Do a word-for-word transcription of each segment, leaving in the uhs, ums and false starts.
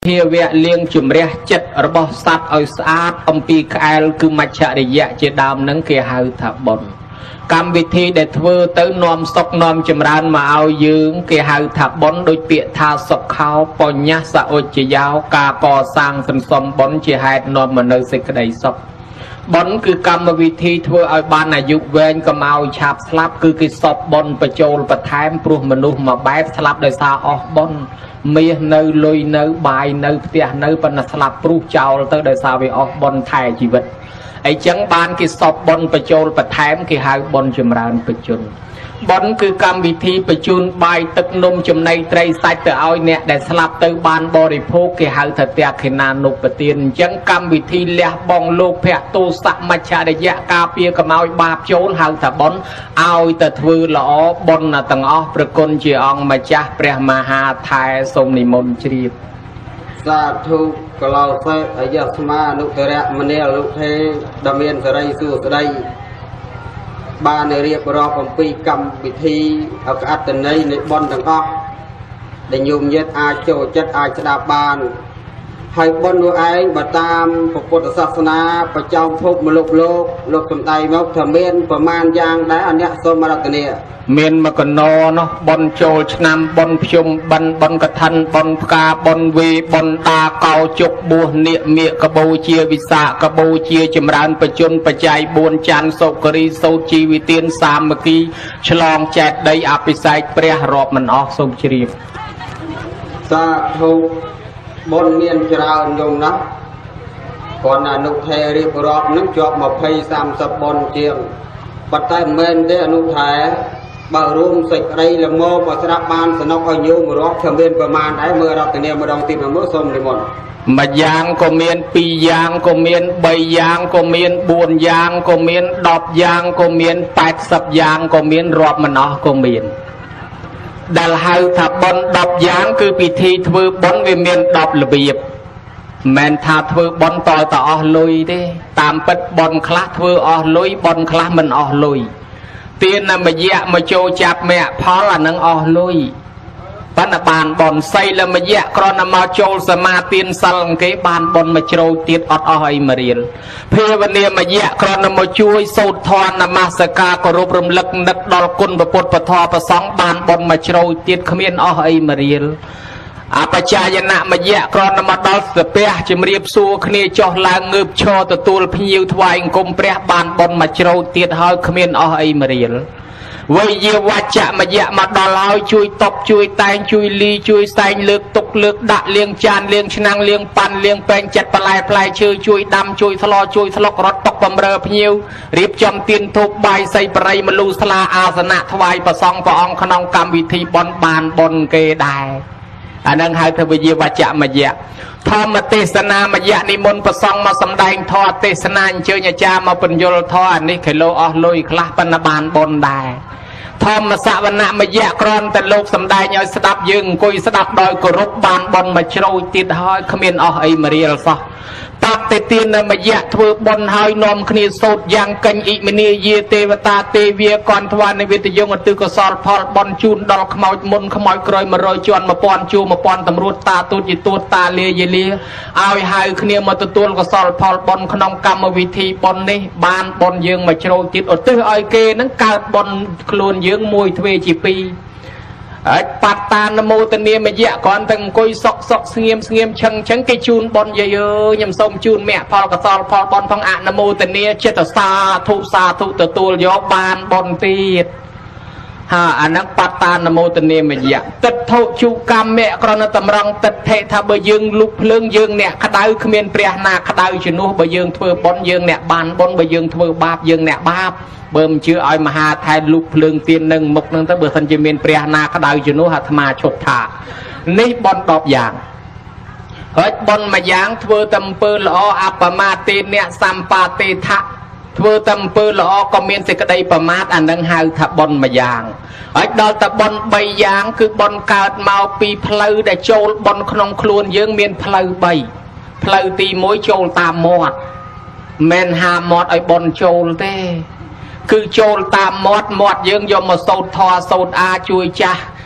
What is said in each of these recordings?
ភាវៈលៀងជំរះចិត្តរបស់សត្វឲ្យស្អាតអំពីក្អែលគឺមច្ឆរិយៈជាដើមនឹងគេហៅថាបុណ្យកម្មវិធីដែលធ្វើទៅនាំសុខនាំចម្រើនមកឲ្យយើងគេហៅថាបុណ្យដូចពាក្យថាសុខោបញ្ញសឧច្ចយោការកសាងសន្សំបុណ្យជាហេតុនាំមកនៅសេចក្តីសុខបុណ្យគឺកម្មវិធីធ្វើឲ្យបានអាយុវែងកុំឲ្យឆាប់ស្លាប់គឺគេសពបុណ្យបញ្ចូលបន្ថែមព្រោះមនុស្សមួយបែបស្លាប់ដោយសារអស់បុណ្យមាសនៅលុយនៅបាយនៅផ្ទះនៅប៉ុន្តែស្លាប់ព្រោះចោលទៅដោយសារវាអស់បុណ្យថែជីវិតអីចឹងបានគេសពបុណ្យបញ្ចូលបន្ថែមគេហៅបុណ្យចម្រើនបច្ចុប្បន្នបុណ្យគឺកម្មវិធីបញ្ជូនបាយទឹកនំចំណីត្រីសាច់ទៅឲ្យអ្នកដែលស្លាប់ទៅបានបរិភោគគេហៅថាទក្ខិណានុបទានអញ្ចឹងកម្មវិធីលះបង់លោភៈទោសៈមច្ឆរិយៈការពារកុំឲ្យបាបចូលហៅថាបុណ្យឲ្យតែធ្វើល្អបុណ្យទាំងអស់ប្រគុណជាអង្គម្ចាស់ព្រះមហាថែសូមនិមន្តជ្រាបសាធុកឡោសេអយស្មានុធរៈមនាលុថេដ៏មានសេរីសួស្តីបានរៀបរាប់អំពីកម្មវិធីអកអត្តន័យនៃបុណ្យទាំងអស់ដែលញោមញាតអាចចូលចិត្តអាចស្ដាប់បានហើយបុណ្យនោះឯងបើតាមពុទ្ធសាសនាប្រចាំភពមលុបលោកលោកសំដែងមកថាមានប្រមាណយ៉ាងដែរអអ្នកសូមរតនាមានមកណោនោះបុណ្យចូលឆ្នាំបុណ្យភ្ជុំបិណ្ឌបុណ្យកឋិនបុណ្យផ្កាបុណ្យវេបុណ្យតាកោជុកបួសនាគមៀកកបោជាវិសាកបោជាចម្រើនបច្ចុប្បន្នបច្ច័យបួនច័ន្ទសុគរីសោតជីវិទានសាមគ្គីឆ្លងចែកដីអភិសេកព្រះរាប់មិនអស់សូមជ្រាបសាធុបុណ្យមានច្រើនយំណាស់គាត់អនុថេរៀបរាប់នឹងជាប់ยี่สิบ สามสิบបុណ្យជាងប៉ុន្តែមិនមែនទេអនុថេបើរួមសេចក្តីល្មមមកស្រាប់បានสนุกឲ្យញោមរាប់ថាមានប្រមាណដែរមើលរតនាម្ដងទីមើលសូមនិមន្តមួយយ៉ាងក៏មានពីរយ៉ាងក៏មានបីយ៉ាងក៏មានបួនយ៉ាងក៏មានដប់យ៉ាងក៏មានแปดสิบយ៉ាងក៏មានរាប់មិនអស់ក៏មានដែលហៅថាបុណ្យដប់យ៉ាងគឺពិធីធ្វើបុណ្យវាមានដប់របៀបមិនថាធ្វើបុណ្យតើតអស់លុយទេតាមពិតបុណ្យខ្លះធ្វើអស់លុយបុណ្យខ្លះមិនអស់លុយទានមយៈមកចូលចាប់មគ្គផលអានឹងអស់លុយប៉ុន្តែបានបុណ្យសីលមយៈគ្រាន់តែមកចូលសមាទានសិលគេបានបុណ្យមកជ្រោយទៀតអត់អស់អីមករៀលភាវនាមយៈគ្រាន់តែមកជួយសូត្រធម៌នមស្ការគោរពរំលឹកនឹកដល់គុណព្រះពុទ្ធពធប្រសង្ឃបានបុណ្យមកជ្រោយទៀតគ្មានអស់អីមករៀលអបច្ចាយនមយៈគ្រាន់តែមកដល់ស្ពះជំរាបសួរគ្នាចុះឡើងងើបឈរទទួលភ្ញៀវថ្វាយអង្គមព្រះបានបុណ្យមកជ្រោយទៀតហើយគ្មានអស់អីមករៀលវៃយាវច្ចមយៈមកដល់ហើយជួយតបជួយតែងជួយលីជួយសែងលើកទុកលើកដាក់លាងចានលាងឆ្នាំងលាងប៉ាន់លាងពេងចិត្តបន្លែផ្លែឈើជួយដាំជួយស្លជួយស្លុករត់តុកបំរើភ្ញៀវរៀបចំទានធូបបាយសីបរិយមលូស្លាអាសនៈថ្វាយប្រសង់ព្រះអង្គក្នុងកម្មវិធីបុណ្យបានបុណ្យគេដែរអានឹងហៅថាវិយាវច្ចមយៈធម្មទេសនាមយៈនិមន្តប្រសង់មកសម្ដែងធម៌ទេសនាអញ្ជើញអាចារ្យមកបញ្យលធម៌អានេះគីឡូអស់លុយខ្លះប៉ុន្តែបានបុណ្យដែរធម្មសវនមយៈគ្រាន់តែលោកសម្ដែងឲ្យស្ដាប់យើងអង្គុយស្ដាប់ដោយគោរពបានបុណ្យមកជ្រោយទៀតហើយគ្មានអស់អីមរៀលសោះតបទេទានមយៈធ្វើបុណ្យហើយនាំគ្នាសូត្រយ៉ាងកញ្ញអ៊ិមនីយាទេវតាទេវាកនថ្វានិវិតយងឧទ្ទិសកុសលផលបុណ្យជូនដល់ខ្មោចមុនខ្មោចក្រោយមួយរយជាន់មួយពាន់ជួមួយពាន់តម្រួតតាទូចយទូតតាលាយលាឲ្យហៅគ្នាមកទទួលកុសលផលបុណ្យក្នុងកម្មវិធីបុណ្យនេះបានបុណ្យយើងមកជ្រោយទៀតឧទ្ទិសឲ្យគេនឹងកើតបុណ្យខ្លួនយើងមួយទ្វេជាពីរហើយបត្តានមោទនាមយៈគ្រាន់តែអង្គុយសុកសុកស្ងៀមស្ងៀមឆឹងឆឹងគេជូនបុណ្យយាយអើយខ្ញុំសូមជូនមគ្គផលកសលផលបុណ្យផងអនុមោទនាចិត្តសាធុសាធុទទួលយកបានបុណ្យទៀតហើយអានឹងបត្តានមោទនាមយៈទិដ្ឋុជុកម្មៈគ្រាន់តែតម្រង់ទិដ្ឋិថាបើយើងលុបភ្លើងយើងអ្នកក្តៅគ្មានព្រះណាក្តៅជំនួសបើយើងធ្វើបុណ្យយើងអ្នកបានបុណ្យបើយើងធ្វើបាបយើងអ្នកបាបបើមិនជឿឲ្យមហាថែលុបភ្លើងទៀននឹងមុខនឹងទៅបើសិនជាមានព្រះណាក្តៅជំនួសអាត្មាឈប់ថានេះបុណ្យដប់យ៉ាងហើយបុណ្យមួយយ៉ាងធ្វើតែអំពើល្អអបមាទេអ្នកសម្បាទេថៈធ្វើតែអំពើល្អក៏មានសេចក្តីប្រមាទអានឹងហៅថាបុណ្យមួយយ៉ាងហើយដល់តែបុណ្យបីយ៉ាងគឺបុណ្យកើតមកពីផ្លូវដែលចូលបុណ្យក្នុងខ្លួនយើងមានផ្លូវបីផ្លូវទីមួយចូលតាមមាត់មិនហាមាត់ឲ្យបុណ្យចូលទេគឺចូលតាមមាត់មាត់យើងយកមកសូត្រធម៌សូត្រអាជួយចាស់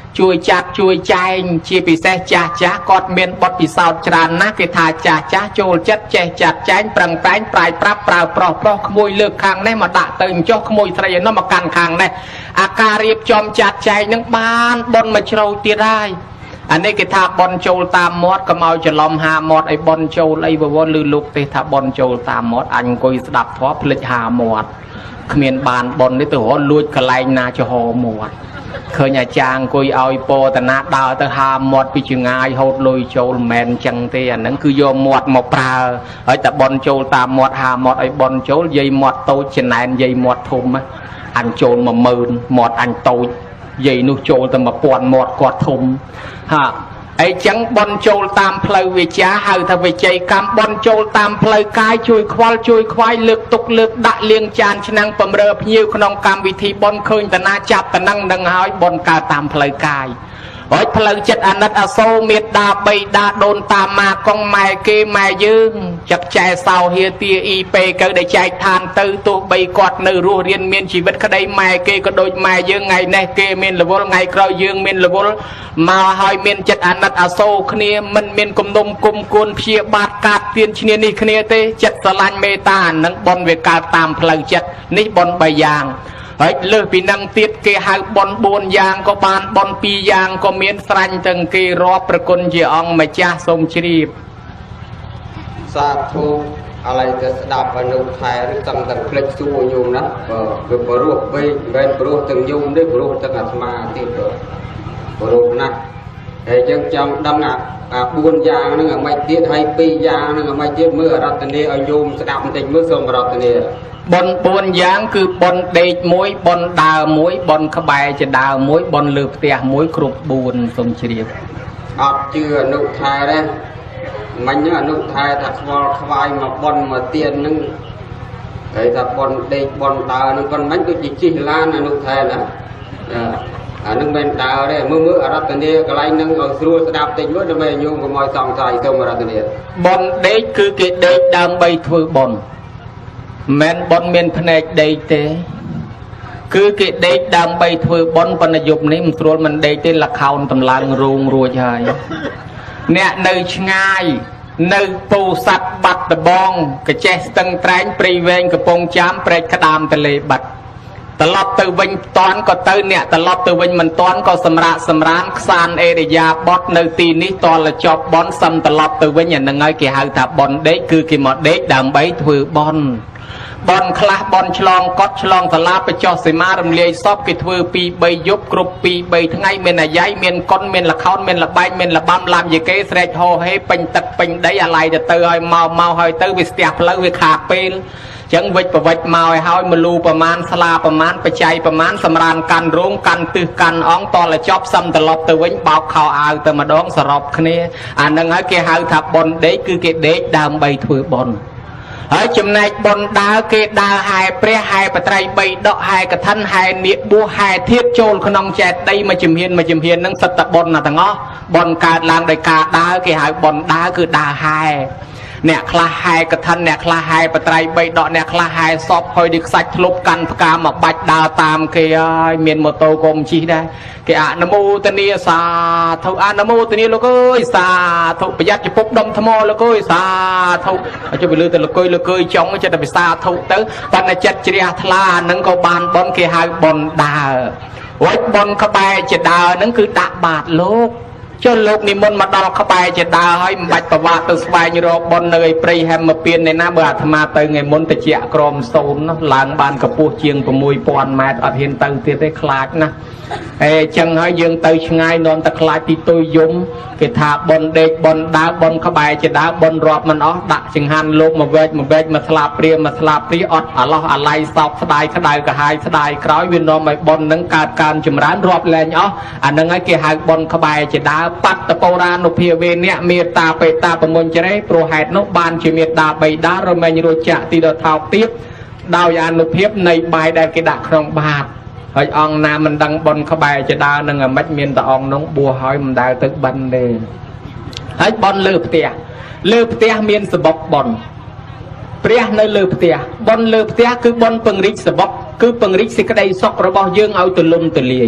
ជួយចាត់ជួយចែងជាពិសេសចាស់ចាស់គាត់មានបទពិសោធន៍ច្រើនណាស់គេថាចាស់ចាស់ចូលចិត្តចេះចាត់ចែងប្រឹងប្រែងប្រាយប្រាប់ប្រើប្រុសប្រុសក្មួយលើកខាងនេះមកដាក់ទៅចុះក្មួយស្រីឯនោះមកកាន់ខាងនេះអាការរៀបចំចាត់ចែងនឹងបានបនមកជ្រៅទៀតហើយអានេះគេថាបនចូលតាមមាត់កុំឲ្យច្រឡំហាមាត់ឲ្យបនចូលអីវវនឬលោកទេថាបនចូលតាមមាត់អញអង្គុយស្ដាប់ធម៌ភ្លេចហាមាត់គ្មានបានបននេះទៅរលួចកន្លែងណាចហមាត់ឃើញអាចារ្យអង្គុយឲ្យពរតាណាដើរទៅហាមាត់ពីចងាយហូតលុយចូលមិនមែនអញ្ចឹងទេអាហ្នឹងគឺយកមាត់មកប្រើហើយតែបនចូលតាមមាត់ហាមាត់ឲ្យបនចូលយាយមាត់តូចចំណែនយាយមាត់ធំអញចូលមួយម៉ឺនមាត់អញតូចយាយនោះចូលទៅមួយពាន់មាត់គាត់ធំហាអីចឹងបនចូលតាមផ្លូវវិជ្ជាហៅថាវិជ័យកម្មបនចូលតាមផ្លូវកាយជួយខ្វល់ជួយខ្វាយលើកទុកលើកដាក់លាងចានឆ្នាំងបំរើភ្ញៀវក្នុងកម្មវិធីបនឃើញតាណាចាប់តានឹងនឹងហើយបនកើតតាមផ្លូវកាយហើយផ្លូវចិត្តអាណិតអាសូរមេត្តាបីតាដូនតាម៉ាកងម៉ែគេម៉ែយើងចាប់ចែសោហៀទាអ៊ីពេកើដែលចែកឋានទៅទោះបីគាត់នៅរស់រៀនមានជីវិតក្តីម៉ែគេក៏ដូចម៉ែយើងថ្ងៃនេះគេមានរវល់ថ្ងៃក្រោយយើងមានរវល់មកហើយមានចិត្តអាណិតអាសូរគ្នាមិនមានគំនុំគុំគួនព្យាបាទកាត់ទៀនឈ្នានេះគ្នាទេចិត្តស្រឡាញ់មេត្តានឹងបនវាកើតតាមផ្លូវចិត្តនេះបនបីយ៉ាងហើយលើសពីនឹងទៀតគេហៅបនបួនយ៉ាងក៏បានបនពីរយ៉ាងក៏មានស្រាញ់ទាំងគេរាប់ប្រគុណជាអង្គម្ចាស់សូមជ្រាបសាធុឥឡូវទៅស្ដាប់អនុខែឬចង់តែផ្លេចសួរញោមណាបើវាព្រោះពេកមិនព្រោះទាំងញោមទេព្រោះទាំងអាត្មាទៀតព្រោះណាស់ហើយយើងចង់ដឹងអាបួនយ៉ាងហ្នឹងអាម៉េចទៀតហើយពីរយ៉ាងហ្នឹងអាម៉េចទៀតមើលអរតនីឲ្យញោមស្ដាប់បន្តិចមើលសូមអរតនីបនបួនយ៉ាងគឺបនដេកមួយបនដើរមួយបនក្បែរជាដើរមួយបនលើផ្ទះមួយគ្រប់បួនសូមជ្រាបអត់ជឿអនុថែទេមិញហ្នឹងអនុថែថាខ្វល់ខ្វាយមកបនមកទៀនហ្នឹងគេថាបនដេកបនដើរហ្នឹងប៉ុន្មានដូចជាជិះឡានអនុថែណាអានឹងមិនដើរទេមើលមើលអរតនីកន្លែងហ្នឹងឲ្យស្រួលស្ដាប់តិចមើលដើម្បីញោមកុំឲ្យសង្ស័យសូមអរតនីបនដេកគឺគេដេកដើម្បីធ្វើបនមិនបនមានភ្នែកដេកទេគឺគេដេកដើម្បីធ្វើបនបណ្ឌយុបនេះមិនស្រួលមិនដេកទេលខោនតម្លើងរោងរួចហើយអ្នកនៅឆ្ងាយនៅពោធិ៍សាត់បាត់ដំបងកចេះស្ទឹងត្រែងព្រៃវែងកំពង់ចាមព្រែកក្តាមទលេបាត់ត្រឡប់ទៅវិញតន់ក៏ទៅអ្នកត្រឡប់ទៅវិញមិនតន់ក៏សម្រាកសម្រានខ្សានអេរិយាបថនៅទីនេះតលចប់បនសឹមត្រឡប់ទៅវិញអានឹងហើយគេហៅថាបនដេកគឺគេមកដេកដើម្បីធ្វើបនបនខ្លះបនឆ្លងកត់ឆ្លងសាលាបចោះសីមារំលាយសពគេធ្វើពីរបីយប់គ្រប់ពីរបីថ្ងៃមានអាយ៉ៃមានកុនមានលខោនមានលបែងមានលបាំឡាំយេគេស្រែកហោហេពេញទឹកពេញដីអាឡៃទៅទៅឲ្យមកមកឲ្យទៅវាស្ទះផ្លូវវាខាតពេលចឹងវិចប្រវិចមកឲ្យហើយមលូប្រមាណស្លាប្រមាណបច្ច័យប្រមាណសម្រានកាន់រោងកាន់ទិសកាន់អង្គតលចប់សឹមត្រឡប់ទៅវិញបោកខោអាវទៅម្ដងសរុបគ្នាអានឹងហើយគេហៅថាបនដេកគឺគេដេកដើម្បីធ្វើបនហើយចំណែកបនដើរគេដើរហែព្រះហែបត្រៃបីដកហែកឋិនហែនាគបួសហែធៀបចូលក្នុងចេតិយមួយជំហានមួយជំហានហ្នឹងសិតតបនណាទាំងអស់បនកើតឡើងដោយការដើរគេហៅបនដើរគឺដើរហែអ្នកខ្លះហែកឋិនអ្នកខ្លះហែបត្រៃបីដកអ្នកខ្លះហែសពហើយដូចខ្សាច់ធ្លុបកាន់ផ្កាមកបាច់ដើរតាមគេហើយមានម៉ូតូក៏មិនជិះដែរគេអនុមោទនាសាធុអនុមោទនាលោកអើយសាធុប្រយ័ត្នចំពុកដុំថ្មលោកអើយសាធុចុះវាលឺទៅលោកអើយលោកអើយចង់ចិត្តតែភាសាធុទៅប៉ុន្តែចិត្តជ្រះថ្លាហ្នឹងក៏បានបនគេហៅបនដើរហើយបនក្បែរជាដើរហ្នឹងគឺដាក់បាតលោកចុះលោកនិមន្តមកដល់ក្បែរជាដើរហើយមិនបាច់ប្រវាក់ទៅស្វែងរកបននៅឯព្រៃហែមមកពៀនឯណាបើអាត្មាទៅថ្ងៃមុនតិចក្រមសូនឡើងបានកម្ពស់ជាង៦ពាន់ម៉ែត្រអត់ហ៊ានទៅទៀតទេខ្លាចណាស់អេចឹងហើយយើងទៅឆ្ងាយនាំតែខ្លាចទីទុយយំគេថាបនដេកបនដើរបនក្បែរជាដើរបនរាប់មិនអស់ដាក់ចង្ហាន់លោកមកវែកមកវែកមកស្លាបព្រាមកស្លាបព្រាអត់អាឡោះអាឡៃសោកស្ដាយក្តៅកាហាយស្ដាយក្រោយវានាំឲ្យបននឹងកើតកើនចម្រើនរាប់លែងអស់អានឹងហើយគេហៅបនក្បែរជាដើរបត្តបូរានុភាវេនៈមេត្តាបេតាប្រមុញចរេព្រោះហេតុនោះបានជាមេត្តាបៃតារមែងរួចចាក់ទីដថោកទៀតដោយអនុភាពនៃបាយដែលគេដាក់ក្នុងបាតហើយអង្គណាមិនដឹងបនក្បែរជាដើរនឹងអាម៉េចមានតែអង្គនោះបួសហើយមិនដែលទៅបិណ្ឌទេហើយបនលើផ្ទះលើផ្ទះមានសបុកបនព្រះនៅលើផ្ទះបនលើផ្ទះគឺបនពង្រីកសបុកគឺពង្រីកសេចក្តីសុខរបស់យើងឲ្យទូលំទូលាយ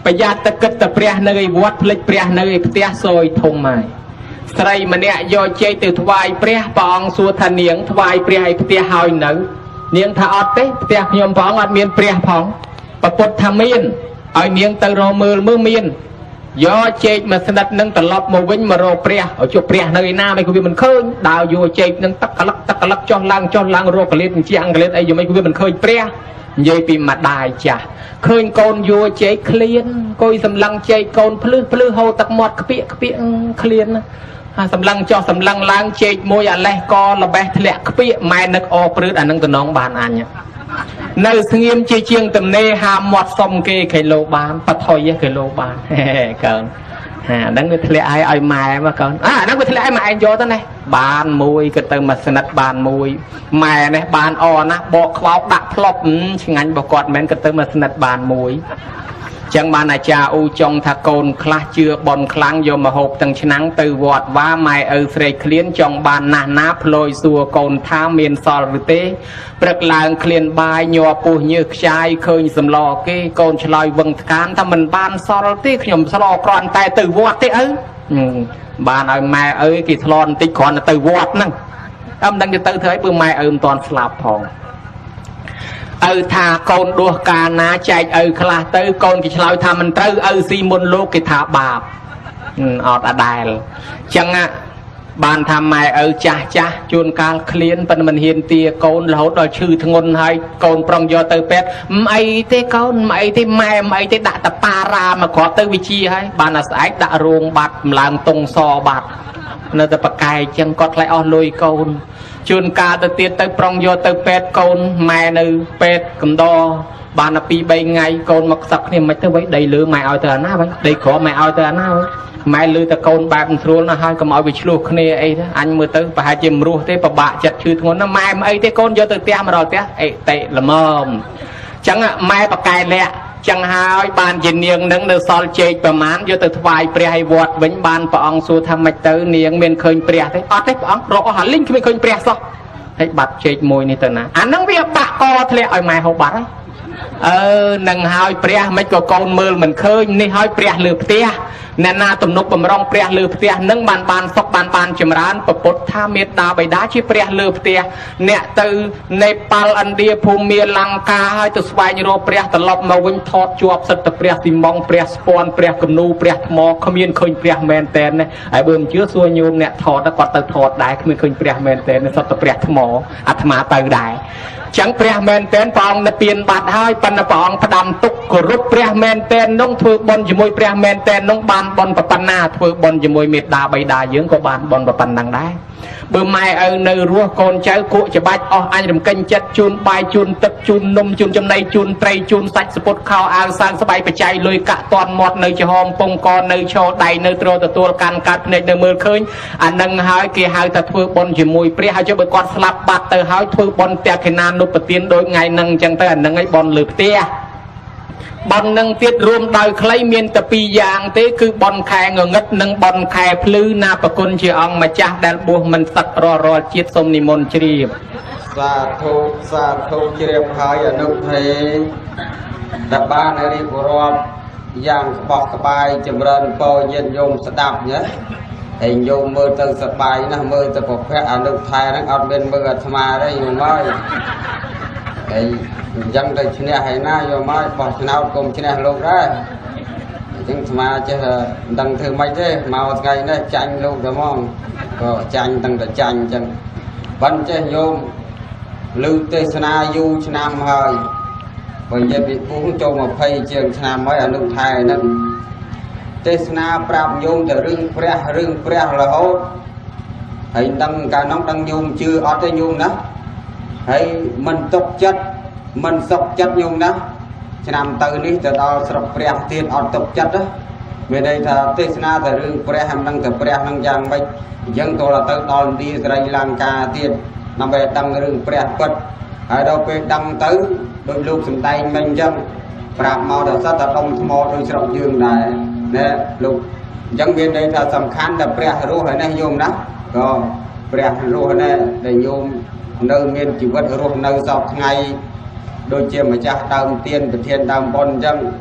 ประหยัดตะกิดตะเปรียในวัดพลิกเปรียในเตียซอยทงไม้ใส่มันเนี่ยโยเจติถวายเปรียปองสัวทเนียงถวายเปรียให้เตียหอยหนึ่งเนียงถ้าอดเต้เตียยมพองอดเมียนเปรียพองประปดทำมีนเอาเนียงตะโรมือมือมีนโยเจมาสนัดนั่งตลบมาวิ่งมาโรเปรียเอาจุเปรียในหน้าไม่คุยมันเคยดาวโยเจนั่งตักกะลักตักกะลักจ้องล่างจ้องล่างโรกเล็ดเจียงกะเล็ดไอ้ยังไม่คุยมันเคยเปรียเย่ปีมาได้จ้ะเคยโกนโยเจเคลียนโกยสำลังเจโกนพลื้พลื้เฮาตักหมดกระเปียกระเปียเคลียนสำลังจอสำลังล้างเจมวยอะไรก็ระเบิดทะเลกระเปียแม่นักอปรื้อันนั้นตัวน้องบานอันเนี่ยในสงเจียเชียงตำเนหามหมดสมเกยไข่โลบานปะทอยไข่โลบานเฮ้เกินฮ่านั่งไปทะเลไอ้ไอ้ไม้มาก่อนอ่านั่งไปทะเลไอ้ไม้โยตั้งไหนบานมวยก็เติมมาสนัดบานมวยแม่เนี่ยบานอ่อนนะบอกเขาดักพลบช่างงั้นบอกกอดแม่ก็เติมมาสนัดบานมวยจังบานอาจารย์อูจงทะโกนคลาเชื่อบอลคลังโยมหกตั้งชนังตือวอดว่าไม่เออเฟรเคลียนจงบานนานาพลอยสัวโกนท่าเมียนซอลหรือเต้ปรักลางเคลียนบายโยปูเยือกชายเคยสำลอเก้โกนชลอยวังการถ้ามันบานซอลเต้ขยมสลอกรอนแต่ตือวอดเต้เอ้บานเอาแม่เอ้ยกิสลอนติขอนตือวอดนั่งอำดังจะตือเถยปืนแม่เอิมตอนสลับพองเออทาโกนดัวกานาใจเออคลาเตอร์โกนกิจลอยทำมันเตอเออซีมนโลกิถาบาปออดอดายจังอะบานทำไมเออจ้าจ้าจูนการเคลียนเป็นมันเฮียนเตียโกนเราโดยชื่อทงนให้โกนปรองยอเตอร์เป็ดไม่เต้โกนไม่เต้แม่ไม่เต้ด่าตะปารามาขอเตอร์วิชีให้บานอาศัยด่าโรงบัดหลังตรงซอบัดน่าจะประกายจังกอดไหลออนลอยโกนจูนกาตะเตียเตอร์ปรองยอเตอร์เป็ดโกนแม่ในเป็ดกำดอบานปีใบไงโกนมักสักเนี่ยไม่เท่าไว้ได้หรือไม่เอาเตอร์หน้าไว้ได้ขอไม่เอาเตอร์หน้าไว้ไม่ลือตะโกนแบบมันรู้นะฮะก็มาเอาไปชลูกเนี่ยไอ้อันมือเตอร์ไปหาจิมรู้เตะประบะจัดชื่อทงนั้นไม่ไอ้เตะโกนยอเตอร์เตี้ยมาเราเตี้ยไอ้เตะละมอมจังอะไม่ประกายแหละจังหายบานเจเนียงนั่งเดือดซอลเจประมาณยอเตอร์ทวายเปรียให้วอดเว้นบานปะองสูทำไมเตอร์เนียงเมียนเคยเปรียให้อ๋อเตะปะองรอหันลิงไม่เคยเปรียซะให้บัดเจมวยนี่เตอร์นะอันนั้นเวียปะกอทะเลอ้อยไม้เขาบัดเออหนังหายเปรียไม่ก็โกนมือเหมือนเคยนี่หายเปรียหรือเตี้ยนานาตุ่มนกบำรองเปรียลือเตียนึ่งบานบานซอกบานบานจมร้านปปดท่าเมตตาใบดาชีเปรียลือเตียเนี่ยตือในปาลอันเดียภูมิลังกาให้ตัวสวายโรเปรียตลบมาวิ่งทอดจวบสัตว์เปรียสิมองเปรียสปอนเปรียกนูเปรียหมอขมิ้นเคยเปรียแมนเตนเนี่ยไอ้เบิ่มเชื้อส่วนโยมเนี่ยถอดแล้วก็ตือถอดได้ขมิ้นเคยเปรียแมนเตนในสัตว์เปรียหมออัตมาตือได้จังเปรียแมนเตนปองในเปลี่ยนบาดให้ปันปองพดำตุกกรุบเปรียแมนเตนน้องถือบอลจมวยเปรียแมนเตนน้องบานบอลปปันนาถือบอลจมวยเมตตาใบดาเยื้องก็บานบอลปปันนังได้เบื่อไม่เออในรัวโกนเจ้ากุจะบาดอ๋ออันรำกันจัดจูนใบจูนตึกจูนนมจูนจำในจูนไตรจูนสัตสปดข้าวอ่างสร้างสบายปัจจัยเลยกะตอนหมดในจะหอมปงกรในโชว์ใดในตัวตัวการกัดในในมือเคยอันนังหายเกี่ยหายแต่ถือบอลจมวยเปรียหายจะไปกอดสลับบัดแต่หายถือบอลแต่ขนานุปเตียนโดยไงนังจังแต่นังไอ้บอลหรือเตี้ยบอลนังเตี้ยรวมดาวคล้ายเมียนตะปียางเต้คือบอลแข่งเงิดนังบอลแข่พลื้นาปกุลเชียองมาจากดัลบัวมันสักรอรอจิตสมนิมนต์ชีบสาธุสาธุเชียบหายอนุเทดับบ้านในบุรอมย่างบอกสบายจำเริญโปรเย็นโยมสดับเนี่ยไอ้โยมมือตึงสบายนะมือตะปบแพะอนุไทยนั่งเอาเป็นมือธรรมาได้อยู่ไหมไอ้ยังได้ชนะให้หน้าโยมไม่บอกชนะกรมชนะโลกได้ยังธรรมาจะดังถือไม่ได้มาวันไงนะจันลูกแต่มองก็จันตั้งแต่จันจังบันเจโยมลือเตสนายูชนะมาให้วันเย็นปีพุ่งโจมมาเพย์เจียงชนะไม่อนุไทยนั่นเทศนาปราบโยมแต่เรื่องเปรี้ยเรื่องเปรี้ยละโหดให้ดังการน้องดังโยมชื่ออดโยมนะให้มันตกจัดมันสกจัดโยมนะฉะนั้นตื่นนี้จะเอาสระเปรี้ยเทียนอดตกจัดนะเมื่อใดถ้าเทศนาแต่เรื่องเปรี้ยให้ดังแต่เปรี้ยดังอย่างไม่ยังตัวเราตื่นตอนดีสระลังกาเทียนนำไปดังเรื่องเปรี้ยปัดให้เราไปดังตื่นโดยลูกสมใจมันยังปราบเมาแต่สัตว์แต่ดมมอโดยสระยืนได้เนี่ยลูกยังมีในถ้าสำคัญแต่เปรี้ยรู้ให้นายโยมนะก็เปรี้ยรู้ให้นายนายโยมเนื้อมีชีวิตรู้เนื้อสอบไงโดยเชี่ยวมาจากดาวเตียนเป็นเทียนดาวบอลจัง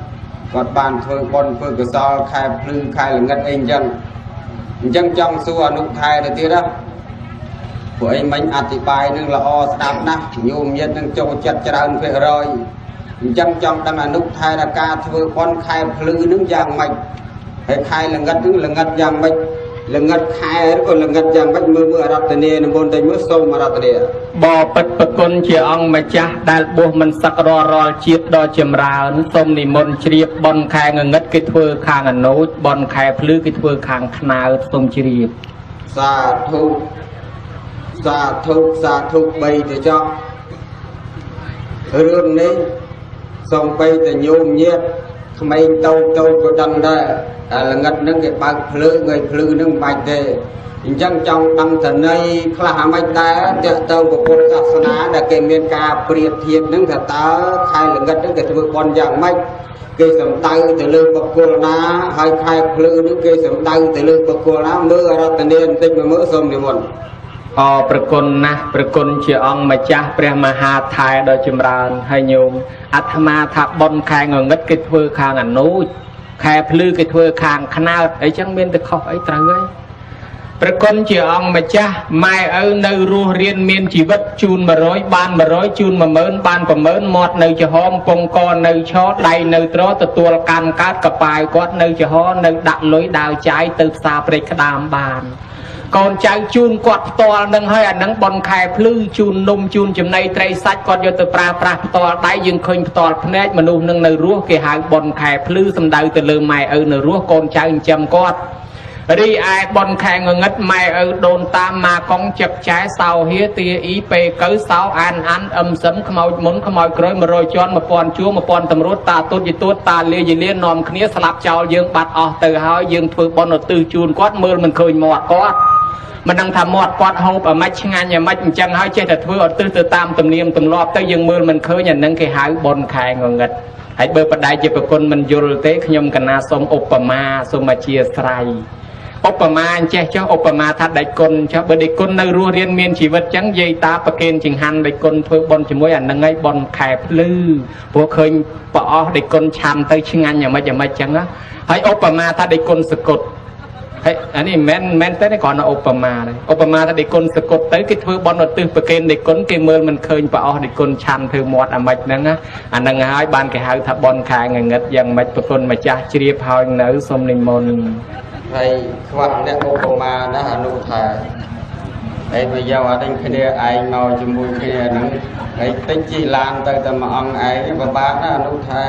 គាត់បានធ្វើបុណ្យធ្វើកុសលខែភ្លឺខែល្ងិតអីអញ្ចឹងអញ្ចឹងចង់សួរអនុថែទៅទៀតណាពួកអីមិញអធិប្បាយនឹងល្អស្ដាប់ណាស់ញោមញាតិនឹងចូលចិត្តច្រើនភាគរយអញ្ចឹងចង់ដឹងអនុថែថាការធ្វើបុណ្យខែភ្លឺនឹងយ៉ាងម៉េចហើយខែល្ងិតនឹងល្ងិតយ៉ាងម៉េចល្ងិតខែឬក៏ល្ងិតយ៉ាងម៉េចមើលមើលអរតនីនិមន្តទៅមើលសូមអរតនីបបិទ្ធប្រគុណជាអង្គម្ចាស់ដែលបួសមិនសឹករាល់រាល់ជាតិដ៏ចម្រើនសូមនិមន្តជ្រាបបុណ្យខែងងឹតគេធ្វើខាងអនុជបុណ្យខែភ្លឺគេធ្វើខាងខ្នើតសូមជ្រាបសាធុសាធុសាធុបីទៅចុះរឿងនេះសូមបីទៅញោមញាតិក្មេងតូចតូចក៏ដឹងដែរតែល្ងិតនឹងគេបើកភ្លើងហើយភ្លឺនឹងមិនបាច់ទេអញ្ចឹងចង់ដឹងតន័យខ្លះអាម៉េចដែរតើទៅពុទ្ធសាសនាដែលគេមានការប្រៀបធៀបនឹងថាតើខែល្ងិតនឹងគេធ្វើបន់យ៉ាងម៉េចគេសំដៅទៅលើបុគ្គលណាហើយខែភ្លឺនឹងគេសំដៅទៅលើបុគ្គលណាមើលអរតនីបន្តិចមកមើលសូមនិមន្តអរប្រគុណណាស់ប្រគុណជាអង្គម្ចាស់ព្រះមហាថែដ៏ចម្រើនហើយញោមអាត្មាថាបុណ្យខែងងឹតគេធ្វើខាងអនុជខែភ្លឺគេធ្វើខាងខ្នើតអីចឹងមានតែខុសអីត្រូវហើយប្រគុណជាអង្គម្ចាស់ម៉ែឪនៅរស់រៀនមានជីវិតជូនមួយរយបានមួយរយជូនមួយម៉ឺនបានប្រម៉ឺនមាត់នៅចំហពងកនៅឈរដៃនៅត្រទទួលកាន់កើតកប៉ាយគាត់នៅចំហនៅដាក់លុយដាវចាយទៅផ្សារព្រែកក្តាមបានកូនចៅជូនគាត់ផ្ទាល់នឹងហើយអានឹងបនខែភ្លឺជូននំជូនចំណីត្រីសាច់គាត់យកទៅប្រើប្រាស់ផ្ទាល់ដៃយើងឃើញផ្ទាល់ភ្នែកមនុស្សនឹងនៅរស់គេហៅបនខែភ្លឺសំដៅទៅលើម៉ែឪនៅរស់កូនចៅចិញ្ចឹមគាត់រីឯបនខែងងឹតម៉ែឪដូនតាមម៉ាកុងចឹកចែសោហៀទាអ៊ីពេកៅសោអានអានអឹមសឹមខ្មោចមុនខ្មោចក្រោយមួយរយជាន់មួយពាន់ជួរមួយពាន់តម្រួតតាទុតយទួតតាលាយលានាំគ្នាស្លាប់ចោលយើងបាត់អស់ទៅហើយយើងធ្វើបនឧទ្ទិសជូនគាត់មើលមិនឃើញមាត់គាត់មិនដឹងថាមាត់គាត់ហូបអាម៉េចឆ្ងាញ់អាម៉េចអញ្ចឹងហើយចេះតែធ្វើឧទ្ទិសទៅតាមទំនៀមទម្លាប់ទៅយើងមើលមិនឃើញអានឹងគេហៅបនខែងងឹតហើយបើបដិជាប្រគុណមិនយល់ទេខ្ញុំកណាសូមឧបមាសូមអធិស្ឋានឧបមាអញ្ចេះចុះឧបមាថាដៃគុណចុះបើដៃគុណនៅរស់រៀនមានជីវិតអញ្ចឹងយាយតាប្រគេនចង្ហាន់ដៃគុណធ្វើបនជាមួយអានឹងហើយបនខែភ្លឺព្រោះឃើញប្រអស់ដៃគុណឆាន់ទៅឆ្ងាញ់អាម៉េចអាម៉េចអញ្ចឹងហើយឧបមាថាដៃគុណសកុតហើយអានេះមិនមែនទេគ្រាន់តែឧបមាទេឧបមាថាដេគុណសកុតទៅគេធ្វើបន់ឧទ្ទិសប្រគេនដេគុណគេមើលមិនឃើញប្រអស់ដេគុណឆាន់ធ្វើមាត់អាម៉េចហ្នឹងអាហ្នឹងហើយបានគេហៅថាបន់ខែងងឹតយ៉ាងម៉េចប្រគុណម្ចាស់ជ្រាបហើយនៅសូមនិមន្តហើយខ្វះអ្នកឧបមាណាអនុថាហើយបើយកអត់គ្នាឯងមកជាមួយគ្នាហ្នឹងហើយតិចជិះឡានទៅតែមួយអង្គឯងពិបាកណាអនុថា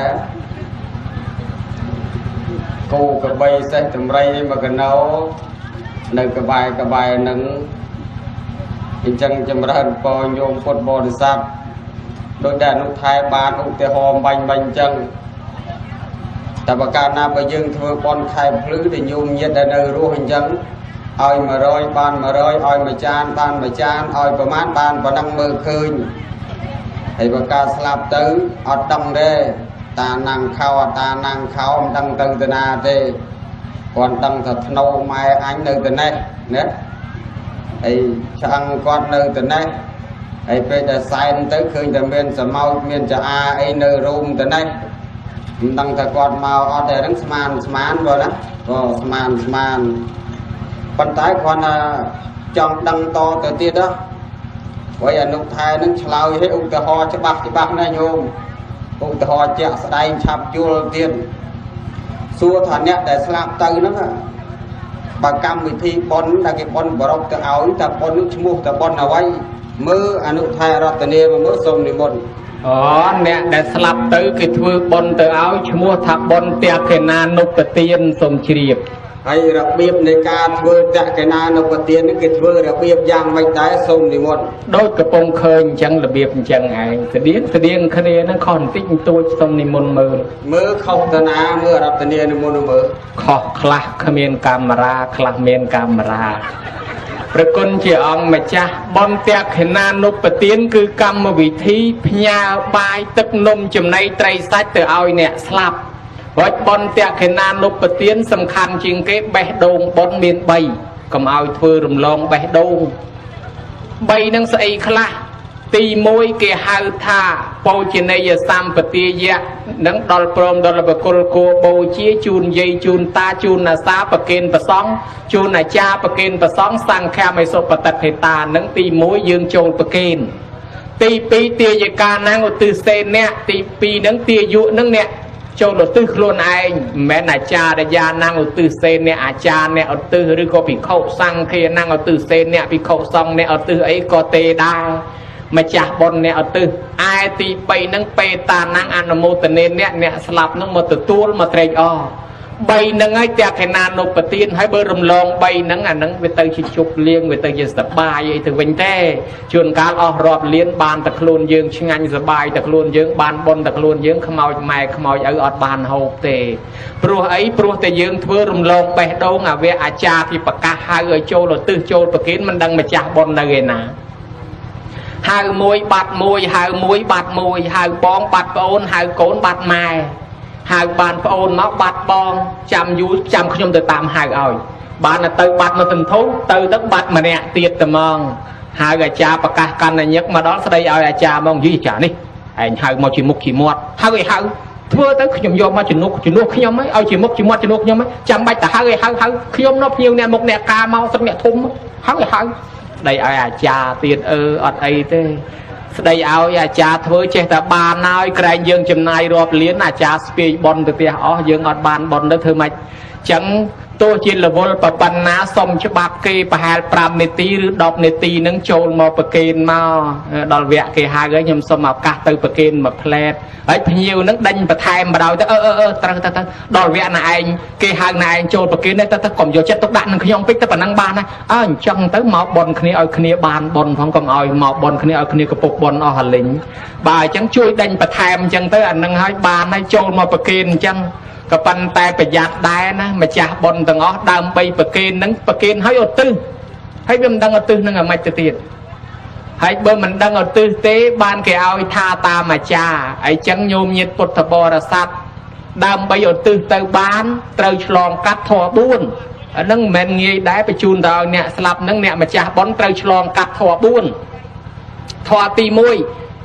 គោកបីសេះតម្រៃមួយកណោនៅក្បែរក្បែរនឹងអញ្ចឹងចម្រើនពរញោមពុទ្ធបរិស័ទដោយដែលអនុថែបានឧទាហរណ៍បាញ់បាញ់អញ្ចឹងតែបើកាលណាបើយើងធ្វើបន់ខែភ្លឺដែលញោមញាតិដែលនៅរស់អញ្ចឹងឲ្យមួយរយបានមួយរយឲ្យមួយចានបានមួយចានឲ្យប្រមាណបានប៉ុណ្ណឹងមើលឃើញហើយបើកាលស្លាប់ទៅអត់ដឹងទេតាណាំងខោតាណាំងខោមិនដឹងទៅទៅណាទេគាត់ដឹងថាធ្នូម៉ែអញនៅទៅនេះណាហើយឆ្អឹងគាត់នៅទៅនេះហើយពេលដែលសែនទៅឃើញតែមានសមោចមានចាអាអីនៅរូមទៅនេះមិនដឹងថាគាត់មកអត់តែហ្នឹងស្មានស្មានបើណាក៏ស្មានស្មានប៉ុន្តែគាត់ថាចង់ដឹងតទៅទៀតណាព្រោះអនុថែនឹងឆ្លើយឲ្យឧទាហរណ៍ច្បាស់ច្បាស់ណាញោមឧទាហរណ៍ជាក់ស្ដែងឆាប់យល់ទៀតសួរថាអ្នកដែលស្លាប់ទៅហ្នឹងបើកម្មវិធីបុណ្យដែលគេបុណ្យបរោបទៅឲ្យតែបុណ្យឈ្មោះតែបុណ្យអ្វីមើលអនុថែរតនាមកមើលសូមនិមន្តអូអ្នកដែលស្លាប់ទៅគេធ្វើបុណ្យទៅឲ្យឈ្មោះថាបុណ្យតេកេណានុបទានសូមជ្រាបហើយរបៀបនៃការធ្វើតេកេណានុបទាននេះគេធ្វើរបៀបយ៉ាងម៉េចដែរសូមនិមន្តដូចកំពុងឃើញអញ្ចឹងរបៀបអញ្ចឹងឯងស្តៀងស្តៀងគ្នាហ្នឹងខុសបន្តិចបន្តួចសូមនិមន្តមើលមើលខុសតាណាមើលរតនានិមន្តមើលខុសខ្លះគ្មានកាមេរ៉ាខ្លះមានកាមេរ៉ាព្រះគុណជាអង្គម្ចាស់បុណ្យតេកេណានុបទានគឺកម្មវិធីផ្ញើបាយទឹកនំចំណីត្រីសាច់ទៅឲ្យអ្នកស្លាប់វត្តបុណ្យតេកេណានុបទានសំខាន់ជាងគេបេះដូងបុណ្យមានបីកុំឲ្យធ្វើរំលងបេះដូងបីនឹងស្អីខ្លះទីមួយគេហៅថាបោជនីយសម្បទាយៈ nắng đòn prom đòn là bậc cô cô bầu chia chun dây chun ta chun là xa bậc kên bậc sóng chun là cha bậc kên bậc sóng sang khe mày sốt bậc tật hệ ta nắng tì mối dương chôn bậc kên tì pi tia dây ca năng của từ sen nè tì pi nắng tia dụ nắng nè chôn được tư luôn anh mẹ là cha để gia năng của từ sen nè à cha nè ở từ rồi có bị khâu sang khi năng ở từ sen nè bị khâu xong nè ở từ ấy có tê đa mà chả bọn nè ở từ ai thì bay nâng pe ta năng ăn một tờ nên nè nè slap nâng một tờ tua mà trade o bay nâng ấy tiệt cái nan nộp tiền hay bơi rầm lon bay nâng à nâng về tới chỉ chụp liên về tới giờ sập bài vậy từ vinh tê chuồn cá o rọp liên bàn tật luôn dương chinh anh sập bài tật luôn dương bàn bồn tật luôn dương khăm màu mày khăm màu ở ở bàn hộp tê pro ấy pro tê dương thưa rầm lon bè đâu ngà về à cha thì bạc cá hai người châu là tư châu bạc kiến mình đăng mà cha bồn là người nào hai môi bạt môi hai môi bạt môi hai bong bạt ôn hai cốn bạt mai hai bàn ôn nó bạt bong chăm vú chăm không từ tạm hai rồi bạn là từ bạt mà từng thú từ tất bạt mà nè tiệt tầm mong hai gà cha bạc cá căn này nhất mà đó sau đây ai cha mong gì chả đi anh hai mau chỉ mục chỉ muột hai người hai thưa tới nhom nhom mà chỉ nút chỉ nút nhom ấy ao chỉ mục chỉ muột chỉ nút nhom ấy chăm bạch ta hai người hai hai nhom nó nhiều nè một nè ca mau sắc nè thum hai người hai đây ai cha tiền ơ ở đây thế đây ao cha thôi che ta ba nói cái dương chấm này rọp liến là cha speed bon từ tia ó dương ở bàn bon đó thưa mày chẳng tôi chỉ là vô bậc ban ná xong cho bạc kê và hai pram nê tí đọc nê tí nâng trôi mò bậc kên mò đòi vẹn kê hai cái nhầm xong màu cắt từ bậc kên mà plét ấy nhiều nâng đinh và thèm mà đầu ơ ơ ơ ta ta đòi vẹn là anh kê hai này anh trôi bậc kên đấy ta ta còn vô chất tốc đạn không biết ta phải năng ban này à chẳng tới mò bon khné ở khné bàn bon không còn oi mò bon khné ở khné cái bục bon ở hà lính bà chẳng chui đinh và thèm chẳng tới anh nâng hai bàn này trôi mò bậc kên chẳng cái bàn tay phải giặt đai na mà chả bồn từng ó đam bay bậc kên nắng bậc kên hay ở tư hay bên đang ở tư nâng ở mạch tiền hay bên mình đang ở tư tế ban cái ao tha ta mà cha ấy chẳng nhôm nhiệt bột thập bò là sát đam bay ở tư tới bán tới lon cắt thò buôn nâng men nghe đá phải chun tao nè slap nâng nè mà cha bón tới lon cắt thò buôn thò tì môi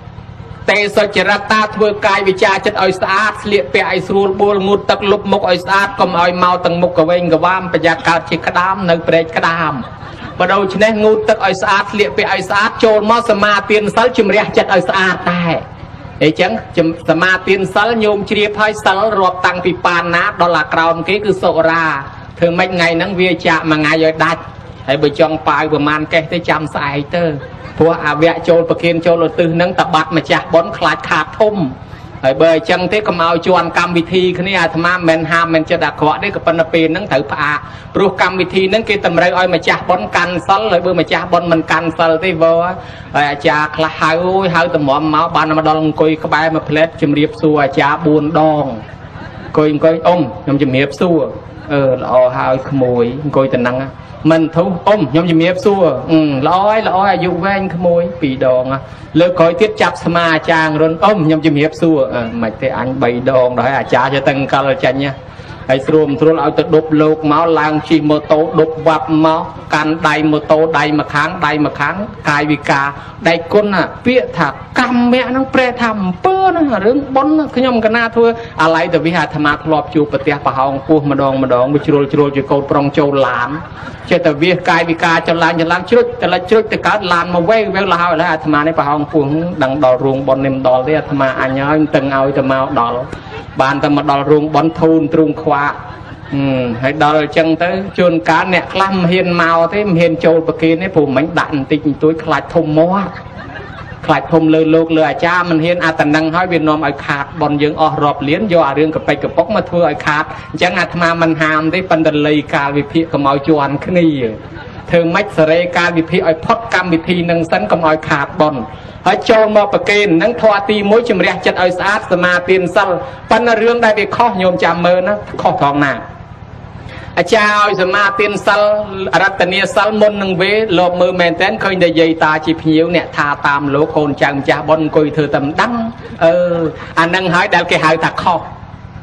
tê sơ chỉ ra ta thưa cài vì cha chất oi sát liệt pe ai sưu bùa ngút tắc lục mục oi sát cầm oi mau tầng mục cả bên cả vam bây giờ cả chỉ cả đám nơi pre cả đám bắt đầu chỉ nên ngút tắc oi sát liệt pe oi sát trôn mót sama tiền sál chìm rẽ chất oi sát tai ấy chẳng chìm sama tiền sál nhôm chia phai sál rọp tăng pi pan ná đó là còng cái cứ sổ ra thường mấy ngày nắng vía chạm mà ngày rồi đạch hay bởi trong bài vừa man cái tới chăm sai tơพวกอาเวะโจลประเคนโจลตื้อนั่งตะบัดมาจากบอนคลาดขาดทุ่มไอ้เบย์จังเทก็มาเอาจวนกรรมวิธีคืนนี้อาตมาเมนฮามเมนจะดักขวะได้กับปนเปนนั่งถือผ้าปลุกกรรมวิธีนั่งกิตำไรอ้อยมาจากบอนกันซัลเลยเบย์มาจากบอนมันกันซัลที่วัวไอ้จากคลาหายหายตะหมอมเมาบานมาดองกุยกระบายมาเพลสจิมเรียบซัวจากบุญดองกุยกุยอมยมจิมเรียบซัวเออเราหายขโมยกุยแต่นั่งmình thu ôm nhóm gì miếp xua ừ lói lói à dụ với anh khmôi bị đòn à lỡ coi tiết chặt sama chàng rồi ôm nhóm gì miếp xua mày thấy anh bày đòn đó à cha cho từng cao chân nha hay xùm xùm ao tự đục lục máu lang chi mô tô đục vập máu can đầy mô tô đầy mà kháng đầy mà kháng cài vì cả đầy con à bịa thà cam mẹ nó pre thầm bơ nó rừng bón cái nhóm cái na thôi à lấy từ vi hạt tham ăn lọp chụp bật tiệt bà hồng cua mà đòn mà đòn với chua chua chua câu prong châu làm cho từ vi cài vì cả cho làm cho làm trước cho làm trước từ cả làm mà quay quay là hỏi là tham ăn này bà hồng cua đằng đò ruộng bón nem đò thế tham ăn anh nhớ từng ao từ màu đò bàn tầm mà đò ruộng bón thun trung khoa hãy đòi chân tới chuồn cá nẹt lăm hiền màu thế hiền trâu bậc kia này phụ mình đạn tình tôi khai thông móa khai thông lơ lột lừa cha mình hiền à tần năng hỏi Việt Nam ở khát bọn dương ở rọp liến do à riêng cặp bạch cặp bóc mà thưa ở khát chẳng à mà mình hàm thế phần đần lầy cả vì phía cầm áo chuan cái này thường mách sợi ca vì phía ở thoát cam vì thi nâng sân cầm áo khát bọn ở châu mà bậc kia nâng thoa ti mối chìm rẽ chất ở sát mà tiền sal phần là riêng đại việc khó nhôm chạm mơ nó khó thòng nàoอาจารย์สมาตินซัลรัตเนียซัลมนนังเวลบมือแมนเทนเคยได้ยัยตาจีพิวเนี่ยทาตามโลโคนจังจ่าบนกุยเธอตำดังเอออันนั่งหายดาวแกหายตาคอ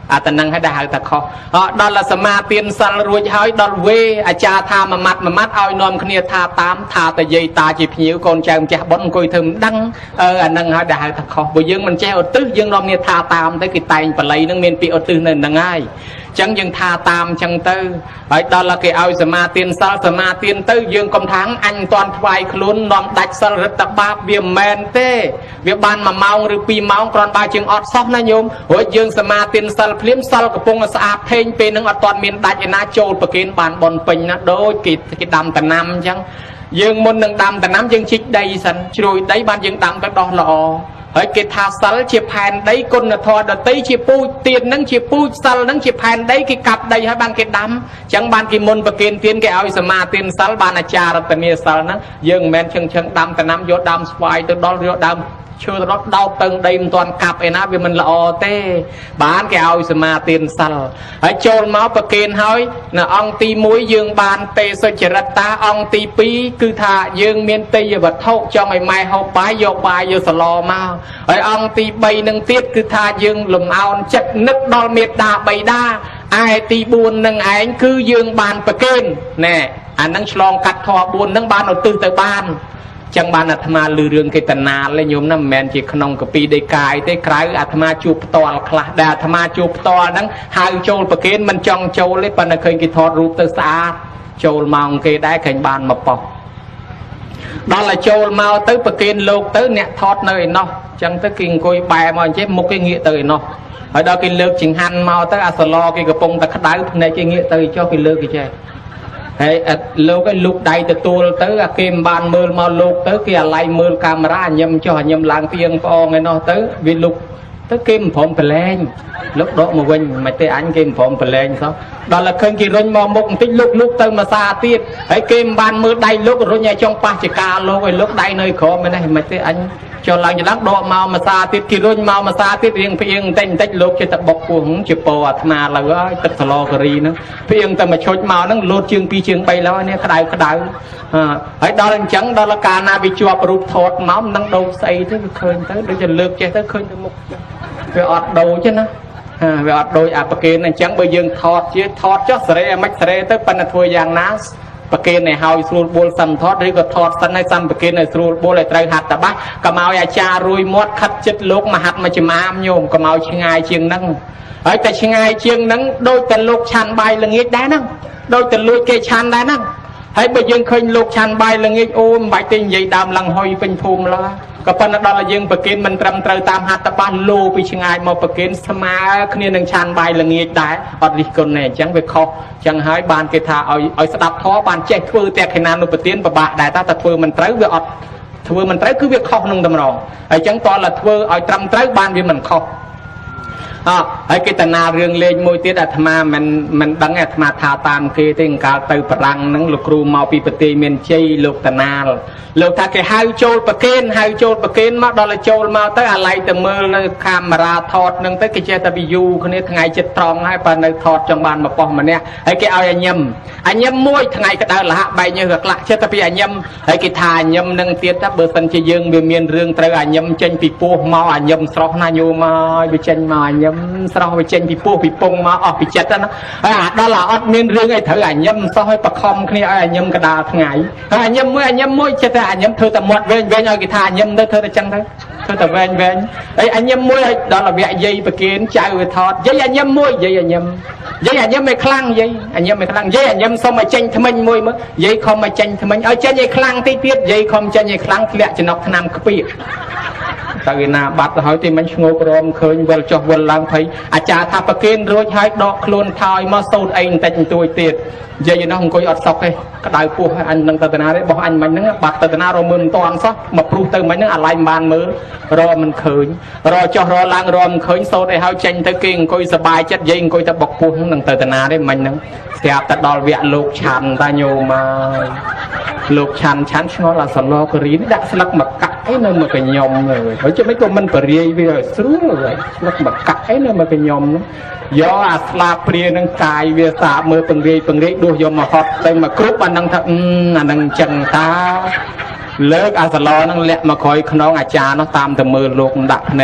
អាតនឹងឲ្យដែរហៅថាខុសដល់សមាទានសិលរួចហើយដល់វេអាចារ្យថាមួយម៉ាត់មួយម៉ាត់ឲ្យនាំគ្នាថាតាមថាតាយាយតាជាភ្ញៀវកូនចៅម្ចាស់បុណ្យអង្គុយធ្វើមិនដឹងអឺអានឹងឲ្យដែរហៅថាខុសបើយើងមិនចេះឧទ្ទិសយើងនាំគ្នាថាតាមទៅគេតែងបល័យនឹងមានពាក្យឧទ្ទិសនៅនឹងហើយចឹងយើងថាតាមចឹងទៅហើយដល់គេឲ្យសមាទានសិលសមាទានទៅយើងកុំថាអញមិនតាន់ថ្វាយខ្លួននាំដាច់សិលរិទ្ធបាបវាមិនមែនទេវាបានមួយម៉ោងឬពីរម៉ោងគ្រាន់បើជាងអត់សោះណាញោមរួចយើងសមាទានសិលភ្លាមសិលកំពុងស្អាតថេងពេលនឹងអត់តាន់មានដាច់ឯណាចូលប្រគេនបានបនពេញណាដូចគេគេដាំតំណាំអញ្ចឹងយើងមុននឹងដាំតំណាំយើងជីកដីសិនជ្រោយដីបានយើងដាំទៅដោះល្អហើយគេថាសិលជាផែនដីគុណធម៌ដតីជាពូជទៀននឹងជាពូជសិលនឹងជាផែនដីគេកាប់ដីហើយបានគេដាំអញ្ចឹងបានគេមុនប្រគេនទៀនគេឲ្យសមាទានសិលបានអាចារ្យរតនីសិលហ្នឹងយើងមិនមែនឈឹងឈឹងដាំតំណាំយកដើមស្វាយទៅដល់យកដើមឈើទៅដល់ដោតពឹងដីមិនទាន់កាប់ឯណាវាមិនល្អទេបានគេឲ្យសមាទានសិលហើយចូលមកប្រគេនហើយនៅអង្គទីមួយយើងបានទេសុចរិតតាអង្គទីពីរគឺថាយើងមានទេយវត្ថុចង់ឲ្យម៉ែហូបបាយយកបាយយកសឡមកហើយអង្គទីបីនឹងទៀតគឺថាយើងលំអោនចិត្តនឹកដល់មេត្តាបិតាឯទីបួននឹងឯងគឺយើងបានប្រគេនណែអានឹងឆ្លងកាត់ធម៌បួននឹងបានឧទ្ទិសទៅបានចឹងបានអាត្មាលឺរឿងគេតណាលញោមណាមិនមែនជាក្នុងកពីដីកាយទេក្រៅអាត្មាជួបផ្ទាល់ខ្លះដែលអាត្មាជួបផ្ទាល់ហ្នឹងហៅចូលប្រគេនមិនចង់ចូលទេប៉ុន្តែឃើញគេថតរូបទៅស្អាតចូលមកគេដែរឃើញបានមកប៉ោះដល់តែចូលមកទៅប្រគេនលោកទៅអ្នកថតនៅឯណោះចឹងទៅគេអង្គុយបែរមកអញ្ចឹងមុខគេងាកទៅឯណោះហើយដល់គេលើកចង្ហាន់មកទៅអាសឡគេកំពុងតែក្តៅភ្នែកគេងាកទៅចុះគេលើកគេចេះហើយលោកឲ្យលុកដៃទទួលទៅអាគេមិនបានមើលមកលោកទៅគេអាឡ័យមើលកាមេរ៉ាញឹមចុះញឹមឡើងទៀងប្អងឯនោះទៅវាលុកទៅគេមិនព្រមប្រឡែងលោកដកមកវិញមិនទេអញគេមិនព្រមប្រឡែងសោះដល់តែឃើញគេរុញមកមុខបន្តិចលុកលុកទៅមួយសាទៀតហើយគេមិនបានមើលដៃលុករុញឲ្យចង់ប៉ះចកាលោកឲ្យលុកដៃនៅក្រោមឯនេះមិនទេអញចុះឡើងចឡើងដកមកមួយសាទៀតគេរុញមកមួយសាទៀតរៀងផ្អៀងបន្តិចបន្តិចលោកចេះតែបុកពោះជាពោអាត្មាលើហើយទឹកសឡការីហ្នឹងផ្អៀងតែមកឈុចមកហ្នឹងលោតជើងពីរជើងបីឡើយនេះក្តៅក្តៅហើយដល់អញ្ចឹងដល់កាលណាវាជាប់រូបថតមកមិនដឹងដូរស្អីទេវាឃើញទៅដូចជាលើកចេះទៅឃើញទៅមុខវាអត់ដូរទេណាវាអត់ដូចអាប្រគេនអញ្ចឹងបើយើងថតជាថតចុះសេរីឲ្យមិនសេរីទៅប៉ុន្តែធ្វើយ៉ាងណាប្រគេនឲ្យហើយស្រួលបួលសិនថតឬក៏ថតសិនឲ្យសិនប្រគេនឲ្យស្រួលបួលឲ្យត្រូវហាត់តបាសកុំឲ្យអាចារ្យរួយមាត់ខិតចិត្តលោកមហាត់មកចំអាមញោមកុំឲ្យឆ្ងាយជាងហ្នឹងហើយតែឆ្ងាយជាងហ្នឹងដូចតែលោកឆាន់បាយល្ងាចដែរហ្នឹងដូចតែលួចគេឆាន់ដែរហ្នឹងហើយបើយើងឃើញលោកឆាន់បាយល្ងាចអូមិនបាច់ទេនិយាយដើមឡើងហុយពេញភូមិឡើយក៏ប៉ុន្តែដល់តែយើងប្រគេនមិនត្រឹមត្រូវតាមហាត់តបាសលោពីឆ្ងាយមកប្រគេនស្មើគ្នានឹងឆាន់បាយល្ងាចដែរអត់រិះគន់ទេអញ្ចឹងវាខុសអញ្ចឹងហើយបានគេថាឲ្យឲ្យស្ដាប់ធម៌បានចេះធ្វើតែខេណានុប្រទានពិបាកដែរតែធ្វើមិនត្រូវវាអត់ធ្វើមិនត្រូវគឺវាខុសនឹងតម្រងហើយអញ្ចឹងតើតែធ្វើឲ្យត្រឹមត្រូវបានវាមិនខុសអើហើយគេតណារឿងលេងមួយទៀតអាត្មាមិនមិនដឹងអាត្មាថាតាមគេទេកាលទៅប្រឡាំងហ្នឹងលោកគ្រូមកពីប្រទេសមានជ័យលោកតណាលលោកថាគេហៅចូលប្រគេនហៅចូលប្រគេនមកដល់ទៅចូលមកទៅអាឡ័យទៅមើលនៅកាមេរ៉ាថតហ្នឹងទៅគេចេះតែវីយូគ្នាថ្ងៃចិត្តត្រង់ហើយបើនៅថតចង់បានមកប៉ោះម្នាក់ហើយគេឲ្យអាញឹមអាញឹមមួយថ្ងៃក្តៅលហៈបែកញើសក្លាក់ចិត្តទៅពីអាញឹមហើយគេថាអាញឹមហ្នឹងទៀតថាបើសិនជាយើងវាមានរឿងត្រូវអាញឹមចេញពីពោះមកអាញឹមស្រស់ណាញោមមកវាចេញមកអាញឹមស្រស់វាចេញពីពោះពីពងមកអស់ពីចិត្តណាហើយអាដល់អាអត់មានរឿងអីត្រូវអាញឹមសោះឲ្យបខំគ្នាឲ្យអាញឹមកដាលថ្ងៃហើយអាញឹមមួយអាញឹមមួយចិត្តតែអាញឹមធ្វើតែមាត់វែងវែងឲ្យគេថាអាញឹមទៅធ្វើតែចឹងទៅធ្វើតែវែងវែងហើយអាញឹមមួយឲ្យដល់រវៈយាយប្រគេនចៅវាថតយាយអាញឹមមួយយាយអាញឹមយាយអាញឹមឲ្យខ្លាំងយាយអាញឹមឲ្យខ្លាំងយាយអាញឹមសុំឲ្យចេញថ្មិញមួយមើលយាយខំឲ្យចេញថ្មិញឲ្យចេញឲ្យខ្លាំងតិចទៀតយាយខំចេញឲ្យខ្លាំងធ្លាក់ចំណុកថ្នាំខ្ពៀកទៅឯណាបាត់ទៅហើយទីមិញស្ងោករមឃើញវិលចុះវិលឡើងភ័យអាចារ្យថាប្រគេនរួចហើយដកខ្លួនថយមកសូត្រអីបន្តិចបន្តួចទៀតនិយាយនោះអង្គុយអត់សុខទេក្តៅពោះហើយអញនឹងទៅតាណាទេបោះអញមិញហ្នឹងបាត់ទៅតាណារមើលមិនតាន់សោះមកព្រុសទៅមិញហ្នឹងអាឡ័យមិនបានមើលរមិនឃើញរចុះរឡើងរមិនឃើញសូត្រអីហើយចេញទៅគេអង្គុយសប្បាយចិត្តនិយាយអង្គុយទៅបុកពោះហ្នឹងទៅតាណាទេមិញហ្នឹងស្រាប់តែដល់វគ្គលោកឆាន់តាញោមមកលោកឆាន់ឆាន់ឆ្ងល់អាសឡករីនេះដាក់ស្លឹកមកកាក់អីនៅមកកញ្ញុមហើយជិះមិនក៏មិនបរិយាយវាស្រួលហើយស្លឹកមកកាក់អីនៅមកកញ្ញុមយកអាស្លាបព្រានឹងកាយវាសាបមើលពង្រាយពង្រាយដួសយកមកហត់ទៅមកគ្រប់អានឹងថាអានឹងចឹងតាលើកអាសឡហ្នឹងលាក់មកក្រោយខ្នងអាចារ្យនោះតាមទៅមើលលោកដាក់ភ្នែក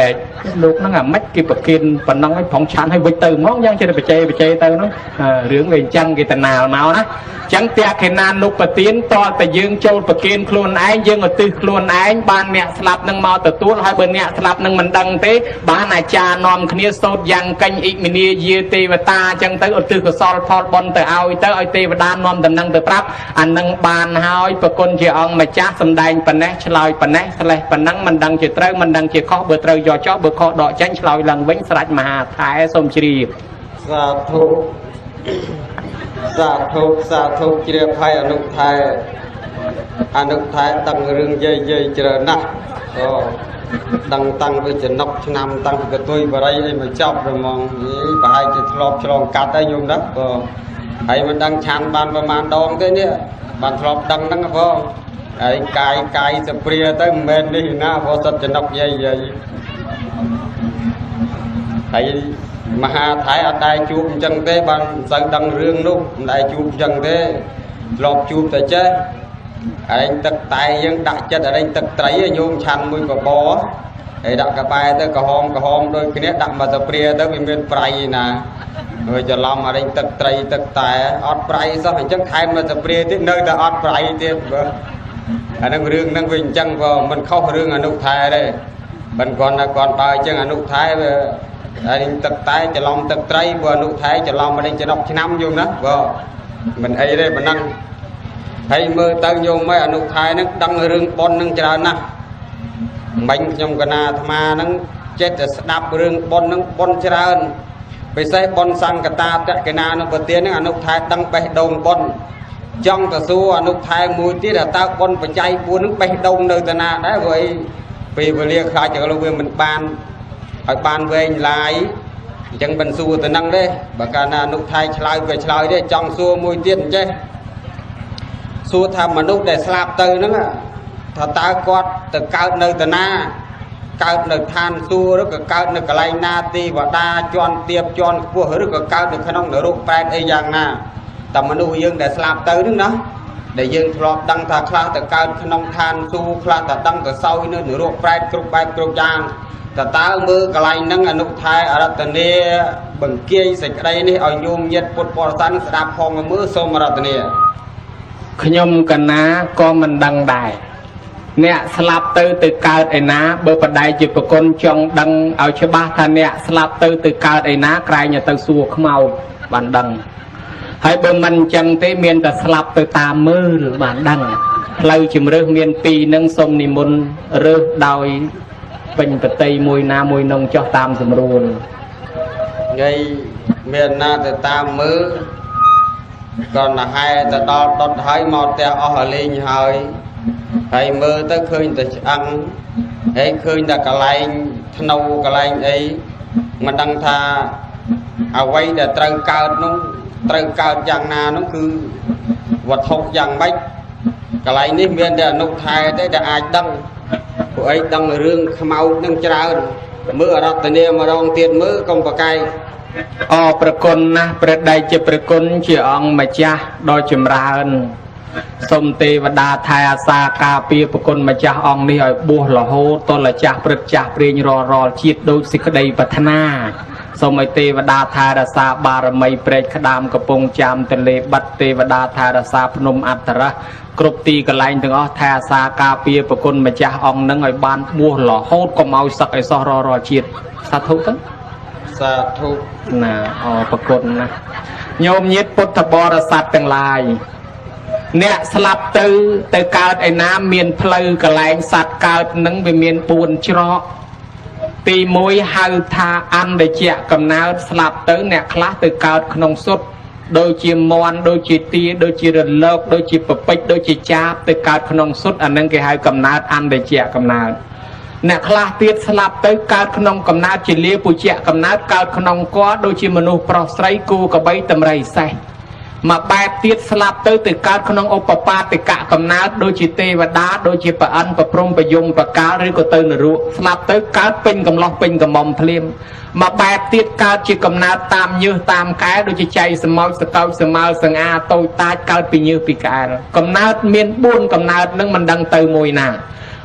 lúc nó ngầm mấy cái bậc kiên phần năng ấy phóng chán hay với từ món nhang trên bề chơi bề chơi từ nó rướng người chăng cái tần nào nào đó chẳng tia cái nan lúc bậc tiến to tại dương châu bậc kiên luôn ái dương ở tư luôn ái ban nẹt slap nâng mò từ tuốt hai bên nẹt slap nâng mình đăng thế bán này cha nòm kia sốt giang canh ít mình đi dê tê và ta chẳng tới ở tư của sol phật bon từ ao tới ở tê và đan nòm tầm năng từ prap anh nâng bàn hai bậc con chị ông mà cha sầm đai phần nét lòi phần nét lệ phần năng mình đăng chỉ trâu mình đăng chỉ khó bờ trâu do chó bờ kho đọ tránh lòi lần vĩnh sạch mà thái sông chi sa thu sa thu sa thu chia hai anh ông thái anh ông thái tăng rừng dây dây chờ nè đăng tăng với chân nóc năm tăng cái tôi vào đây mà chọc rồi mong và hai chỉ lọp lọp cắt đây dùng đất hay mình đang chán bàn và màn đòn thế nhé bàn lọp đăng đăng không ấy cài cài sập bia tới bên đi na vô sạch chân nóc dây dây hay mà hà thái ở đây chụp chân thế bàn sang đăng rương luôn đây chụp chân thế lọp chụp tại chết anh tật tay dân đặt chất ở đây tật tấy nhôm chăn mùi của bó để đặt cả bài tới cả hôm cả hôm đôi khi đặt mà tập bia tới bên bên pray nè rồi giờ làm ở đây tật tấy tật tay ót pray sao phải chắc thay mà tập bia tới nơi ta ót pray tiếp ở đang rương đang bình chân vào mình khóc rương ở nút thái đây mình còn là còn bài chân ở nút thái đây tật tayจะ lòng tật tấy vừa nút tháiจะ lòng ở đâyจะ đọc năm vô đó vâng mình ấy đây mình năng hay mơ tao nhung mấy anh nụ thái nó đăng rương bon nâng chờ nè mình trong cái na tham nó chết đạp rương bon nâng bon chờ bây giờ bon sang cái ta cái na nó vừa tiến anh nụ thái đăng bay đồng bon trong cái số anh nụ thái mùi tiết là tao bon phải chạy buôn nó bay đồng nơi ta na đấy vậy vì vừa liệt khai cho lúc mình ban ở ban về lại chẳng bên xu từ năng đấy và cả na nụ thái chơi về chơi đấy trong xu mùi tiết chứ xua tham mà lúc để slap từ nó thật ta quát từ cao nơi từ na cao nơi than xua rất là cao nơi cái na ti và đa chọn tiệp chọn của rất là cao được khả năng nở rục bay đây rằng nè tầm mà nuôi dương để slap từ nữa đó để dương lọt đăng thà khla từ cao khả năng than xu khla từ đăng từ sau nữa nở rục bay rục bay rục giang thật ta mưa cái năng anh lúc thay ở đây này bằng kia sạch đây này ở nhung nhiệt bột bò sắn đạp phong mưa sông mà đây này nhomกันนะก็มันดังได้เนี่ยสลับตื้อตึกเกิดไอ้นะเบอร์ปัดได้จิปกลจงดังเอาชบ้าท่านเนี่ยสลับตื้อตึกเกิดไอ้นะใครเนี่ยตั้งสัวขมเอาบันดังให้เบอร์มันจังเตเมียนแต่สลับตื้อตามมือหรือบันดังเราจิมเรื่องเมียนปีนั่งสมนิมนต์เรื่องดาวเป็นปฏิมวยนามวยนงเจ้าตามสมรูนไงเมียนนาแต่ตามมือcòn là hai ta đo đo thấy một teo ở lên hơi hay mơ tới khơi ta ăn ấy khơi ta cả lại nâu cả lại ấy mà đăng tha à quay để trăng cao nó trăng cao chẳng na nó cứ vật thục chẳng bách cả lại ní miền để nụ thai đấy để ai đăng của ấy đăng rương mau nâng trao mưa ở đó từ mà đong tiền mưa không có cay อประกนนะประใดจะประกนเจียองมาจ้าโดยจำราญสมเทวดาไทยอาสาคาเปียประกนมาจ้าองนี่ไอ้บัวหล่อโหตอนละจ้าประจ้าเปลี่ยนรอรอชีดโดยสิกใดปัฒนาสมัยเทวดาไทยอาสาบารมีเปรตขดามกระปงจามทะเลบัดเทวดาไทยอาสาพนมอัตระกรบตีกระไลถึงอ๋อไทยอาสาคาเปียประกนมาจ้าองนั่งไอ้บ้านบัวหล่อโหก็เมาสักไอ้ซอรอรอชีดสาธุกันสาธุน่ะอ๋อประกฏนะโยมยิดพุทธบริษัทต่างหลายเนี่ยสลับตื้อแต่เกิดไอ้น้ำเมียนเพลกระแลงสัตว์เกิดนังไปเมียนปูนชรอกตีมวยหาทาอันได้เจียกำนาสลับตื้อเนี่ยคลาแต่เกิดขนมสดโดยจีมอนโดยจีตีโดยจีระเลิกโดยจีปะปิดโดยจีจ้าแต่เกิดขนมสดอันนั้นก็ให้กำนาอันได้เจียกำนาเนี่ยคลาเตียสลับตื้อการขนมกำนาจิเลียปุเจกำนาการขนมก้อโดยจิมนุษย์ปลอดไร้กูกับใบตำไรใส่มาแบบเตียสลับตื้อตื้อการขนมอุปปาติกะกำนาโดยจิเตวดาโดยจิปะอันปะพรมปะยงปะกาหรือก็ตื้อนรุสลับตื้อการเป็นกำลังเป็นกำมอมเพลียมมาแบบเตียการจิกำนาตามยื้อตามกายโดยจิใจสมองสเกาสมาสังอาโตตายการปียื้อปีกายกำนาเมียนบุญกำนานั่งมันดังตื้อมวยนาบ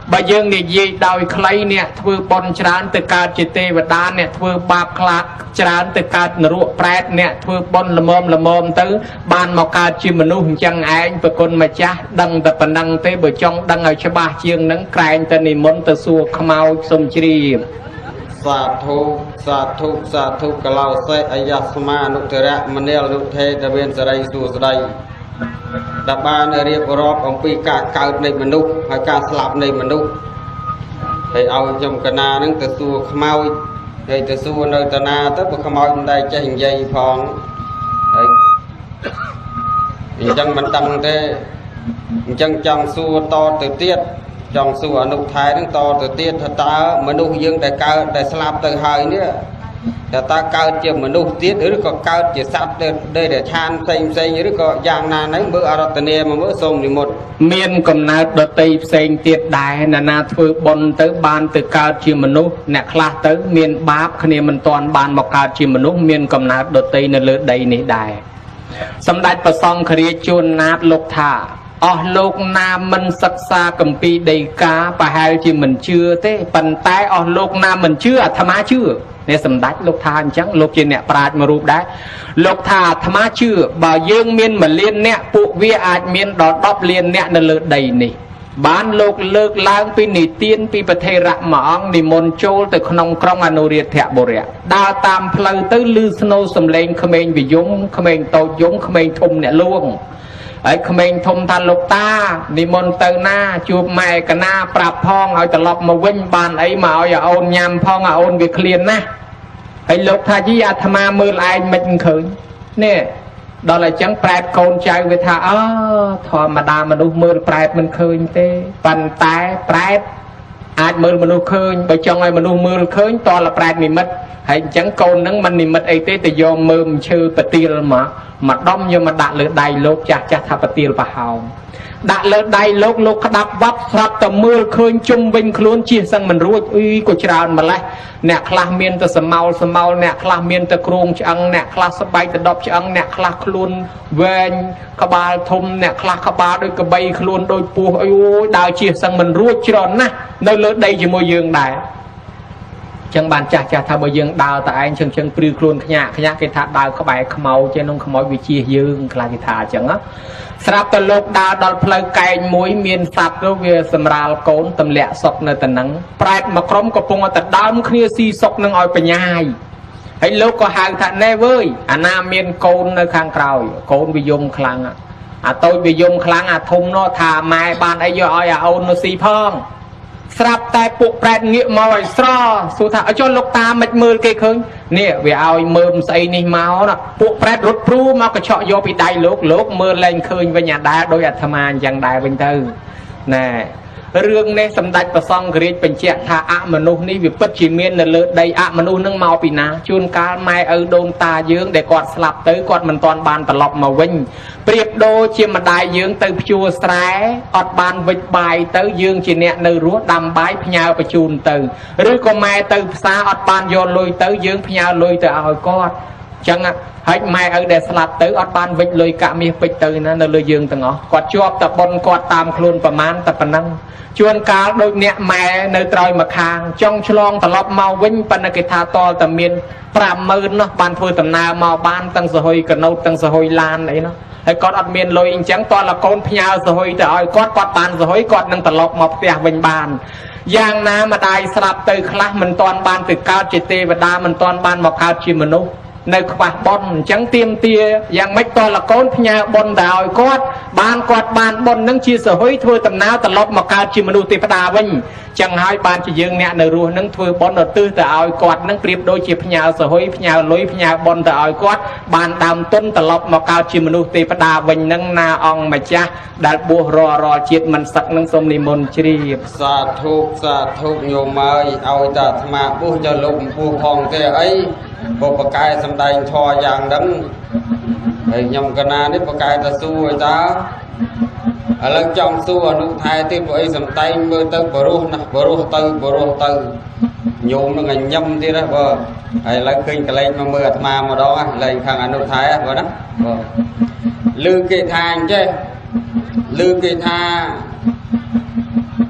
បើយើងនិយាយដោយខ្លីអ្នកធ្វើបន់ច្រើនទៅកើតជាទេវតាអ្នកធ្វើបាបខ្លាចច្រើនទៅកើតនរកប្រែតអ្នកធ្វើបន់ល្មមល្មមទៅបានមកកើតជាមនុស្សអញ្ចឹងឯងប្រគុណម្ចាស់ដឹងតែប៉ុណ្ណឹងទេបើចង់ដឹងឲ្យច្បាស់ជាងហ្នឹងក្រែងទៅនិមន្តទៅសួរខ្មោចសុំជ្រាបសាធុសាធុសាធុកឡោសេអាយស្មានុទរៈមនាលនុថេតវេនសរិសួស្ដីដែលបានរៀបរាប់អំពីការកើតនៃមនុស្សហើយការស្លាប់នៃមនុស្សហើយឲ្យខ្ញុំកណានឹងទៅសួរខ្មោចហើយទៅសួរនៅតាណាទៅបើខ្មោចមិនដែលចេះនិយាយផងហើយអញ្ចឹងមិនដឹងទេអញ្ចឹងចង់សួរតទៅទៀតចង់សួរអនុថែនឹងតទៅទៀតថាតើមនុស្សយើងដែលកើតដែលស្លាប់ទៅហើយនេះតែតើកើតជាមនុស្សទៀតឬក៏កើតជាសត្វដែលដែលឆានផ្សេងផ្សេងឬក៏យ៉ាងណាហ្នឹងមើលអរតនីមកមើលសូមនិមន្តមានកំណើតដតីផ្សេងទៀតដែរណាណាធ្វើបុណ្យទៅបានទៅកើតជាមនុស្សអ្នកខ្លះទៅមានបាបគ្នាមិនទាន់បានមកកើតជាមនុស្សមានកំណើតដតីនៅលើដីនេះដែរសម្ដេចព្រះសង្ឃរាជជួនណាតលោកថាអស់លោកណាមិនសិក្សាគម្ពីរដីកាប្រហែលជាមិនជឿទេប៉ុន្តែអស់លោកណាមិនជឿអាត្មាជឿនេះសម្ដេចលោកថាអញ្ចឹងលោកជាអ្នកប្រាជ្ញមួយរូបដែរលោកថាអាត្មាជឿបើយើងមានមួយលានអ្នកពួកវាអាចមានដល់ដប់លានអ្នកនៅលើដីនេះបានលោកលើកឡើងពីនិទានពីប្រធេរៈមួយអង្គនិមន្តចូលទៅក្នុងក្រុងអនុរាធបុរៈដើរតាមផ្លូវទៅឮស្នូរសំឡេងក្មេងវិយមក្មេងតូចយំក្មេងធំអ្នកលួងហើយក្មេងធំថាលោកតានិមន្តទៅណាជួបម៉ែកណាប្រាប់ផងឲ្យត្រឡប់មកវិញបានអីមកឲ្យអូនញ៉ាំផងឲ្យអូនវាឃ្លានណាហើយលោកថាជីអាត្មាមើលឯងមិនឃើញនេះដល់អញ្ចឹងប្រែតកូនចៅវាថាអើធម្មតាមនុស្សមើលប្រែតមិនឃើញទេប៉ុន្តែប្រែតអាចមើលមនុស្សឃើញបើចង់ឲ្យមនុស្សមើលឃើញតលប្រែតនិមិត្តហើយអញ្ចឹងកូននឹងមិននិមិត្តអីទេទៅយកមើលឈើប្រទាលមកមកដំយកមកដាក់លើដៃលោកចាស់ចាស់ថាប្រទាលប្រហោងដាក់លើដៃលោកលោកក្តាប់វត្តស្រាប់តែមើលឃើញជុំវិញខ្លួនជិះសឹងមិនរួចអ៊ីក៏ច្រើនម្លេះអ្នកខ្លះមានតែសមោលសមោលអ្នកខ្លះមានតែគ្រងឆ្អឹងអ្នកខ្លះស្បែកទៅដប់ឆ្អឹងអ្នកខ្លះខ្លួនវែងក្បាលធំអ្នកខ្លះក្បាលដូចកបីខ្លួនដូចពស់អីអូយដើរជិះសឹងមិនរួចច្រើនណាស់នៅលើដីជាមួយយើងដែរចឹងបានចាស់ចាស់ថាបើយើងដើរតែឯងជឹងជឹងព្រឿខ្លួនខ្ញាក់ខ្ញាក់គេថាដើរក្បែរខ្មោចចេះនំខ្មោចវាជិះយើងខ្លះគេថាអញ្ចឹងណាស្រាប់តែលោកដើរដល់ផ្លូវកែងមួយមានសត្វនោះវាសម្រាលកូនទម្លាក់សុកនៅទៅនឹងប្រែតមកក្រុមកំពុងតែដើមគ្នាស៊ីសុកនឹងឲ្យបញ្ញាយហើយលោកក៏ហៅថាណែវើយអាណាមានកូននៅខាងក្រោយកូនវាយំខ្លាំងអាតូចវាយំខ្លាំងអាធំនោះថាម៉ែបានអីយកឲ្យអាអូននោះស៊ីផងស្រាប់តែពួកប្រែតងាកមកឲ្យស្រសួរថាអញ្ចឹងលោកតាមិនមើលគេឃើញនេះវាឲ្យមើលស្អីនេះមកណាពួកប្រែតរត់ព្រួមកកញ្ឆក់យកពីដៃលោកលោកមើលលែងឃើញវិញអាដែរដោយអាត្មាអញ្ចឹងដែរវិញទៅណែរឿងនេះសម្ដេចព្រះសង្ឃរាជបញ្ជាក់ថាអមនុស្សនេះវាពិតជាមាននៅលើដីអមនុស្សនឹងមកពីណាជួនកាលម៉ែឪដូនតាយើងដែលគាត់ស្លាប់ទៅគាត់មិនទាន់បានត្រឡប់មកវិញប្រៀបដូចជាម្ដាយយើងទៅភ្ជួរស្រែអត់បានវិចបាយទៅយើងជាអ្នកនៅរស់ដាំបាយផ្ញើបញ្ជូនទៅឬក៏ម៉ែទៅផ្សារអត់បានយកលុយទៅយើងផ្ញើលុយទៅឲ្យគាត់ចឹងហើយម៉ែឪដែលស្លាប់ទៅអត់បានវិចលុយកាក់មាសពេជ្រទៅណានៅលើយើងទាំងអស់គាត់ជាប់តែប៉ុនគាត់តាមខ្លួនប្រមាណតែប៉ុណ្ណឹងជួនកាលដូចអ្នកម៉ែនៅត្រោយមកខាងចង់ឆ្លងត្រឡប់មកវិញប៉ុន្តែគេថាតតែមាន ប្រាំម៉ឺន នោះបានធ្វើដំណើរមកបានទាំងសហុយកណូតទាំងសហុយឡានអីនោះហើយគាត់អត់មានលុយអញ្ចឹងតលកូនផ្ញើសហុយទៅឲ្យគាត់គាត់បានសហុយគាត់នឹងត្រឡប់មកផ្ទះវិញបានយ៉ាងណាម្ដាយស្លាប់ទៅខ្លះមិនទាន់បានទៅកើតជាទេវតាមិនទាន់បានមកកើតជាមនុស្សនៅខ្វះបុណ្យអញ្ចឹងទៀមទាយ៉ាងម៉េចតលកូនផ្ញើបុណ្យទៅឲ្យគាត់បានគាត់បានបុណ្យនឹងជាសហុយធ្វើដំណើរត្រឡប់មកកើតជាមនុស្សទេវតាវិញចឹងហើយបានជាយើងអ្នកនៅរស់នឹងធ្វើបុណ្យឧទ្ទិសទៅឲ្យគាត់នឹងប្រៀបដូចជាផ្ញើសហុយផ្ញើលុយផ្ញើបុណ្យទៅឲ្យគាត់បានដើមទុនត្រឡប់មកកើតជាមនុស្សទេវតាវិញនឹងណាអង្គម្ចាស់ដែលបួសរាល់រាល់ជាតិមិនសឹកនឹងសូមនិមន្តជ្រាបសាធុសាធុញោមអើយឲ្យតែអាត្មាបួសយកលោកពូផងទេអីបុព្វកាយសំដែងធរយ៉ាងហ្នឹងហើយខ្ញុំកណានេះបកែទៅសួរឲ្យតើឥឡូវចង់សួរអនុថែទៀតពួកអីសំដែងមើលទៅបរោះណាស់បរោះទៅបរោះទៅញោមនឹងញឹមទៀតណាបើហើយឥឡូវឃើញកលែងមកមើលអាត្មាម្ដងណាលែងខាងអនុថែបើណាបើឮគេថាអញ្ចេះឮគេថា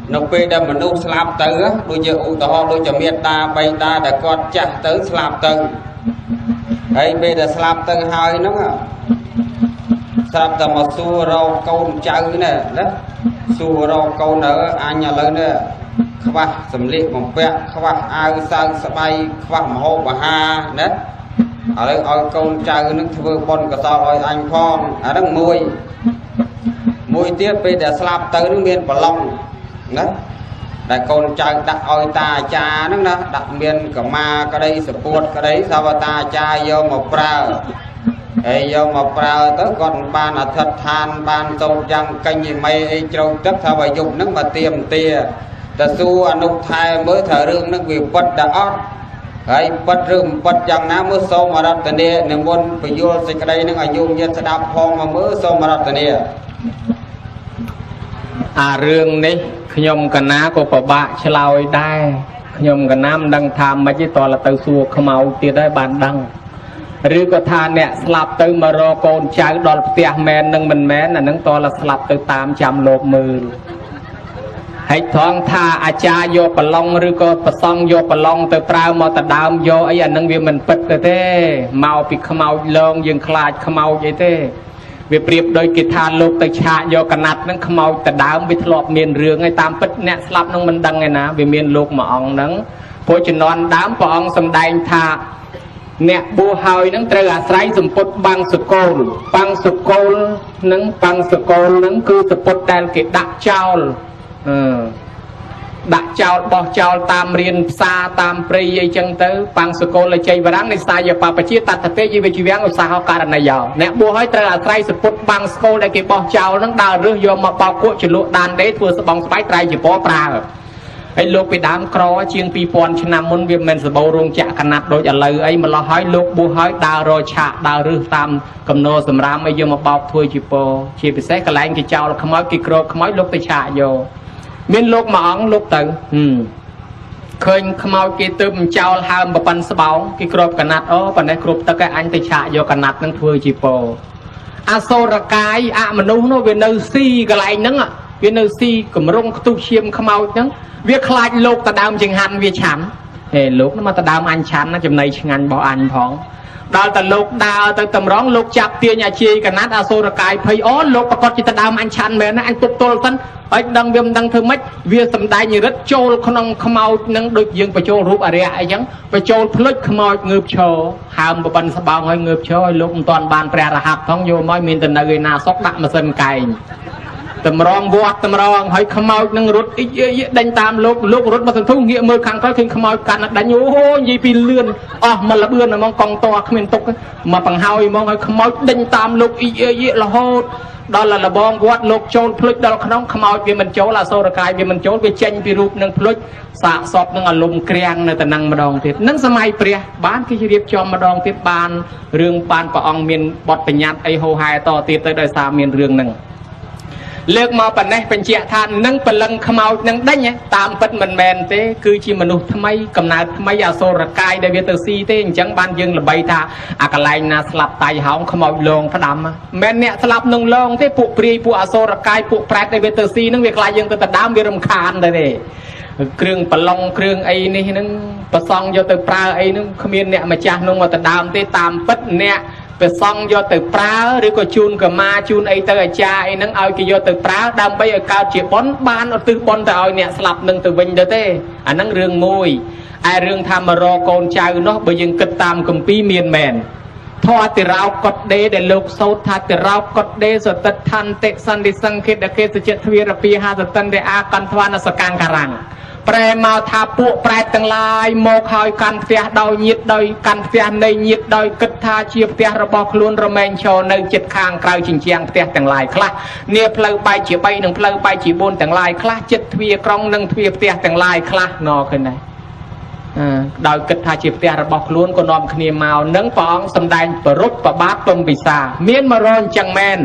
nó về đâm mà nụ slap tới đôi giờ u tao đôi giờ miệt ta bay ta đã con chặt tới slap tới ấy bây giờ slap tới hai nó à slap tới một xu rau câu chơi nè đó xu rau câu nữa anh nhà lớn nè các bạn sầm liệt một vẹn các bạn ai sang sập bay các bạn mà hô bà ha đấy ở đây ở câu chơi nó vừa con cả sao rồi anh phong ở đang môi môi tiếp bây giờ slap tới nó miền bờ long đó đại con chơi đặt oi ta cha nó đó đặt miền cả ma cái đây support cái đấy sao mà ta cha vô một pra ấy vô một pra tới còn ban là thật than ban tôn răng canh gì mây trâu tất sao mà dùng nó mà tiềm tia ta su anh úc thai mới thở rương nó vì bất đã ót ấy bất rương bất chẳng ná mới xô mà đặt tên địa nên muốn phải vô dịch đây nó ở dùng nhân sẽ đạp phong mà mới xô mà đặt tên địa à rương này nhom cả ná của bà bạ cho lao đây nhom cả nam đang tham mấy cái to là tàu xua không mau tiền đấy bàn đăng rư có tha nè slap tới mà ro con trái đòn tiệt men nâng mình mén là nâng to là slap tới tám trăm lột mười hãy thoáng tha à cha vô bà long rư có bà song vô bà long tới prao mà ta đam vô ấy anh nâng việc mình bật tới thế mau bị không mau lông dừng khai không mau vậy thế việc priệp đôi kỳ tha lục tới cha vô cả nát nâng không mau ta đam bị thọp miền rương ngay tam bật nè slap nâng mình đăng ngay ná vì miền lục mà ông nâng phố chỉ non đám bà ông xâm đai tha nè bùa hơi nâng trời à sấy sụp bột băng sụp cồn băng sụp cồn nâng băng sụp cồn nâng cứ sụp bột đen kịp đặt trao đặt trao bỏ trao tam riêng xa tam prey dây chân tới băng sụp cồn là chơi và đáng này sai giờ bà bà chia tạt thật tế gì về chỉ vén của sao cả này giờ nè bùa hơi trời à sấy sụp bột băng sụp cồn để kịp bỏ trao nâng đào rước vô mà bao cuộn chỉ lụa đàn đấy vừa sụp bóng sấy trái chỉ bỏ praไอ้ลูกไปดามครอเชียงปีปอนชนะมุนเวียนเมนสบรงจะขนาดโดยอะไรไอ้มาล้อให้ลูกบูให้ดาวรอชะดาวรื้อตามกำโนสำรามไอ้ยมมาบอกถ้วยจีโปชีไปเสกกระแลงกี่เจ้าขโมยกี่กรอบขโมยลูกไปชะโยมินลูกมาอ๋องลูกตึงอืมเคยขโมยกี่ตึมเจ้าห้ามบปันสบองกี่กรอบขนาดอ๋อปันได้กรอบตะแกอันไปชะโยขนาดนั่งถ้วยจีโปอาโซรกายอะมนุษย์โนเวเนอร์ซีกระแลงนั่งอ่ะเวเนอร์ซีกำรงตุเชียมขโมยนั่งviệc khai lục ta đam chừng hành việc chán để lúc nó mà ta đam anh chán nó chừng này chừng anh bỏ anh phóng đó ta lục đào ta tầm rong lục chạp tiền nhà chi cả nát aso ra cài thấy ó lục bà con chỉ ta đam anh chán mẹ nó anh tục tôl tân anh đang viêm đang thơm mấy việc tầm đại như rất trôi không năng không mau năng được dương phải trôi rúp ở đây ai chẳng phải trôi phơi không mau ngược trôi hàm một phần bao hơi ngược trôi lúc toàn bàn bè là hạt phong vô mỗi miền tình là người nào sốc đạn mà sân cài tầm rong vọt tầm rong hỏi không mau năng rút đánh tam lúc lúc rút mà thằng thu nghĩa mơ khang coi khi không mau cắn đánh nhố gì pin lươn à mà là bươn là mong con to không tục mà bằng hai mong hỏi không mau đánh tam lúc ý là hốt đó là là bong vọt lúc trôn phơi đó không không mau vì mình chỗ là sâu ra cài vì mình chỗ vì tranh vì rụp năng phơi xạ sọp năng ở lùm keng nơi tận năng mà đòn thiệt năng sớm mai pria bán cái gì cho mà đòn thiệt ban riêng ban và ông miền bọt bền nhạt ai hô hai to thiệt tới đời xa miền riêng năngเลือกมาปันนี้เป็นเจ้าท่านนั่งเป็นลังขมาวนั่งได้เนี่ยตามปัดมันแมนเต้คือชีมนุษย์ทำไมกำนัดทำไมยาโซรกายได้เวทซีเต้จังบ้านยังระบายตาอากาศลายนาสลับไตหอมขมาวลงพระดำแมนเนี่ยสลับนงลงเต้ปุปรีปุอาโซรกายปุแปรได้เวทซีนั่งเวกลายยังตัวดำเวรมคานได้เลยเครื่องปลงเครื่องไอ้นี่นั่งประซองโยตัวปลาไอ้นั่งขมิ้นเนี่ยมาจ้านุ่งมาตัวดำเต้ตามปัดเนี่ยไปซ่องโยตึกปลาหรือก็จูนกับมาจูนไอเตอร์จ่าไอ้นั่งเอากี่โยตึกปลาดำไปเอากาวเจียบอนบ้านเอาตึกบอนแต่เอาเนี่ยสลับหนึ่งตึกวินเดอเต้อันนั้นเรื่องมวยไอเรื่องทำมารอโกนใจเนาะไปยังกึศตามกัมปีเมียนแมนทอติเรากดเดเดลูกโซทัติเรากดเดสตัดทันเตสันดิสังเกตเดเคสเจตวีรปีหาสตันเดอากันทวานสกังการังแปรมาทาปุแปรตั้งลายโมคอยกันเสียดอยยิดดอยกันเสียในยิดดอยกึศทาเชียบเสียระบอกล้วนระเมนโชในจิตคางกลายจิงเชียงเสียตั้งลายคลาเนี่ยเพลย์ใบจีใบหนึ่งเพลย์ใบจีบนตั้งลายคลาจิตทวีกรองหนึ่งทวีเสียตั้งลายคลานอขึ้นได้ดอยกึศทาเชียบเสียระบอกล้วนก็นอมขณีมาหนึ่งปองสำแดงปรุปปบาตตมปิศาเมียนมารอนจังแมน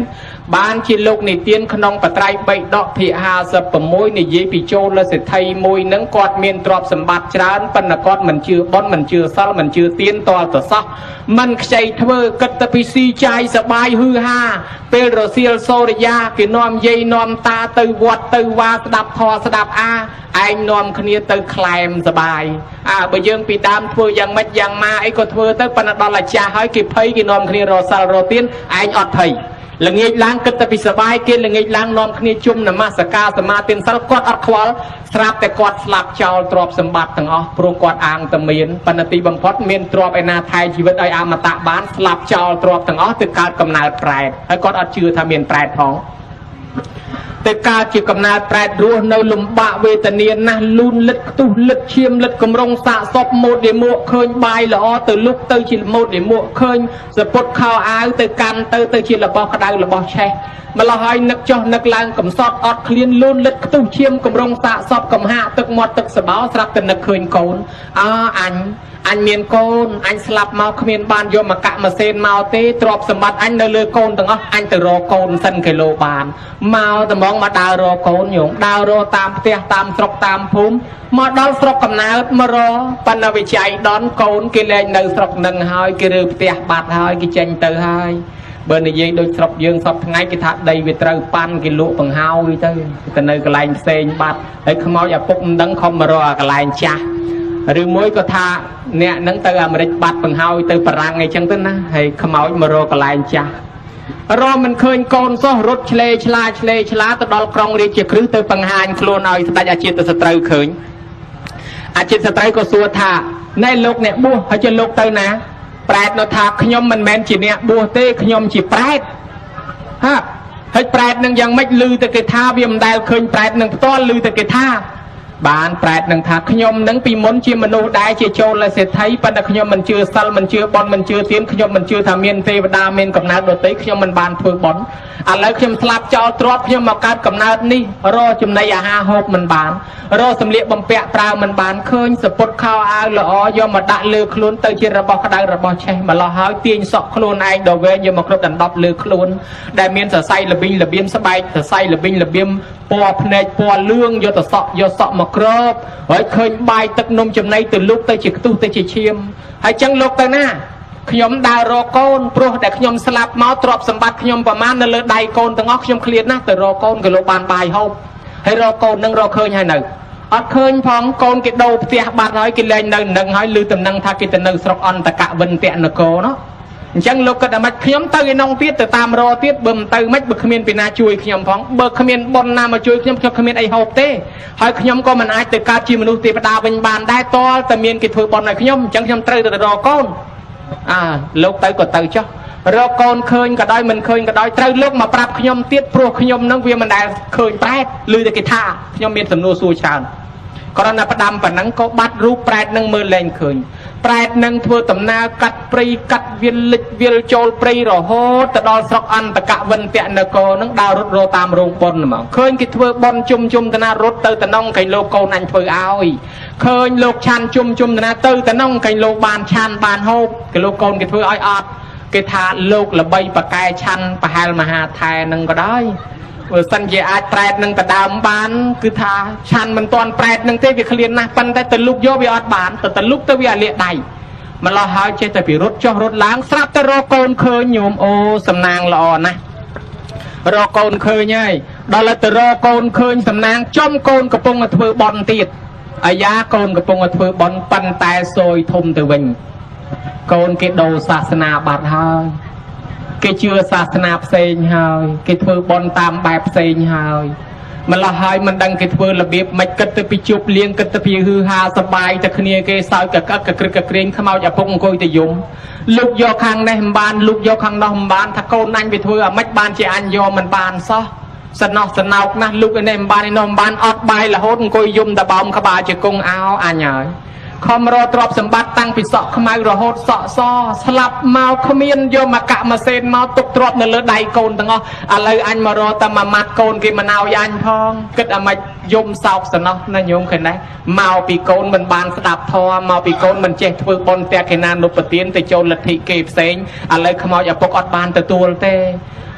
បានជាលោកនិទានក្នុងបត្រៃបីដកភាគហាសិបប្រាំមួយនិយាយពីចូលសេដ្ឋីមួយនឹងគាត់មានទ្រព្យសម្បត្តិច្រើនប៉ុន្តែគាត់មិនជឿបុណ្យមិនជឿសិលមិនជឿទានតលទៅសោះមិនខ្ចីធ្វើគិតទៅពីស៊ីចាយសបាយហឺហាពេលរសៀលសូរិយាគេនាំយាយនាំតាទៅវត្តទៅវាស្ដាប់ធម៌ស្ដាប់អាឯងនាំគ្នាទៅក្លែមសបាយអើបើយើងពីដើមធ្វើយ៉ាងម៉េចយ៉ាងម៉ាអីក៏ធ្វើទៅប៉ុន្តែដល់អាចារ្យហើយគេភ័យគេនាំគ្នារសិលរទានឯងអត់ភ័យល្ងាចឡើងគិតតែពីសបាយគេល្ងាចឡើងនាំគ្នាជុំនមស្ការសមាទានសិលគាត់អត់ខ្វល់ស្រាប់តែគាត់ស្លាប់ចោលទ្រព្យសម្បត្តិទាំងអស់ព្រោះគាត់អាងតែមានប៉ុន្តែទីបំផុតមានទ្រព្យឯណាថែជីវិតឲ្យអមតៈបានស្លាប់ចោលទ្រព្យទាំងអស់ទៅកើតកំណើតប្រែតហើយគាត់អត់ជឿថាមានប្រែតផងតែកើតជាកំណើតប្រែតរស់នៅលំបាកវេទនាណាស់លូនលិតខ្ទុះលិតឈាមលិតកំរុងសាកសពម៉ូតដេមួកឃើញបាយល្អទៅលុកទៅជាម៉ូតដេមួកឃើញសពុតខោអាវទៅកាន់ទៅទៅជារបស់ក្តៅរបស់ឆេះម្ល៉េះហើយនឹកចុះនឹកឡើងកំសត់អត់ឃ្លានលូនលិតខ្ទុះឈាមកំរុងសាកសពកំហាក់ទឹកមាត់ទឹកសបោស្រាប់តែនឹកឃើញកូនអើអញអញមានកូនអញស្លាប់មកគ្មានបានយកមកកាក់ម៉ាស៊ីនមកទេទ្រព្យសម្បត្តិអញនៅលើកូនទាំងអស់អញទៅរកកូនសិនគីឡូបានមកត្មងមកដើររកកូនញោមដើររកតាមផ្ទះតាមស្រុកតាមភូមិមកដល់ស្រុកកំណើតមករកបណ្ណវិជ័យដនកូនគេលែងនៅស្រុកនឹងហើយគេរើផ្ទះបាត់ហើយគេចេញទៅហើយបើនិយាយដូចស្រុកយើងសពថ្ងៃគេថាដីវាត្រូវប៉ាន់គេលក់បង្ហើយទៅទៅនៅកន្លែងផ្សេងបាត់ហើយខ្មោចឪពុកមិនដឹងខំមករកកន្លែងចាស់ឬមួយក៏ថាអ្នកនឹងទៅអាមេរិកបាត់បង្ហើយទៅបារាំងអីចឹងទៅណាហើយខ្មោចមករកកន្លែងចាស់រកមិនឃើញកូនសោះរត់ឆ្លេឆ្លាឆ្លេឆ្លាទៅដល់ក្រុងរាជក្រឹសទៅបង្ហាញខ្លួនឲ្យស្ដេចអាជាតិសត្រូវឃើញអាជាតិសត្រូវក៏សួរថាណែលោកអ្នកបួសហើយជាលោកទៅណាប្រែតនៅថាខ្ញុំមិនមែនជាអ្នកបួសទេខ្ញុំជាប្រែតហាហើយប្រែតនឹងយ៉ាងម៉េចឮតែគេថាវាមិនដែលឃើញប្រែតនឹងផ្ទាល់ឮតែគេថាបានប្រែតនឹងថាខ្ញុំនឹងពីមុនជាមនុស្សដែរជាចូលសេដ្ឋីប៉ុន្តែខ្ញុំមិនជឿសិលមិនជឿបុណ្យមិនជឿទានខ្ញុំមិនជឿថាមានទេវតាមានកំណើតដទៃខ្ញុំមិនបានធ្វើបុណ្យឥឡូវខ្ញុំស្លាប់ចោលទ្រព្យខ្ញុំមកកើតកំណើតនេះរកចំណីអាហារហូបមិនបានរកសម្លៀកបំពាក់ប្រើមិនបានឃើញសពុតខោអាវល្អយកមកដាក់លើខ្លួនទៅជារបស់ក្តៅរបស់ឆេះម្លោះហើយទាញសក់ខ្លួនឯងដល់វែងយកមកគ្រប់ដណ្ដប់លើខ្លួនដែលមានសរសៃល្បិញល្បៀមស្បែកសរសៃល្បិញល្បៀមពណ៌ភ្នែកពណ៌លឿងយកទៅសក់យកសក់មកក្របហើយឃើញបាយទឹកនំចំណីទៅលុកទៅជាខ្ទុះទៅជាឈាមហើយចឹងលោកទៅណាខ្ញុំដើររកកូនព្រោះតែខ្ញុំស្លាប់មកទ្រព្យសម្បត្តិខ្ញុំប្រមាណនៅលើដៃកូនទាំងអស់ខ្ញុំឃ្លានណាស់ទៅរកកូនក៏លោកបានបាយហូបហើយរកកូននឹងរកឃើញហើយនៅអត់ឃើញផងកូនគេដូរផ្ទះបាត់ហើយគេលែងនៅនឹងហើយឮតំណែងថាគេទៅនៅស្រុកអន្តកវិន្ទនគរនោះអញ្ចឹងលោកគិតថាម៉េចខ្ញុំទៅឯនងទៀតទៅតាមរកទៀតបើមិនទៅម៉េចបើគ្មានពីណាជួយខ្ញុំផងបើគ្មានបុណ្យណាមកជួយខ្ញុំខ្ញុំគ្មានអីហូបទេហើយខ្ញុំក៏មិនអាចទៅកើតជាមនុស្សទេវតាវិញបានដែរតលតែមានគេធ្វើបុណ្យឲ្យខ្ញុំអញ្ចឹងខ្ញុំត្រូវទៅរកកូនអាលោកទៅក៏ទៅចុះរកកូនឃើញក៏ដោយមិនឃើញក៏ដោយត្រូវលោកមកប្រាប់ខ្ញុំទៀតព្រោះខ្ញុំនឹងវាមិនដែលឃើញប្រែតឮតែគេថាខ្ញុំមានសំណួរសួរច្រើនគ្រាន់តែផ្ដាំប៉ុណ្ណឹងក៏បាត់រូបប្រែតនឹងមើលលែងឃើញប្រែតនឹងធ្វើដំណើរកាត់ព្រៃកាត់វាលលិចវាលចូលព្រៃរហូតទៅដល់ស្រុកអន្តកវិន្ទនគរនឹងដើររត់រតាមរោងបុណ្យហ្មងឃើញគេធ្វើបុណ្យជុំជុំតាណារត់ទៅតំណងកែលោកកូនអញធ្វើឲ្យឃើញលោកឆាន់ជុំជុំតាណាទៅតំណងកែលោកបានឆាន់បានហូបកែលោកកូនគេធ្វើឲ្យអត់គេថាលោកល្បីបកែឆាន់ប្រហែលមហាថែនឹងក៏ដោយបើសិនជាអាចប្រែតនឹងទៅដើមបានគឺថាឆាន់មិនទាន់ប្រែតនឹងទេវាឃ្លានណាស់ប៉ុន្តែទៅលុកយកវាអត់បានទៅទៅលុកទៅវាអាលាកដៃម្ល៉េះហើយចេះតែពីរត់ចុះរត់ឡើងស្រាប់តែរកកូនឃើញញោមអូសំណាងល្អណាស់រកកូនឃើញហើយដល់ទៅរកកូនឃើញសំណាងចំកូនកំពុងតែធ្វើបន់ទៀតអាយ៉ាកូនកំពុងតែធ្វើបន់ប៉ុន្តែសយធំទៅវិញកូនគេដូរសាសនាបាត់ហើយគេជឿសាសនាផ្សេងហើយគេធ្វើបន់តាមបែបផ្សេងហើយម្ល៉េះហើយមិនដឹងគេធ្វើរបៀបមិនគិតទៅពីជប់លៀងគិតទៅពីហឺហាសបាយតែគ្នាគេសើចកកកក្រឹកកក្រែងខ្មោចឪពុកអង្គុយទៅយំលុកយកខាងនេះមិនបានលុកយកខាងនោះមិនបានថាកូនអញវាធ្វើអាម៉េចបានជាអញយកមិនបានសោះសំណោះសំណោកណាស់លុកឯនេះមិនបានឯនោះមិនបានអត់បាយរហូតអង្គុយយំតែបោមក្បាលជាគង់អោអញហើយខំរកទ្រព្យសម្បត្តិតាំងពីសក់ខ្មៅរហូតសក់សស្លាប់មកគ្មានយកមកកាក់ម៉ាស៊ីនមកទុកទ្រព្យនៅលើដៃកូនទាំងអស់ឥឡូវអញមករកតែមួយម៉ាត់កូនគេមិនឲ្យអញផងគិតអាម៉េចយំសោកសំណោះណាញោមឃើញណាមកពីកូនមិនបានស្ដាប់ធម៌មកពីកូនមិនចេះធ្វើបុណ្យតែកេណានុបទានទៅចូលលទ្ធិគេផ្សេងឥឡូវខ្មោចឪពុកអត់បានទទួលទេ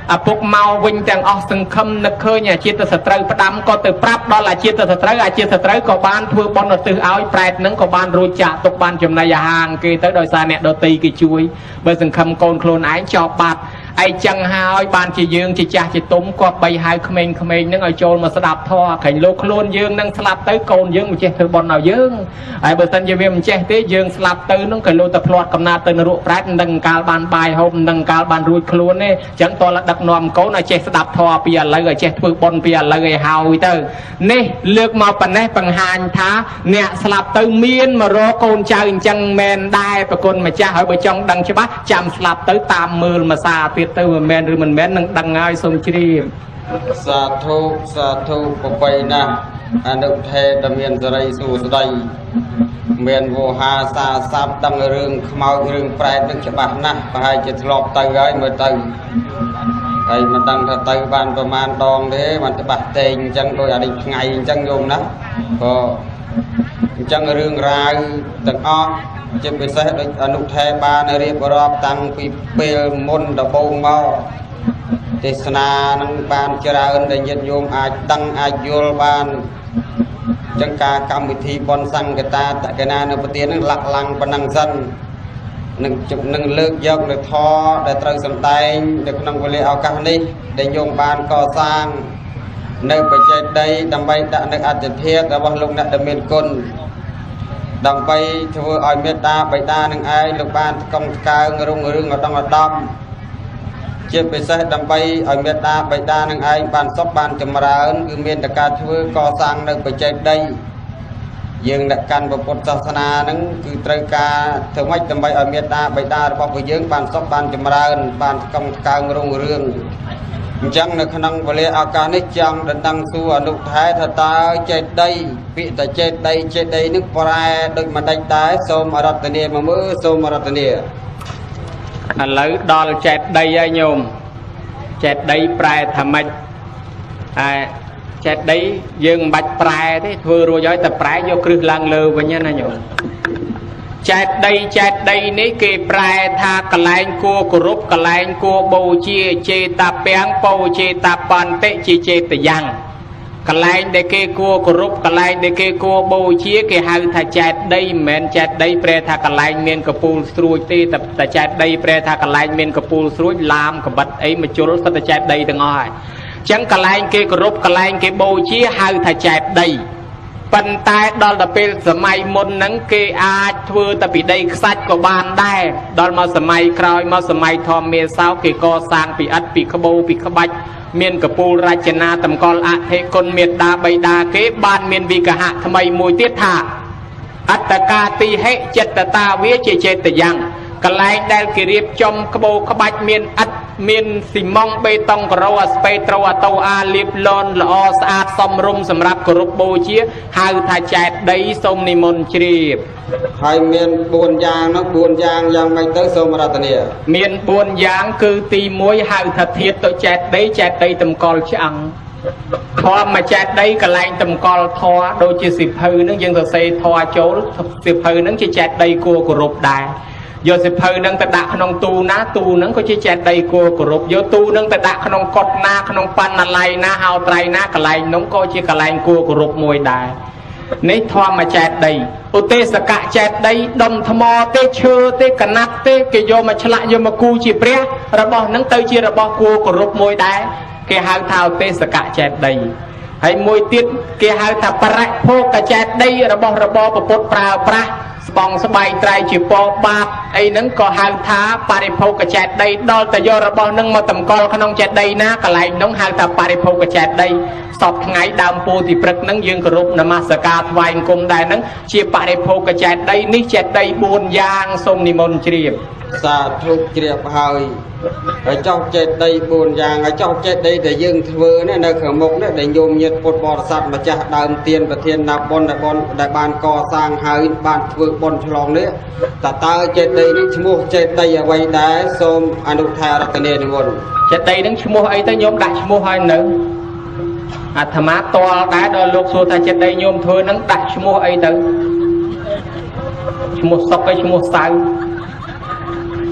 អាពុកមកវិញទាំងអស់សង្ឃឹមនឹកឃើញអាជាសត្រូវផ្ដាំក៏ទៅប្រាប់ដល់អាជាសត្រូវអាជាសត្រូវក៏បានធ្វើបន់ឧទ្ទិសឲ្យប្រែតនឹងក៏បានរួចចាក់ទុកបានចំណីអាហារគេទៅដោយសារអ្នកដតីគេជួយបើសង្ឃឹមកូនខ្លួនឯងចោលបាត់ឯចឹងហើយបានជាយើងជាចាស់ជាទុំគាត់បីហៅក្មេងៗហ្នឹងឲ្យចូលមកស្ដាប់ធម៌ខាញ់លោកខ្លួនយើងនឹងស្លាប់ទៅកូនយើងមិនចេះធ្វើបន់ឲ្យយើងហើយបើសិនជាវាមិនចេះទេយើងស្លាប់ទៅហ្នឹងក៏លោទៅផ្លាត់កំណត់ទៅនរកប្រែតមិនដឹងកាលបានបាយហូបមិនដឹងកាលបានរួចខ្លួនទេចឹងតើដឹកនាំកូនឲ្យចេះស្ដាប់ធម៌ពីឥឡូវឲ្យចេះធ្វើបន់ពីឥឡូវឲ្យហើយទៅនេះលើកមកប៉ុណ្ណេះបង្ហាញថាអ្នកស្លាប់ទៅមានមករកកូនចៅអញ្ចឹងមែនដែរប្រគុណម្ចាស់ហើយបើចង់ដឹងច្បាស់ចាំស្លាប់ទៅតាមមើលមួយសាទៀតទៅមិនមែនឬមិនមែននឹងដឹងហើយសូមជ្រាបសាធុសាធុប្របីណាស់អនុថេតមានសេរីសួស្តីមានវោហាសាស័ព្ទដឹងរឿងខ្មោចរឿងប្រែតនឹងច្បាស់ណាស់ប្រហែលជាធ្លាប់ទៅហើយមើលទៅហើយមិនដឹងថាទៅបានប្រមាណដងទេបានច្បាស់តេងអញ្ចឹងដោយអានេះថ្ងៃអញ្ចឹងយំណាក៏អញ្ចឹងរឿងរ៉ាវទាំងអស់ជាពិសេសដូចអនុថេបានរៀបរាប់តាំងពីពេលមុនដំបូងមកទេសនានឹងបានច្រើនដែលញាតិញោមអាចដឹងអាចយល់បានអញ្ចឹងការកម្មវិធីបន់សង្កតាតកណានៅប្រទេសនឹងលាក់ឡាំងប៉ុណ្ណឹងសិននឹងនឹងលើកយកនៅធម៌ដែលត្រូវសម្ដែងនៅក្នុងវេលាឱកាសនេះដែលញោមបានកសាងនៅបច្ចេកដីដើម្បីដាក់នៅអត្ថិធាតុរបស់លោកអ្នកដែលមានគុណដើម្បីធ្វើឲ្យមេត្តាបិតានឹងឯងលោកបានស្កង់ស្កើងរុងរឿងឧត្តមឧត្តមជាពិសេសដើម្បីឲ្យមេត្តាបិតានឹងឯងបានសុខបានចម្រើនគឺមានតែការធ្វើកសាងនៅបច្ចេកដីយើងអ្នកកាន់ពុទ្ធសាសនានឹងគឺត្រូវការធ្វើម៉េចដើម្បីឲ្យមេត្តាបិតារបស់ពួកយើងបានសុខបានចម្រើនបានស្កង់ស្កើងរុងរឿងអញ្ចឹងនៅក្នុងវេលាឱកាសនេះចង់ដណ្ដឹងសួរអនុថេថាតើចេតីពាក្យតែចេតីចេតីនឹងប្រែដូចមិនដេចដែរសូមអរតនាមកមើលសូមអរតនាឥឡូវដល់ចេតីហើយញោមចេតីប្រែថាម៉េចហើយចេតីយើងមិនបាច់ប្រែទេធ្វើរួចហើយតែប្រែយកគ្រឹះឡើងលើវិញណាញោមចេតីចេតីនេះគេប្រែថាកលែងគួរគោរពកលែងគួរបូជាចេតាពាំងបូចេតាបន្តិជាចេតយ៉ាងកលែងដែលគេគួរគោរពកលែងដែលគេគួរបូជាគេហៅថាចេតីមិនមែនចេតីប្រែថាកលែងមានកពូលស្រួចទេតែចេតីប្រែថាកលែងមានកពូលស្រួចឡាមកបិតអីមកជុលសិតតែចេតីទាំងអស់ហើយអញ្ចឹងកលែងគេគោរពកលែងគេបូជាហៅថាចេតីប៉ុន្តែដល់ទៅពេលសម័យមុនហ្នឹងគេអាចធ្វើតែពីដីខ្សាច់ក៏បានដែរដល់មកសម័យក្រោយមកសម័យធម្មមាសោគេកសាងពីឥដ្ឋពីក្បូរពីក្បាច់មានកពូលរចនាតម្កល់អធិគុណមេត្តាបិតាគេបានមានវិកហៈថ្មីមួយទៀតថាអត្តកាទីហិចិត្តតាវាជាចេតយ៉ាងកន្លែងដែលគេរៀបចំក្បូរក្បាច់មានឥដ្ឋមានស៊ីម៉ង់បេតុងការ៉ូអាស្ពេត្រូអាតូអាលៀបលន់ល្អស្អាតសមរម្យសម្រាប់គោរពបូជាហៅថាចេតីសូមនិមន្តជ្រាបហើយមានបួនយ៉ាងនោះបួនយ៉ាងយ៉ាងម៉េចទៅសូមរតនាមានបួនយ៉ាងគឺទីមួយហៅថាធាតុទៅចេតីចេតីតម្កល់ឆ្អឹងធម៌មកចេតីកន្លែងតម្កល់ធម៌ដូចជាសិភៅហ្នឹងយើងសរសេរធម៌ចូលសិភៅហ្នឹងជាចេតីគួរគោរពដែរយកសិភៅនឹងទៅដាក់ក្នុងទូណាទូនឹងក៏ជាចេតីគួរគោរពយកទូនឹងទៅដាក់ក្នុងកុដណាក្នុងបណ្ណាល័យណាហៅត្រៃណាកន្លែងនោះក៏ជាកន្លែងគួរគោរពមួយដែរនេះធម្មចេតីឧទេសកចេតីដុំថ្មទេឈើទេកណាត់ទេគេយកមកឆ្លាក់យកមកគូជាព្រះរបស់នឹងទៅជារបស់គួរគោរពមួយដែរគេហៅថាឧទេសកចេតីហើយមួយទៀតគេហៅថាបរិភោគចេតីរបស់របរពុទ្ធប្រើប្រាស់ស្បង់ស្បែកត្រៃជាពណ៌បាតអីហ្នឹងក៏ហៅថាបរិភោគចេតីដល់តែយករបស់ហ្នឹងមកតម្កល់ក្នុងចេតីណាកន្លែងហ្នឹងហៅថាបរិភោគចេតីសពថ្ងៃដើមពោធិព្រឹកហ្នឹងយើងគោរពនមស្ការថ្វាយអង្គមដែរហ្នឹងជាបរិភោគចេតីនេះចេតីបួនយ៉ាងសូមនិមន្តជ្រាបសាធុជ្រាបហើយហើយចោះចេតីបួនយ៉ាងហើយចោះចេតីដែលយើងធ្វើនេះនៅខាងមុខនេះដែលញោមញាតពុទ្ធបរិស័ទម្ចាស់ដើមទានប្រធានណាបុណ្យដែលបុណ្យដែលបានកសាងហើយបានធ្វើបុណ្យឆ្លងនេះតើតើចេតីនេះឈ្មោះចេតីអ្វីដែរសូមអនុថេរតនានិមន្តចេតីនឹងឈ្មោះអីទៅញោមដាក់ឈ្មោះឲ្យនៅអាត្មាតល់ដែរដល់លោកសួរថាចេតីញោមធ្វើនឹងដាក់ឈ្មោះអីទៅឈ្មោះសុកឯឈ្មោះសៅ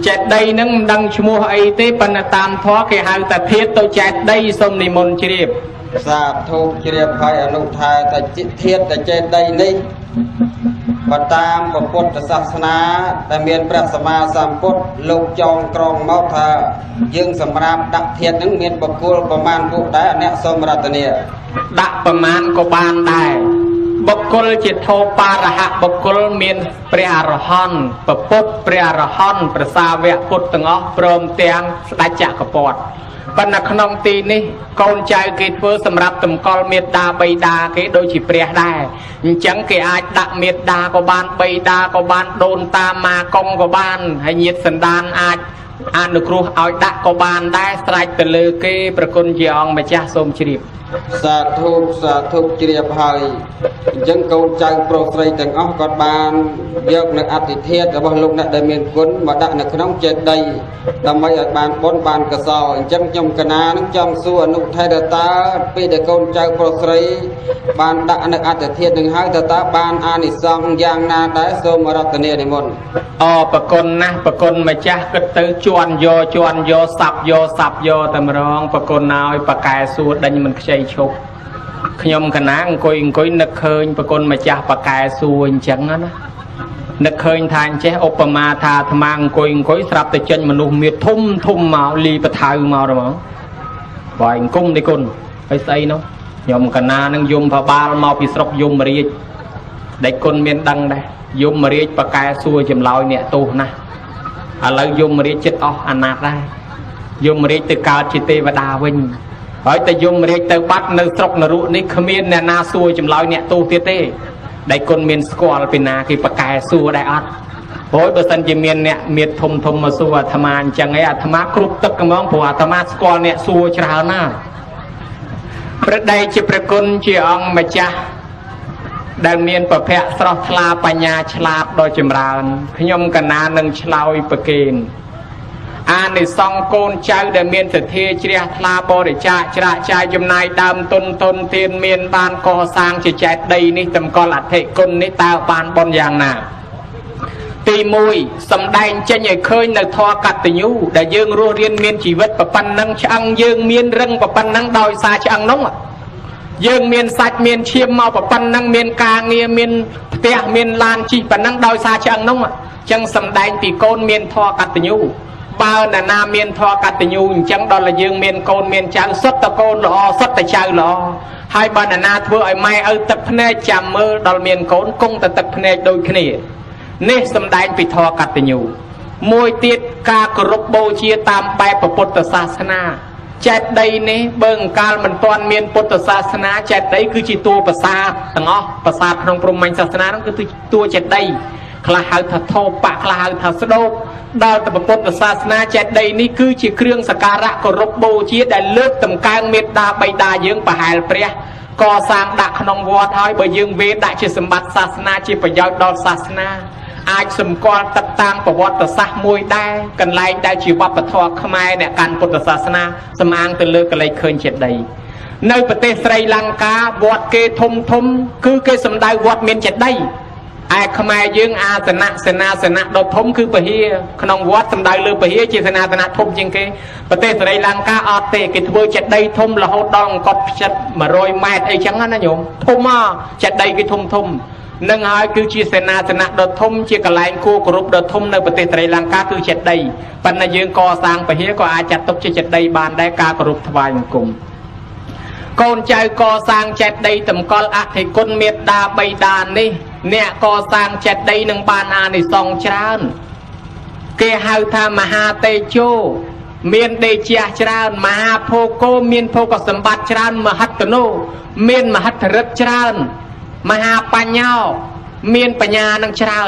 ចេតដីនឹងមិនដឹងឈ្មោះអីទេប៉ុន្តែតាមធម៌គេហៅតែធាតុទៅចេតដីសូមនិមន្តជ្រាបសាធុជ្រាបហើយអនុថាតែធាតុតែចេតដីនេះបើតាមពុទ្ធសាសនាដែលមានព្រះសម្មាសម្ពុទ្ធលោកចងក្រងមកថាយើងសម្រាប់ដាក់ធាតុនឹងមានបុគ្គលប្រមាណពួកដែរអ្នកសូមរតនាដាក់ប្រមាណក៏បានដែរបុគ្គលជាធោបារហៈបុគ្គលមានព្រះអរហន្តប្រពុតព្រះអរហន្តព្រះសាវកពុទ្ធទាំងអស់ព្រមទាំងស្ដេចចក្រពត្តិប៉ុន្តែក្នុងទីនេះកូនចៅគេធ្វើសម្រាប់តម្កល់មេត្តាបិតាគេដូចជាព្រះដែរអញ្ចឹងគេអាចដាក់មេត្តាក៏បានបិតាក៏បានដូនតាម៉ាកុងក៏បានហើយញាតិសន្តានអាចអនុគ្រោះឲ្យដាក់ក៏បានដែរស្រេចទៅលើគេប្រគុណជាអង្គម្ចាស់សូមជ្រាបសាធុសាធុជ្រាបហើយអញ្ចឹងកូនចៅប្រុសស្រីទាំងអស់ក៏បានយកនៅអតិធាតុរបស់លោកអ្នកដែលមានគុណមកដាក់នៅក្នុងចេតិយដើម្បីឲ្យបានបុណ្យបានកុសលអញ្ចឹងខ្ញុំកណានឹងចង់សួរអនុថេរតាពេលដែលកូនចៅប្រុសស្រីបានដាក់នៅអតិធាតុនឹងហើយតើតើបានអានិសង្សយ៉ាងណាដែរសូមរតនានិមន្តអប្រគុណណាស់ប្រគុណម្ចាស់គិតទៅជន់យកជន់យកសាប់យកសាប់យកតែម្ដងប្រគុណឲ្យប្រកែសួរដេញមិនខ្ចីឈប់ខ្ញុំកណាអង្គុយអង្គុយនឹកឃើញប្រគុណម្ចាស់ប្រកែសួរអញ្ចឹងណានឹកឃើញថាអញ្ចេះឧបមាថាអាត្មាអង្គុយអង្គុយស្រាប់តែចេញមនុស្សមានធំធំមកលីបថៅមកហ្មងបើអង្គុំនេះគុណហើយស្អីនោះខ្ញុំកណានឹងយមផបាលមកពីស្រុកយមរាជដែលគុណមានដឹងដែរយមរាជប្រកែសួរចម្លើយអ្នកទោសណាស់ឥឡូវយមរាជចិត្តអស់អាណត្តិដែរយមរាជទៅកើតជាទេវតាវិញហើយតែយមរាជទៅបាត់នៅស្រុកនរកនេះគ្មានអ្នកណាសួរចម្លើយអ្នកទោសទៀតទេដែលគុណមានស្គាល់ពីណាគេប្រកែសួរដែរអត់ព្រោះបើសិនជាមានអ្នកមានធំធំមកសួរអាត្មាអញ្ចឹងឯងអាត្មាគ្រប់ទឹកហ្មងព្រោះអាត្មាស្គាល់អ្នកសួរច្រើនណាស់ព្រះដេចជាព្រះគុណជាអង្គម្ចាស់ដែលមានប្រភពស្រស់ថ្លាបញ្ញាឆ្លាតដ៏ចម្រើនខ្ញុំកណានឹងឆ្លើយប្រគេនអានិសង្ឃកូនចៅដែលមានសទ្ធាជ្រះថ្លាបរិច្ចាគច្រាក់ចាយចំណាយដើមទុនទុនទានមានបានកសាងជាចេតដីនេះតម្កល់អធិគុណនេះតើបានបុណ្យយ៉ាងណាទីមួយសម្ដែងចេញឲ្យឃើញនៅធម៌កតញ្ញូដែលយើងរស់រៀនមានជីវិតប្រប៉ុណ្ណឹងឆ្អឹងយើងមានរឹងប្រប៉ុណ្ណឹងដោយសារឆ្អឹងនោះយើងមានសាច់មានឈាមមកប្រប៉ុណ្ណឹងមានការងារមានផ្ទះមានឡានជិះប៉ុណ្ណឹងដោយសារឆ្អឹងនោះអញ្ចឹងសម្ដែងពីកូនមានធម៌កតញ្ញូបើនរណាមានធម៌កតញ្ញូអញ្ចឹងដល់តែយើងមានកូនមានចៅសុទ្ធតែកូនល្អសុទ្ធតែចៅល្អហើយបើនរណាធ្វើឲ្យម៉ែឪទឹកភ្នែកចាំមើលដល់មានកូនគង់តែទឹកភ្នែកដូចគ្នានេះសម្ដែងពីធម៌កតញ្ញូមួយទៀតការគោរពបូជាតាមបែបពុទ្ធសាសនាចេតិយនេះបើអង្កាលមិនទាន់មានពុទ្ធសាសនាចេតិយគឺជាតួប្រាសាទទាំងអស់ប្រាសាទក្នុងព្រហ្មញ្ញសាសនានោះគឺតួចេតិយខ្លះហៅថាធោបៈខ្លះហៅថាស្ដោកដល់ទៅពុទ្ធសាសនាចេតិយនេះគឺជាគ្រឿងសក្ការៈគោរពបូជាដែលលើកតម្កើងមេត្តាបិតាយើងប្រហែលព្រះកសាងដាក់ក្នុងវត្តហើយបើយើងវេដាក់ជាសម្បត្តិសាសនាជាប្រយោជន៍ដល់សាសនាអាចសម្គាល់ទឹកតាមប្រវត្តិសាស្ត្រមួយដែរកន្លែងដែលជាវប្បធម៌ខ្មែរអ្នកកាន់ពុទ្ធសាសនាសំអាងទៅលើកលេចឃើញចេតិយនៅប្រទេសស្រីលង្កាវត្តគេធំធំគឺគេសម្ដៅវត្តមានចេតិយឯខ្មែរយើងអាសនៈសេនាសនៈដ៏ធំគឺពហិក្នុងវត្តសម្ដៅលើពហិជាសេនាសនៈធំជាងគេប្រទេសស្រីលង្កាអត់ទេគេធ្វើចេតិយធំរហូតដល់អង្គត់ផ្ចិតមួយរយម៉ែត្រអីចឹងណាញោមធំមកចេតិយគេធំធំនឹងហើយគឺជាសេនាសនៈដ៏ធំជាកន្លែងគួរគោរពដ៏ធំនៅប្រទេសស្រីលង្កាគឺចេតិយប៉ុន្តែយើងកសាងពហិក៏អាចចាត់ទុកជាចេតិយបានដែរការគោរពថ្វាយបង្គំកូនចៅកសាងចេតិយតម្កល់អធិគុណមេត្តាបិតានេះអ្នកកសាងចេតិយនឹងបានអានិសង្សច្រើនគេហៅថាមហាតេជោមានដេជះច្រើនមហាភោគោមានភោគសម្បត្តិច្រើនមហិតនោមានមហិទ្ធិឫទ្ធិច្រើនមហាបញ្ញោមានបញ្ញានឹងច្រើន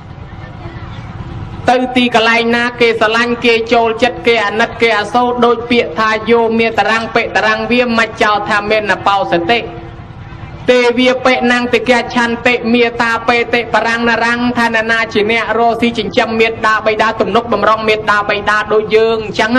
ទៅទីកន្លែងណាគេស្រឡាញ់គេចូលចិត្តគេអាណិតគេអាសូរដូចពាក្យថាយោមេតរាំងបិតរាំងវាមិនចោលថាមានណបោសតិទេវាបិណាំងតិកឆន្តិមេតាបេតិបរាំងនរាំងថាណានាជាអ្នករស់ស៊ីចិញ្ចឹមមេត្តាបិតាទំនុកបំរុងមេត្តាបិតាដូចយើងអញ្ចឹង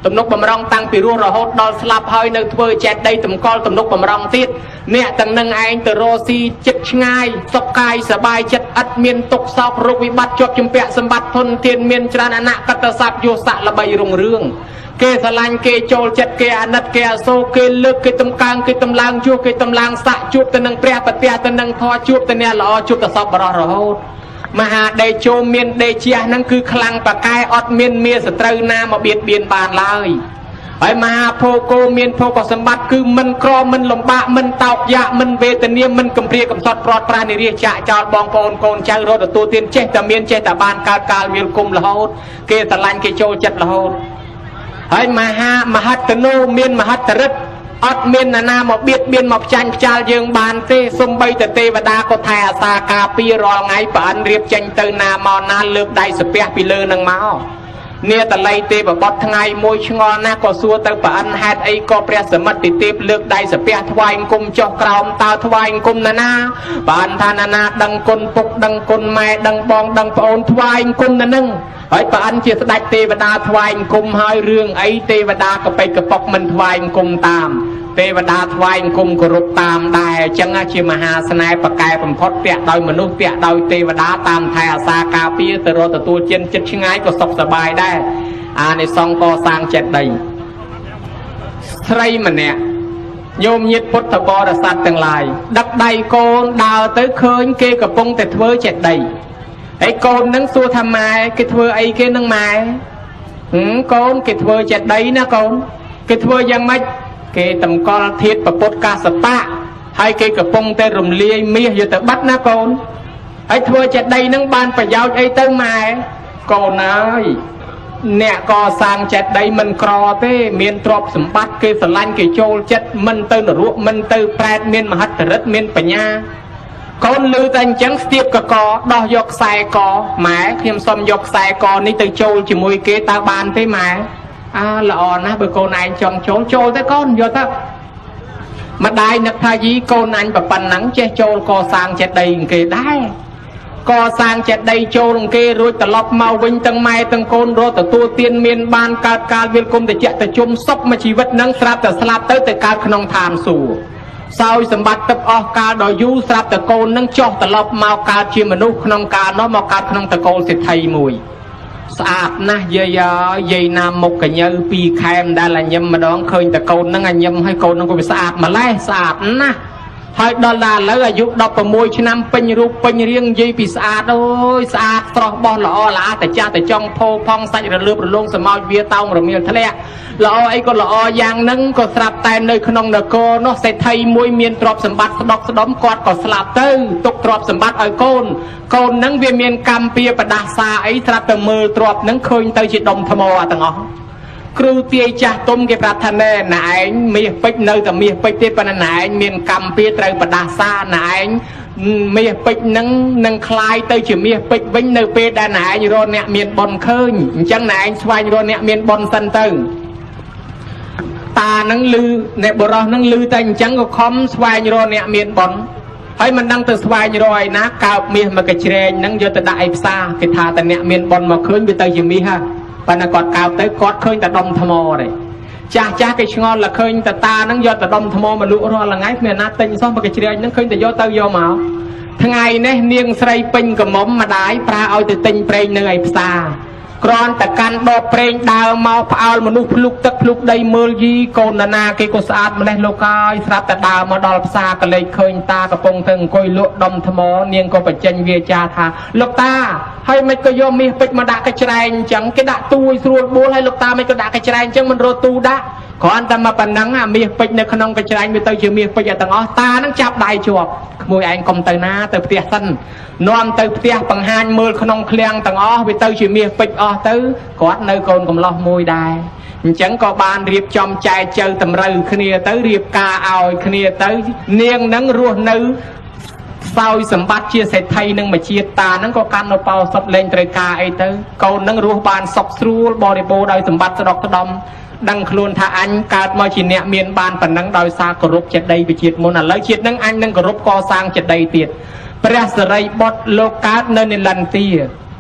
ទំនុកបំរុងតាំងពីរស់រហូតដល់ស្លាប់ហើយនៅធ្វើចេះដីតម្កល់ទំនុកបំរុងទៀតអ្នកទាំងនឹងឯងទៅរស់ស៊ីចិត្តឆ្ងាយសុខកាយសบายចិត្តឥតមានទុក្ខសោករោគវិបត្តិជាប់ជំពាក់សម្បត្តិធនធានមានច្រើនអនកតស័ព្ទយោស័កល្បីរុងរឿងគេស្រឡាញ់គេចូលចិត្តគេអាណិតគេអាសូរគេលើកគេទំកើងគេទំឡើងជួគេទំឡើងសាក់ជួបទៅនឹងព្រះប្រទះទៅនឹងធម៌ជួបទៅអ្នកល្អជួបទៅសពបរោះរហូតមហាដេជោមានដេជះហ្នឹងគឺខ្លាំងប្រកែអត់មានមានសត្រូវណាមកបៀតបៀនបានឡើយហើយមហាភោគោមានភោគសម្បត្តិគឺមិនក្រមិនលំបាកមិនតោកយ៉ាក់មិនវេទនាមិនកំព្រាកំសត់ប្រត់ប្រាស់និរាចាក់ចោលបងប្អូនកូនចៅរត់ទទួលទានចេះតែមានចេះតែបានកើតកាលវាលគុំរហូតគេស្រឡាញ់គេចូលចិត្តរហូតហើយមហាមហត្តនោមានមហត្តរិទ្ធអត់មានណានាមកបៀតបៀនមកផ្ចាញ់ផ្ចាលយើងបានទេសំបីតែទេវតាក៏ថែអាសាការពាររាល់ថ្ងៃប្រអិនរៀបចេញទៅណាមកណាលើកដៃសាពះពីលើនឹងមកនាតល័យទេវបុត្រថ្ងៃមួយឆ្ងល់ណាស់ក៏សួរទៅប្រអិនហេតុអីក៏ព្រះសមិទ្ធិទេពលើកដៃសាពះថ្វាយអង្គមចុះក្រោមតើថ្វាយអង្គមណាណាប្រអិនថាណាណាដឹងគុណពុកដឹងគុណម៉ែដឹងបងដឹងប្អូនថ្វាយអង្គមណានឹងហើយប្រអិនជាស្ដេចទេវតាថ្វាយអង្គមហើយរឿងអីទេវតាកពេកកប៉ុកមិនថ្វាយអង្គមតាមទេវតាថ្វាយអង្គមគោរពតាមដែរអញ្ចឹងជាមហាស្នេហ៍ប្រកែបំផុតពាក់ដោយមនុស្សពាក់ដោយទេវតាតាមថែអាសាការពារទៅរកទទួលជិនចិត្តឆ្ងាយក៏សុខសប្បាយដែរអានិសង្ឃកសាងចេតិយស្រីម្នាក់ញោមញាតិពុទ្ធបរិស័ទទាំងឡាយដឹកដៃកូនដើរទៅឃើញគេកំពុងតែធ្វើចេតិយហើយកូននឹងសួរថាម៉ែគេធ្វើអីគេនឹងម៉ែហឹមកូនគេធ្វើចេតិយណាកូនគេធ្វើយ៉ាងម៉េចគេតម្កល់ធាតុប្រពុតកាសបៈហើយគេកំពុងតែរំលាយមាសយកទៅបាត់ណាកូនហើយធ្វើចេតិយនឹងបានប្រយោជន៍អីទៅម៉ែកូនអើយអ្នកកសាងចេតិយមិនក្រទេមានទ្រព្យសម្បត្តិគេស្រឡាញ់គេចូលចិត្តមិនទៅនរកមិនទៅប្រែតមានមហិទ្ធិឫទ្ធិមានបញ្ញាកូនលឺតែអញ្ចឹងស្ទាបកកដោះយកខ្សែកម៉ែខ្ញុំសុំយកខ្សែកនេះទៅចូលជាមួយគេតើបានទេម៉ែអើល្អណាស់បើកូនឯងចង់ចូលចូលទៅកូនយកទៅម្ដាយនឹកថាយីកូនអញប៉ុណ្ណឹងចេះចូលកសាងចេតិយគេដែរកសាងចេតិយចូលគេរួចត្រឡប់មកវិញទាំងម៉ែទាំងកូនរត់ទទួលទានមានបានកើតកាលវាលគុំតិចតជុំសុខមួយជីវិតនឹងស្រាប់តែស្លាប់ទៅទៅកើតក្នុងឋានសួគ៌សោយសម្បត្តិទឹកអស់កាលដល់យូរស្រាប់តែកូននឹងចុះត្រឡប់មកកើតជាមនុស្សក្នុងកាលនោះមកកើតក្នុងតកូលសិទ្ធិមួយស្អាតណាស់យាយយាយណាមុខកញើពីរខែមដែលអញញឹមម្ដងឃើញតែកូននឹងអញញឹមឲ្យកូននឹងក៏វាស្អាតម្លេះស្អាតណាស់ហើយដល់ដល់ឥឡូវអាយុដប់ប្រាំមួយឆ្នាំពេញរូបពេញរាងនិយាយពីស្អាតអើយស្អាតស្រស់បោះល្អល្អតែចាស់តែចង់ផោផងសាច់រលើបរលោងសម្ោចវាតោងរមៀលធ្លាក់ល្អអីក៏ល្អយ៉ាងហ្នឹងក៏ស្រាប់តែនៅក្នុងនគរនោះសេដ្ឋីមួយមានទ្រព្យសម្បត្តិស្ដុកស្ដំគាត់ក៏ស្លាប់ទៅទុកទ្រព្យសម្បត្តិឲ្យកូនកូនហ្នឹងវាមានកម្មពៀបដាសាអីស្រាប់តែមើលទ្រព្យហ្នឹងឃើញទៅជាដុំថ្មទាំងអស់គ្រូទាយចាស់ទុំគេប្រាប់ថាណែណែឯងមាសពេជ្រនៅតែមាសពេជ្រទេប៉ុន្តែណែឯងមានកម្មពៀត្រូវបដាសាណែឯងមាសពេជ្រហ្នឹងនឹងคลายទៅជាមាសពេជ្រវិញនៅពេលដែលណែឯងរកអ្នកមានបុណ្យឃើញអញ្ចឹងណែឯងស្វែងរកអ្នកមានបុណ្យសិនទៅតាហ្នឹងលឺអ្នកបរោះហ្នឹងលឺតែអញ្ចឹងក៏ខំស្វែងរកអ្នកមានបុណ្យហើយមិនដឹងទៅស្វែងរកឯណាកើបមាសមកកជ្រែងហ្នឹងយកទៅដាក់ឯផ្សារគេថាតែអ្នកមានបុណ្យមកឃើញវាទៅជាមាសហ่ะប៉ុន្តែគាត់កើបទៅគាត់ឃើញតែដុំថ្មទេចាស់ចាស់គេឆ្ងល់តែឃើញតែតាហ្នឹងយកតែដុំថ្មមកលក់រាល់ថ្ងៃគ្មានណាទិញសោះមកកជ្រែងហ្នឹងឃើញតែយកទៅយកមកថ្ងៃនេះនាងស្រីពេញកមុំម្ដាយប្រើឲ្យទៅទិញប្រេងនៅឯផ្សារគ្រាន់តែកាន់ដបប្រេងដើរមកផ្អើលមនុស្សភ្លុកទឹកភ្លុកដីមើលយីកូនណាគេក៏ស្អាតម្លេះលោកហើយស្រាប់តែដើរមកដល់ផ្សារក៏លេចឃើញតាកំពុងទៅអង្គុយលក់ដុំថ្មនាងក៏បញ្ចេញវាចាថាលោកតាហើយមិនក៏យកមាសពេជ្រមកដាក់កញ្ច្រែងអញ្ចឹងគេដាក់ទូឲ្យស្រួលបួលហើយលោកតាមិនក៏ដាក់កញ្ច្រែងអញ្ចឹងមិនរត់ទូដាក់គ្រាន់តែមកប៉ុណ្ណឹងអាមាសពេជ្រនៅក្នុងកញ្ច្រែងវាទៅជាមាសពេជ្រទាំងអស់តានឹងចាប់ដៃជាប់ក្មួយឯងកុំទៅណាទៅផ្ទះសិននាំទៅផ្ទះបង្ហាញមើលក្នុងឃ្លាំងទាំងអស់វាទៅជាមាសពេជ្រអស់ទៅគាត់នៅកូនកំឡោះមួយដែរអញ្ចឹងក៏បានរៀបចំចែកចៅតម្រូវគ្នាទៅរៀបការឲ្យគ្នាទៅនាងនឹងរស់នៅសោយសម្បត្តិជាសេដ្ឋីនឹងមួយជាតិតានឹងក៏កាន់នៅប៉ោសុតលេងត្រូវការអីទៅកូននឹងរស់បានសុខស្រួលបរិបូរដោយសម្បត្តិស្ដុកស្ដំដឹងខ្លួនថាអញកើតមកជាអ្នកមានបានប៉ុណ្ណឹងដោយសារគោរពចេតិយវិជាតិមុនឥឡូវជាតិនឹងអញនឹងគោរពកសាងចេតិយទៀតព្រះសិរីបុត្រលោកកើតនៅនិលន្ទា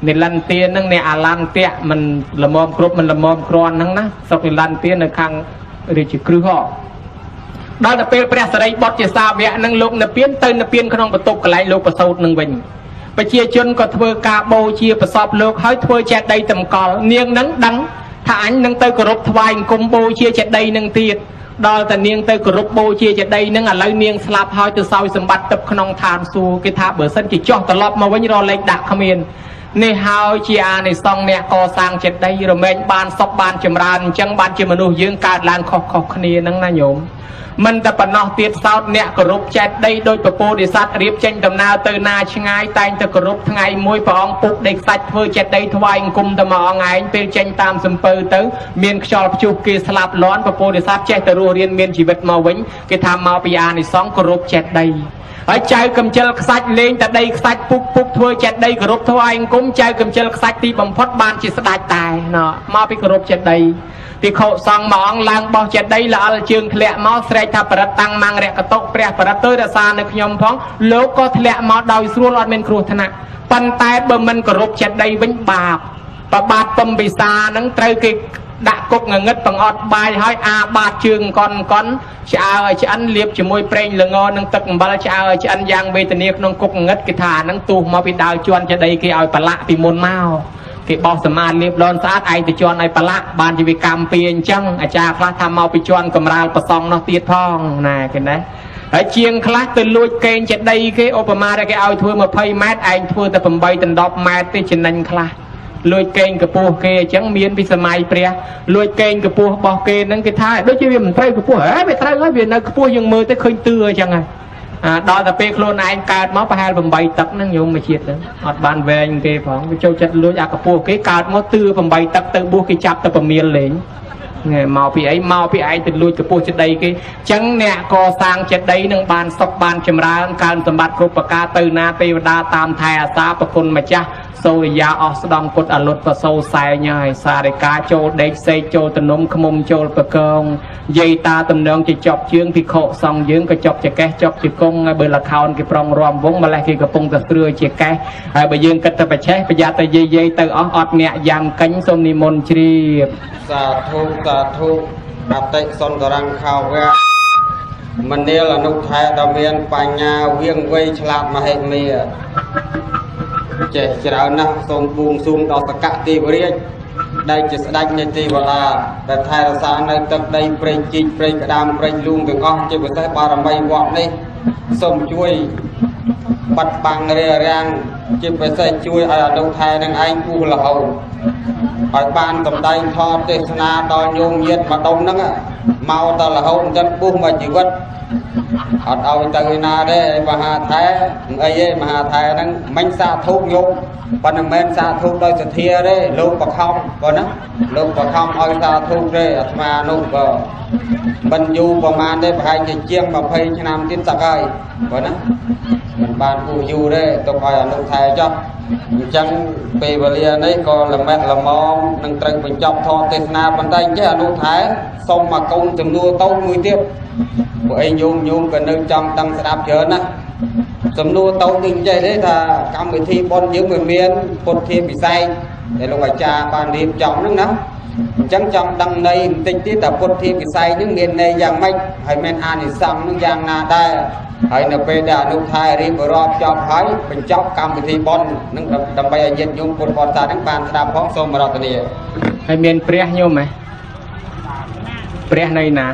ในลันเตียนนั่งในอาลันเตียมันละมอมครบมันละมอมครอนนั่งนะสกในลันเตียนในข้างเรียกครือห่อดาวตะเปียเปรียสไรบอดเจสาเวนั่งลงในเปียนเตินในเปียนขนมประตูกระไรโลกประสูตรหนึ่งวันไปเชียจนก็เทวกาโบเชียประสอบโลกให้เทวเจดได้ต่ำกอลเนียงนั่งดังถ้าอันนั่งเตยกรบทวายกุมโบเชียเจดได้นั่งเตียดดาวแต่เนียงเตยกรบโบเชียเจดได้นั่งอะไรเนียงสลับหอยตัวซอยสมบัติตับขนมทานสูกิทาเบอร์สันจิจ่อตลอดมาวันรอเล็กดักขมิ้นในฮาวเชียในซองเนี่ยก่อสร้างเจ็ดได้โรเมนบานซบบานจำรานจังบานจมนุษย์ยืงการลานขอกขอกคณีนั่งนายโยมมันแต่ปนอเตียดซาวเนี่ยกรุบเจ็ดได้โดยประโปดิสัตเรียบเจนดำนาเตอนาชงายแต่งตะกรุบทั้งไงมวยปองปุกเด็กสัตว์เพื่อเจ็ดได้ทวายกุมตะมอไงเป็นเจนตามสมเปอร์เตอเมียนชอลจุกเกสลับล้อนประโปดิสัตเจ็ดตะรัวเรียนเมียนชีวิตมาวิ่งเกทำมาปีอาในซองกรุบเจ็ดได้ไอ้ใจกำเจลสัตว์เลงแต่ได้สัตว์ปุกปุกทัวเจ็ดได้กรุบทวายกุมใจกำเจลสัตว์ตีบังพดบานจิตสดายตายเนาะมาไปกรุบเจ็ดได้ที่เขาสั่งมองลางบอกเจ็ดได้ละเชิงทะเลมอสเรทับประตังมังเรกตกเปรียประตูดาซาในขยมพ้องโลกก็ทะเลมอดอยสรวลอดเมนครูธนะปันตายเบิ่มมันกรุบเจ็ดได้วิ่งบาปประบาดปมบิซานังไตรกิดักกกเงินปังอดบายให้อาบาดเชิงก่อนก่อนจะเอาจะอันเลียบจะมวยเปร่งละงอนังตึกบาลจะเอาจะอันยางเวทเนียกนงกกเงินกิธานังตูมาไปดาวจวนจะได้กี่เอาปละปีมนเมาที่บอกสมาเรียบร้อยสะอาดไอติจวนไอปละบานจีวิกรรมเปลี่ยนจังอาจารย์คลาทำเอาไปจวนกำราลประซองนอตีทองนะเห็นไหมไอเชียงคลาตื่นลุยเกณฑ์จะได้กี่โอปมาได้กี่เอาทัวร์มาเพย์แมทไอทัวร์แต่ผมใบตันดอกแมทที่จะนั่งคลาลุยเกณฑ์กับปูเกจังเมียนพิสมัยเปรียลุยเกณฑ์กับปูบอกเกณฑ์นั่งกี่ท้ายด้วยชีวิตมันไตรกับปูเฮ้ยไปไตรแล้วเวียนนั่งกับปูยังมือแต่เคยเตือจังไงดอแต่เปโคลนไอการมาไปหาผมใบตักนั่งโยมมาเฉียดเลยอดบานแวงเกยของไปโจจัดลุยอากาศปูเกยการมาตื้อผมใบตักเตอบูเกยจับแต่ผมเมียนเหลงไงเมาพี่ไอ้เมาพี่ไอ้ติดลุยกับปูจัดใดเกยจังเนี่ยก่อสร้างจัดใดนั่งบานซอกบานจำราการสมบัติครูปกาตื่นนาเทวดาตามไทยอาสาประคุณมาจ้าโซยาออกสดองกดอรุณประโซสายย่อยสาริกาโจเด็กเซโจตนมขมมโจประกงยีตาตำเนืองจะจบเชื้อพิโคซองยืงก็จบจะแก่จบจะกงเบอร์ละครกิปรองรวมวงมาแล้วกิกระปงตะเรือจะแก่เบอร์ยืงก็จะไปใช้ประหยัดแต่ยียีแต่ออดเนี่ยยังกัญสมนิมนต์ชีพสาธุสาธุอัตติสนตรังข่าวแวะมันเดียวนุไทยดาวเมียนปัญญาเวียงเวฉลาดมาให้เมียเจ้าจะเอาหน้าทรงบูงซุ่มดอกตะกะตีบริยได้จะสดในตีเวลาแต่ไทยรักษาในตึกได้เปรย์จีเปรย์กระดามเปรย์ลุงถึงอ้อจะไปใช้บารมีวอดนี่ส่งช่วยปัดปังเรียรังจะไปใช้ช่วยอาดงไทยนั่งไอ้กูละเอาไปบ้านกับได้ทอดเทศนาตอนโยมเย็ดมาดงนั่งอ่ะเมาตละเอาจันบุ้งมาจีวัดอัดเอาตังนาได้มหาไทยไอ้ยัยมหาไทยนั่งมันซาทุกโยมปันมันซาทุกโดยเสถียรได้ลูกประคองก่อนนะลูกประคองเอาซาทุกได้อัตมานุก็บรรยุประมาณได้ภายในเจียงมาเพยชนามติดสักไอ้ก่อนนะมันบานผู้อยู่ได้ต้องคอยอนุไทยจ้ะจังเปรเลียนี่ก็ละแม่ละมองนั่งตรึงเป็นจอบทอเทศนาปันได้เจ้าอนุไทยส่งมาคงจำนวนโต้มือเทียบพวกไอ้โยมโยมก็นึกจำตั้งสดับเชิญนะจำนวนโต้ดึงใจได้ถ้ากำวิธีบนยืมเงินเมียนปนเทียบปีไซแต่ลงไปจ่าปานเรียบจำนั่นนะจังจำดังในติดที่แต่ปนเทียบปีไซนึกเงินในอย่างไม่ให้แม่นอ่านอีสังนึกอย่างนาได้ให้นเปดานุไทยรีบรอบจอบหายเป็นจอบกรรมวิธีบอลนึกดำไปเย็นยุ่งปนบอลตาทั้งปานสดับพร้อมสมรตนีให้เมียนเปรี้ยโยมไหมเปรี้ยในนะ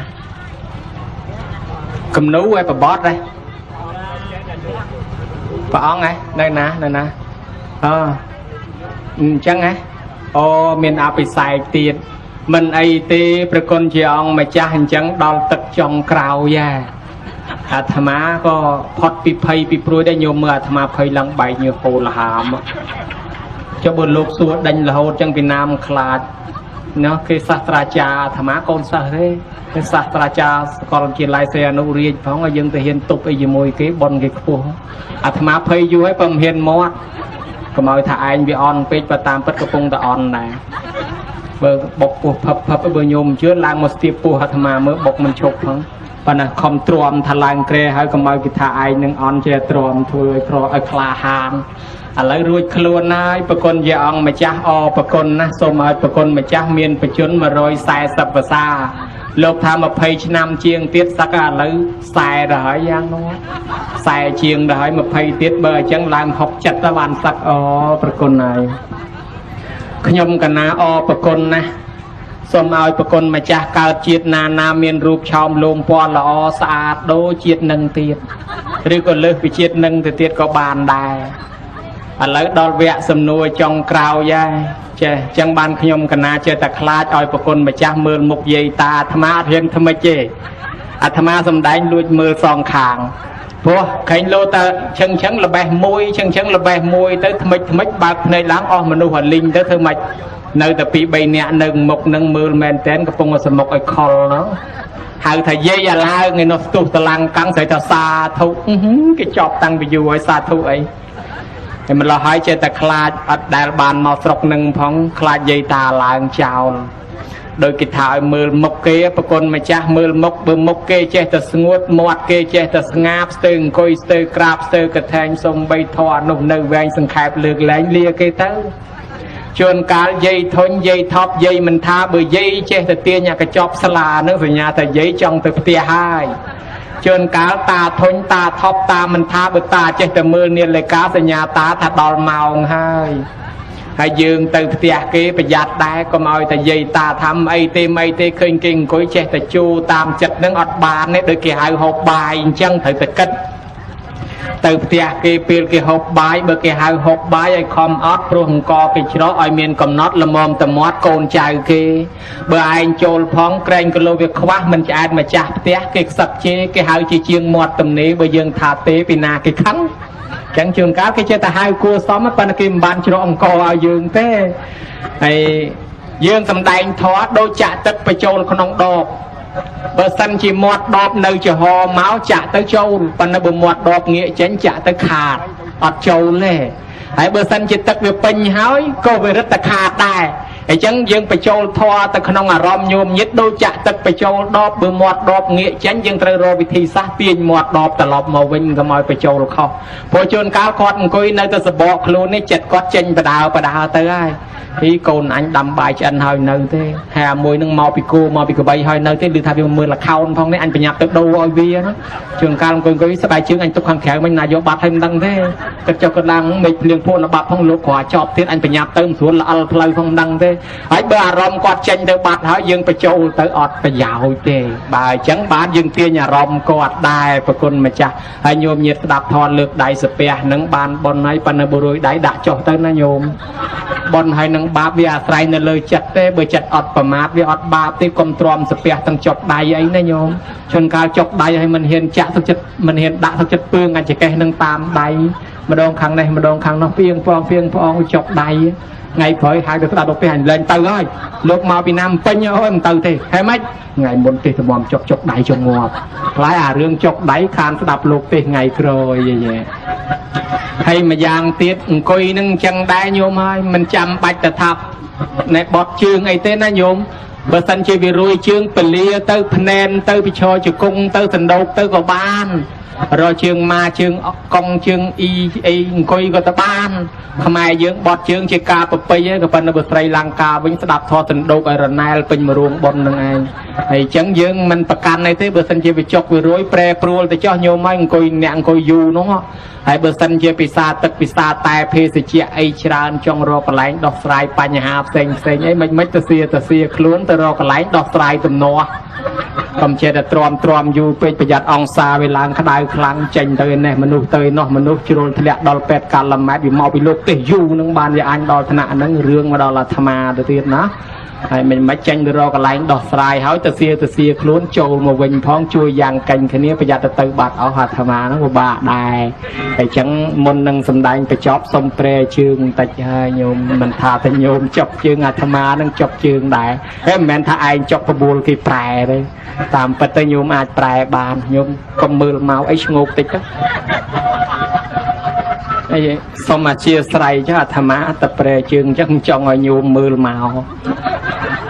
คำนู้ไอ้ปะบอสเลยปะอ้องไงได้นะได้นะเออจังไงโอ้เมียนเอาไปใส่ตีนมันไอตีประกนเจียงมาจ้าหันจังดอลตักจองกราวย่าอาธมาก็พอดปีเพย์ปีปลุยได้โยมเมื่ออาธมาเพย์ลังใบเนื้อโคละหามเจ้าบนโลกสวดดันละโหจังเป็นน้ำคลาดเนาะคือศาสตราจารย์ธรรมะกอนสะเฮคือศาสตราจารย์กอลกินลายเซียนุรีเพราะว่ายังแต่เห็นตุบไอ้ยมวยเก็บบอลเก็บขัวอาธรรมะเพย์อยู่ให้ผมเห็นมอดก็มาถ่ายวิออนไปประตามปัดกระปงตะออนนะเบอร์บกปูพับพับเบอร์โยมเชื้อลางมาสตีปูอาธรรมะเมื่อบกมันฉกทั้งปប៉ុន្តែខំទ្រាំថាឡើងក្រែហើយកុំឲ្យគេថាឯងនឹងអន់ជាទ្រាំធ្វើឲ្យក្រឲ្យក្លាហានឥឡូវរួចខ្លួនហើយប្រគុណជាអង្គម្ចាស់អប្រគុណណាសូមឲ្យប្រគុណម្ចាស់មានបច្ចុប្បន្នមួយរយសែសិបភាសាលោកថាម្ភៃឆ្នាំជាងទៀតសឹកឥឡូវខ្សែទៅហើយយ៉ាងនោះខ្សែជាងទៅហើយម្ភៃទៀតបើអញ្ចឹងឡើងហុកចិត្តទៅបានសឹកអប្រគុណហើយខ្ញុំកណាអប្រគុណណាសូមឲ្យប្រគុណម្ចាស់កើតជាតិណាណាមានរូបឆោមលោមពណ៌ល្អស្អាតដូចជាតិនឹងទៀតឬក៏លើសពីជាតិនឹងទៅទៀតក៏បានដែរឥឡូវដល់វគ្គសំណួរចុងក្រោយហើយចេះចឹងបានខ្ញុំកណាចេះតែខ្លាចឲ្យប្រគុណម្ចាស់មើលមុខយាយតាអាត្មាអត់ហ៊ានថ្មិចទេអាត្មាសំដែងលួចមើលសងខាងព្រោះឃើញលោតាឈឹងឈឹងល្បេះមួយឈឹងឈឹងល្បេះមួយទៅថ្មិចថ្មិចបើកភ្នែកឡើងអស់មនុស្សអាលីងទៅធ្វើម៉េចនៅតែពីរបីនាក់នៅមុខនឹងមើលមែនតែនកំពុងសមុខឲ្យខលហ្នឹងហៅថាយាយអាឡើងឯនោះស្ទុះតឡាំងកាំងស្រីថាសាធុគេចប់តាំងពីយូរហើយសាធុអីតែម្ល៉េះហើយចេះតែខ្លាចអត់ដែលបានមកស្រុកនឹងផងខ្លាចយាយតាឡើងចោលដោយគេថាឲ្យមើលមុខគេប្រគុណម្ចាស់មើលមុខបើមុខគេចេះតែស្ងួតមាត់គេចេះតែស្ងាបស្ទើរអង្គុយស្ទើរក្រាបស្ទើរកថែងសំបីធរនោះនៅវែងសង្ខេបលើកលែងលាគេទៅជួនកាលយាយធុញយាយថប់យាយមិនថាបើយាយចេះតែទាញអាកញ្ចប់ស្លានឹងសញ្ញាថាយាយចង់ទៅផ្ទះហើយជួនកាលតាធុញតាថប់តាមិនថាបើតាចេះតែមើលនាឡិកាសញ្ញាតាថាដល់ម៉ោងហើយហើយយើងទៅផ្ទះគេប្រយ័ត្នដែរកុំឲ្យតែយាយតាធ្វើអីទេមិនអីទេឃើញគេអង្គុយចេះតែជួតាមចិត្តនឹងអត់បានទេដូចគេហៅហូបបាយអញ្ចឹងត្រូវតែគិតទៅផ្ទះគេពេលគេហូបបាយបើគេហៅហូបបាយឲ្យខំអត់ព្រោះអង្គគេច្រកឲ្យមានកំណត់ល្មមតមាត់កូនចៅគេបើឯងចូលផងក្រែងគីឡូវាខ្វះមិនឆ្អែតម្ចាស់ផ្ទះគេខ្សឹបជេរគេហៅជាជាងមាត់ទំនេរបើយើងថាទេពីណាគេខឹងចឹងជួនកាលគេចេះតែហៅគួសមប៉ុន្តែគេមិនបានច្រកអង្គឲ្យយើងទេហើយយើងសំដែងធម៌ដូចចាក់ទឹកបញ្ចូលក្នុងដបបើសិនជាមាត់ដបនៅចំហមកចាក់ទៅចូលប៉ុន្តែបើមាត់ដបងាកចេញចាក់ទៅខាតអត់ចូលទេហើយបើសិនជាទឹកវាពេញហើយក៏វារឹតតែខាតដែរអញ្ចឹងយើងបញ្ចូលធម៌ទៅក្នុងអារម្មណ៍ញោមញាតដូចចាក់ទឹកបញ្ចូលដបបើមាត់ដបងាកចេញយើងត្រូវរកវិធីសាស្ត្រទាញមាត់ដបត្រឡប់មកវិញកុំឲ្យបញ្ចូលខុសព្រោះជួនកាលគាត់អង្គុយនៅតែសបកខ្លួននេះចិត្តគាត់ចេញបដើបដើទៅហើយពីកូនអញដាំបាយឆ្អិនហើយនៅទេហើយមួយនឹងមកពីគូមកពីកបីហើយនៅទេឬថាវាមើលលខោនផងនេះអញប្រញាប់ទៅដូរឲ្យវាណាជួនកាលអង្គុយអង្គុយស្បែកជើងអញទុកខាងក្រៅមិនណាយកបាត់ហើយមិនដឹងទេគិតចុះគិតឡើងមេឃភ្លៀងភក់នៅបាត់ផងលោកគ្រាចប់ទៀតអញប្រញាប់ទៅមិនស្រួលល្អិលផ្លូវផងមិនដឹងទេហើយបើអារម្មណ៍គាត់ចេញទៅបាត់ហើយយើងបញ្ចូលទៅអត់ប្រយោជន៍ទេបើអញ្ចឹងបានយើងទាញអារម្មណ៍គាត់ដែរប្រគុណម្ចាស់ហើយញោមញាតស្ដាប់ធម៌លើកដៃសាពះនឹងបានប៉ុនហើយប៉ុន្តែបុរួយដៃដាក់ចុះទៅណាញោមប៉ុនហើយនឹងបាបវាអាស្រ័យនៅលើចិត្តទេបើចិត្តអត់ប្រមាទវាអត់បាបទេកុំទ្រាំសាពះទាំងចុកដៃអីណាញោមជួនកាលចុកដៃហើយមិនហ៊ានចាក់ទឹកចិត្តមិនហ៊ានដាក់ទឹកចិត្តពើងអាចកេះនឹងតាមដៃម្ដងខាងនេះម្ដងខាងនោះពីងផងពីងផងចុកដៃថ្ងៃក្រោយហៅទៅស្ដាប់ទៅពេលអញលែងទៅហើយលោកមកពីណាមពេញអើយមិនទៅទេហេម៉េចថ្ងៃមុនទេត្មមចុកចុកដៃចុកងាប់ខ្លាយអារឿងចុកដៃខានស្ដាប់លោកទេថ្ងៃក្រោយយេហើយម្យ៉ាងទៀតអង្គុយនឹងអញ្ចឹងដែរញោមហើយមិនចាំបាច់ទៅថាណែបត់ជើងអីទេណាញោមបើសិនជាវារួយជើងពលាទៅភ្នែនទៅពិឈរជង្គង់ទៅសណ្ដោកទៅក៏បានរកជើងម៉ាជើងកង់ជើងអ៊ីអីអង្គុយក៏ទៅបានខ្មែរយើងបត់ជើងជាការប្រពៃឯងក៏ប៉ុន្តែបើស្រីលង្កាវិញស្ដាប់ធម៌សណ្ដោកឲ្យរណែលពេញមួយរួមប៉ុននឹងឯងហើយអញ្ចឹងយើងមិនប្រកាន់អីទេបើសិនជាវាចុកវារួយប្រែប្រួលទៅចោះញោមហើយអង្គុយអ្នកអង្គុយយូរនោះហើយបើសិនជាពិសាទឹកពិសាតែភេសជ្ជៈអីច្រើនចង់រកកន្លែងដោះស្រាយបញ្ហាផ្សេងផ្សេងអីមិនមិនទៅសៀទៅសៀខ្លួនទៅរកកន្លែងដោះស្រាយទំនាស់កុំចេះតែទ្រាំទ្រាំយូរពេកប្រយ័ត្នអង្សាវាឡើងក្តៅខ្លាំងចេញទៅនេះមនុស្សទៅនោះមនុស្សជ្រុលធ្លាក់ដល់ពេទ្យកាឡម៉ែត្រវាមកពីលោកទេសយូរនឹងបានវាអញដល់ថ្នាក់ហ្នឹងរឿងមកដល់អាត្មាទៅទៀតណាហើយមិនមិនចេញទៅរកកន្លែងដោះស្រាយហើយទៅសៀទៅសៀខ្លួនចូលមកវិញផងជួយយ៉ាងកាញ់គ្នាប្រយ័ត្នទៅទៅបាត់អស់អាត្មាហ្នឹងពិបាកដែរហើយអញ្ចឹងមុននឹងសម្ដែងបញ្ចប់សុំព្រែជើងបន្តិចហើយញោមមិនថាតែញោមចុកជើងអាត្មាហ្នឹងចុកជើងដែរហើយមិនមែនថាឯងចុកប្របួលគេប្រែទេតាមពិតទៅញោមអាចប្រែបានញោមកុំមើលមកអីស្ងោកតិចទៅអីសូមអធិស្ឋានចុះអាត្មាតែប្រែជើងអញ្ចឹងចង់ឲ្យញោមមើលមក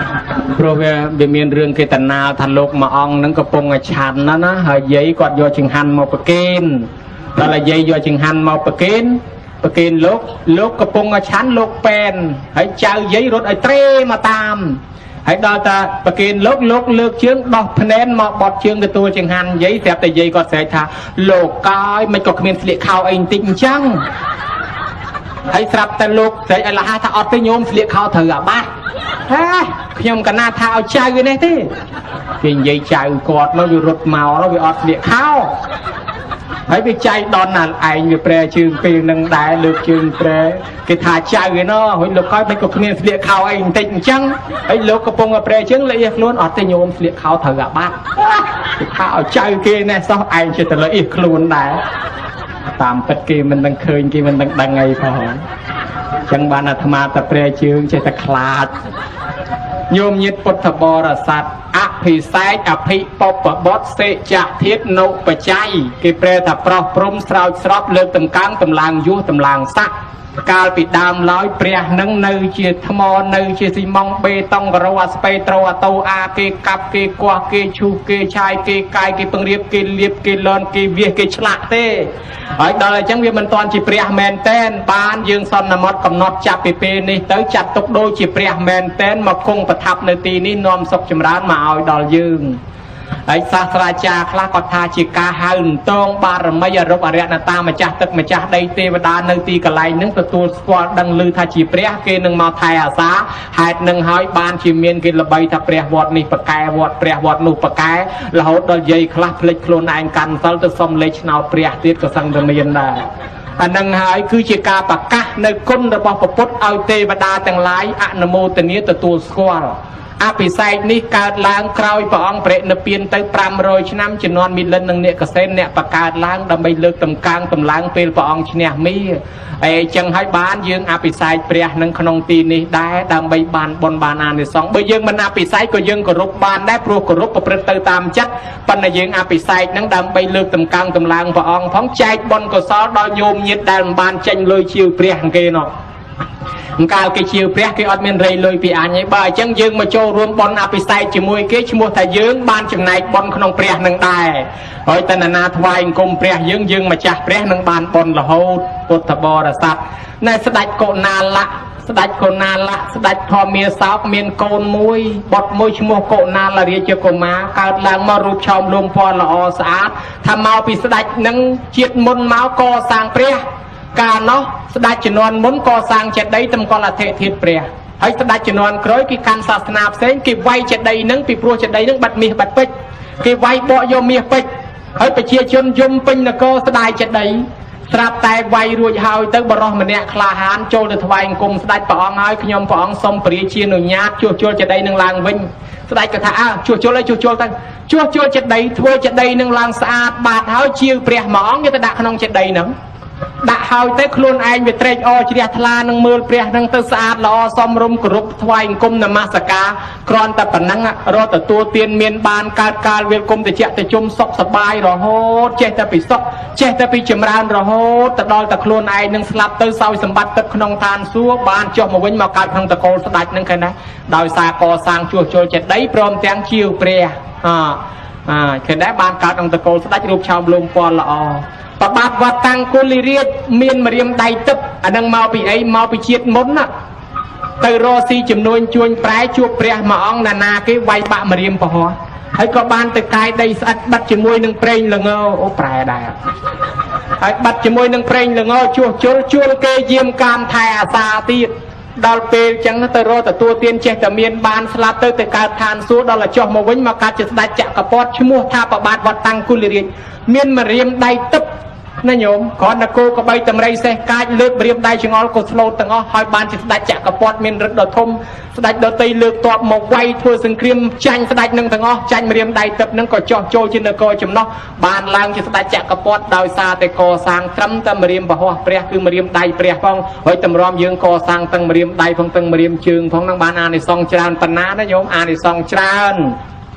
ព្រោះវាវាមានរឿងគេតណាថាលោកមួយអង្គហ្នឹងកំពុងឆាន់ណាណាហើយយាយគាត់យកចង្ហាន់មកប្រគេនដល់តែយាយយកចង្ហាន់មកប្រគេនប្រគេនលោកលោកកំពុងឆាន់លោកពេនហើយចៅយាយរត់ឲ្យត្រេមកតាមហើយដល់តែប្រគេនលោកលោកលើកជើងដោះភ្នែនមកបត់ជើងទទួលចង្ហាន់យាយស្រាប់តែយាយគាត់ស្រែកថាលោកកាយមិនក៏គ្មានស្លៀកខោអីបន្តិចអញ្ចឹងហើយស្រាប់តែលោកស្រែកឲ្យលះថាអត់ទេញោមស្លៀកខោត្រូវអាបាស់ហេខ្ញុំកណាថាឲ្យចៅនេះទេគេនិយាយចៅគាត់មកវារត់មកវាអត់ស្លៀកខោហើយវាចៃដនណាស់ឯងវាប្រែជើងពេលនឹងដែរលើកជើងប្រែគេថាចៅឯណោះហើយលោកគាត់មិនក៏គ្មានស្លៀកខោអីបន្តិចអញ្ចឹងហើយលោកកំពុងប្រែជើងលាអៀខ្លួនអត់ទេញោមស្លៀកខោត្រូវអាបាត់គេថាឲ្យចៅគេណែសោះឯងចិត្តលាអៀខ្លួនដែរតាមពិតគេមិនដឹងឃើញគេមិនដឹងដឹងអីផងអញ្ចឹងបានអាត្មាតែប្រែជើងចេះតែខ្លាចញោមញាតិពុទ្ធបរិស័ទអភិសេកអភិបពបុត្រសេចធាតុនុបច្ច័យគេប្រែថាប្រោះព្រំស្រោចស្រពលើកតម្កើងតម្លើងយុះតម្លើងស័កកាលពីដើមឡើយព្រះនឹងនៅជាថ្មនៅជាស៊ីម៉ង់បេតុងការ៉ូអាស្ពេត្រូអាតូអាគេកាប់គេគាស់គេឈូសគេឆាយគេកាយគេពង្រៀបគេលាបគេលន់គេវាសគេឆ្លាក់ទេហើយដល់អញ្ចឹងវាមិនតាន់ជាព្រះមែនតែនបានយើងសន្មតកំណត់ចាប់ពីពេលនេះទៅចាត់ទុកដូចជាព្រះមែនតែនមកគង់ប្រថាប់នៅទីនេះនាំសុខចម្រើនមកឲ្យដល់យើងហើយសាស្ត្រាចារ្យខ្លះគាត់ថាជាការហៅតងបារមីអរុបអរិយតាម្ចាស់ទឹកម្ចាស់ដីទេវតានៅទីកន្លែងហ្នឹងទទួលស្គាល់ដឹងឮថាជាព្រះគេនឹងមកថែអាសាហេតុនឹងហើយបានជាមានគេល្បីថាព្រះវត្តនេះប្រកែវត្តព្រះវត្តនោះប្រកែរហូតដល់យាយខ្លះភ្លេចខ្លួនឯងកាន់សិលទៅសុំលេខឆ្នោតព្រះទៀតក៏សឹងតែមានដែរអានឹងហើយគឺជាការប្រកាសនៅគុណរបស់ព្រះពុទ្ធឲ្យទេវតាទាំងឡាយអនុមោទនាទទួលស្គាល់អភិសេកនេះកើតឡើងក្រោយព្រះអង្គព្រះនិព្វានទៅប្រាំរយឆ្នាំជំនាន់មីលិននិងអ្នកកសេនអ្នកបកើតឡើងដើម្បីលើកតម្កើងតម្លើងពេលព្រះអង្គឈ្នះមាអីចឹងហើយបានយើងអភិសេកព្រះនឹងក្នុងទីនេះដែរដើម្បីបានបុណ្យបានអានិសង្សបើយើងមិនអភិសេកក៏យើងគោរពបានដែរព្រោះគោរពប្រព្រឹត្តទៅតាមចិត្តប៉ុន្តែយើងអភិសេកនឹងដើម្បីលើកតម្កើងតម្លើងព្រះអង្គផងចែកបុណ្យកុសលដល់ញោមញាតិដែលមិនបានចេញលុយជាវព្រះគេនោះកាលគេជាព្រះគេអត់មានរៃលុយពីអញទេបើអញ្ចឹងយើងមកចូលរួមបុណ្យអភិសេកជាមួយគេឈ្មោះថាយើងបានចំណែកបុណ្យក្នុងព្រះនឹងដែរហើយតណ្ណាថ្វាយអង្គមព្រះយើងយើងម្ចាស់ព្រះនឹងបានបុណ្យរហូតពុទ្ធបរិស័ទណែស្ដេចកុណាលៈស្ដេចកុណាលៈស្ដេចធម្មាសោកមានកូនមួយបុត្រមួយឈ្មោះកុណាលរាជកុមារកើតឡើងមករូបឆោមលំពណ៌ល្អស្អាតថាមកពីស្ដេចនឹងជាតិមុនមកកសាងព្រះកាលនោះស្ដេចជំនាន់មុនកសាងចេតិយតម្កល់អធិធាតុព្រះហើយស្ដេចជំនាន់ក្រោយគេកាន់សាសនាផ្សេងគេវាយចេតិយនឹងពីព្រោះចេតិយនឹងបាត់មាសបាត់ពេជ្រគេវាយបកយកមាសពេជ្រហើយប្រជាជនយំពេញនគរស្ដាយចេតិយស្រាប់តែវាយរួចហើយទៅបរោះម្នាក់ក្លាហានចូលទៅថ្វាយអង្គមស្ដេចព្រះអង្គហើយខ្ញុំព្រះអង្គសូមព្រះរាជានុញ្ញាតជួសជុលចេតិយនឹងឡើងវិញស្ដេចក៏ថាអើជួសជុលឲ្យជួសជុលទៅជួសជុលចេតិយធ្វើចេតិយនឹងឡើងស្អាតបាតហើយជាវព្រះមួយអង្គគេទៅដាក់ក្នុងចេតិយនឹងដាក់ហើយទៅខ្លួនឯងវាត្រេកអរជ្រះថ្លានឹងមើលព្រះនឹងទៅស្អាតល្អសមរម្យគោរពថ្វាយអង្គមនមស្ការគ្រាន់តែប៉ុណ្ណឹងរត់ទទួលទានមានបានកើតកាលវាលគុំតិចតិជុំសុខសបាយរហូតចេះតែពីសុខចេះតែពីចម្រើនរហូតទៅដល់តែខ្លួនឯងនឹងស្លាប់ទៅសោយសម្បត្តិទឹកក្នុងឋានសួគ៌បានចុះមកវិញមកកើតក្នុងតកូលស្ដេចនឹងឃើញណាដោយសារកសាងជួសជុលចេតិយព្រមទាំងជាវព្រះអអឃើញដែរបានកើតក្នុងតកូលស្ដេចរូបឆោមលំពណ៌ល្អប្របាទវត្តតាំងគុលិរាជមានម្រាមដៃទឹកអានឹងមកពីអីមកពីជាតិមុនណាទៅរកស៊ីចំនួនជួញប្រែជួបព្រះមួយអង្គណានាគេវាយបាក់ម្រាមពហោះហើយក៏បានទៅកាយដីស្អិតបាត់ជាមួយនឹងប្រេងល្ងអូប្រែដែរហើយបាត់ជាមួយនឹងប្រេងល្ងជួសជុលជួលគេយាមកាមថែអាសាទៀតដល់ពេលចឹងទៅរកទទួលទានចេះតែមានបានស្លាប់ទៅទៅកើតឋានសួគ៌ដល់តែចុះមកវិញមកកាត់ជាស្ដេចចក្រពត្តិឈ្មោះថាប្របាទវត្តតាំងគុលិរាជមានម្រាមដៃទឹកណាញោមគ្រាន់តែគោកបីតម្រៃសេះកាចលើកម្រាមដៃចង្អុលក៏ស្លូតទាំងអស់ហើយបានជាស្ដេចចក្រពត្តិមានឫទ្ធិដ៏ធំស្ដេចដតីលើកទ័ពមកវាយធ្វើសង្គ្រាមចាញ់ស្ដេចនឹងទាំងអស់ចាញ់ម្រាមដៃទឹកនឹងក៏ចោះចូលជានគរចំណោះបានឡើងជាស្ដេចចក្រពត្តិដោយសារតែកសាងត្រឹមតែម្រាមពហោះព្រះគឺម្រាមដៃព្រះផងហើយតម្រាំយើងកសាងទាំងម្រាមដៃផងទាំងម្រាមជើងផងនឹងបានអានិសង្សច្រើនប៉ុណ្ណាណាញោមអានិសង្សច្រើន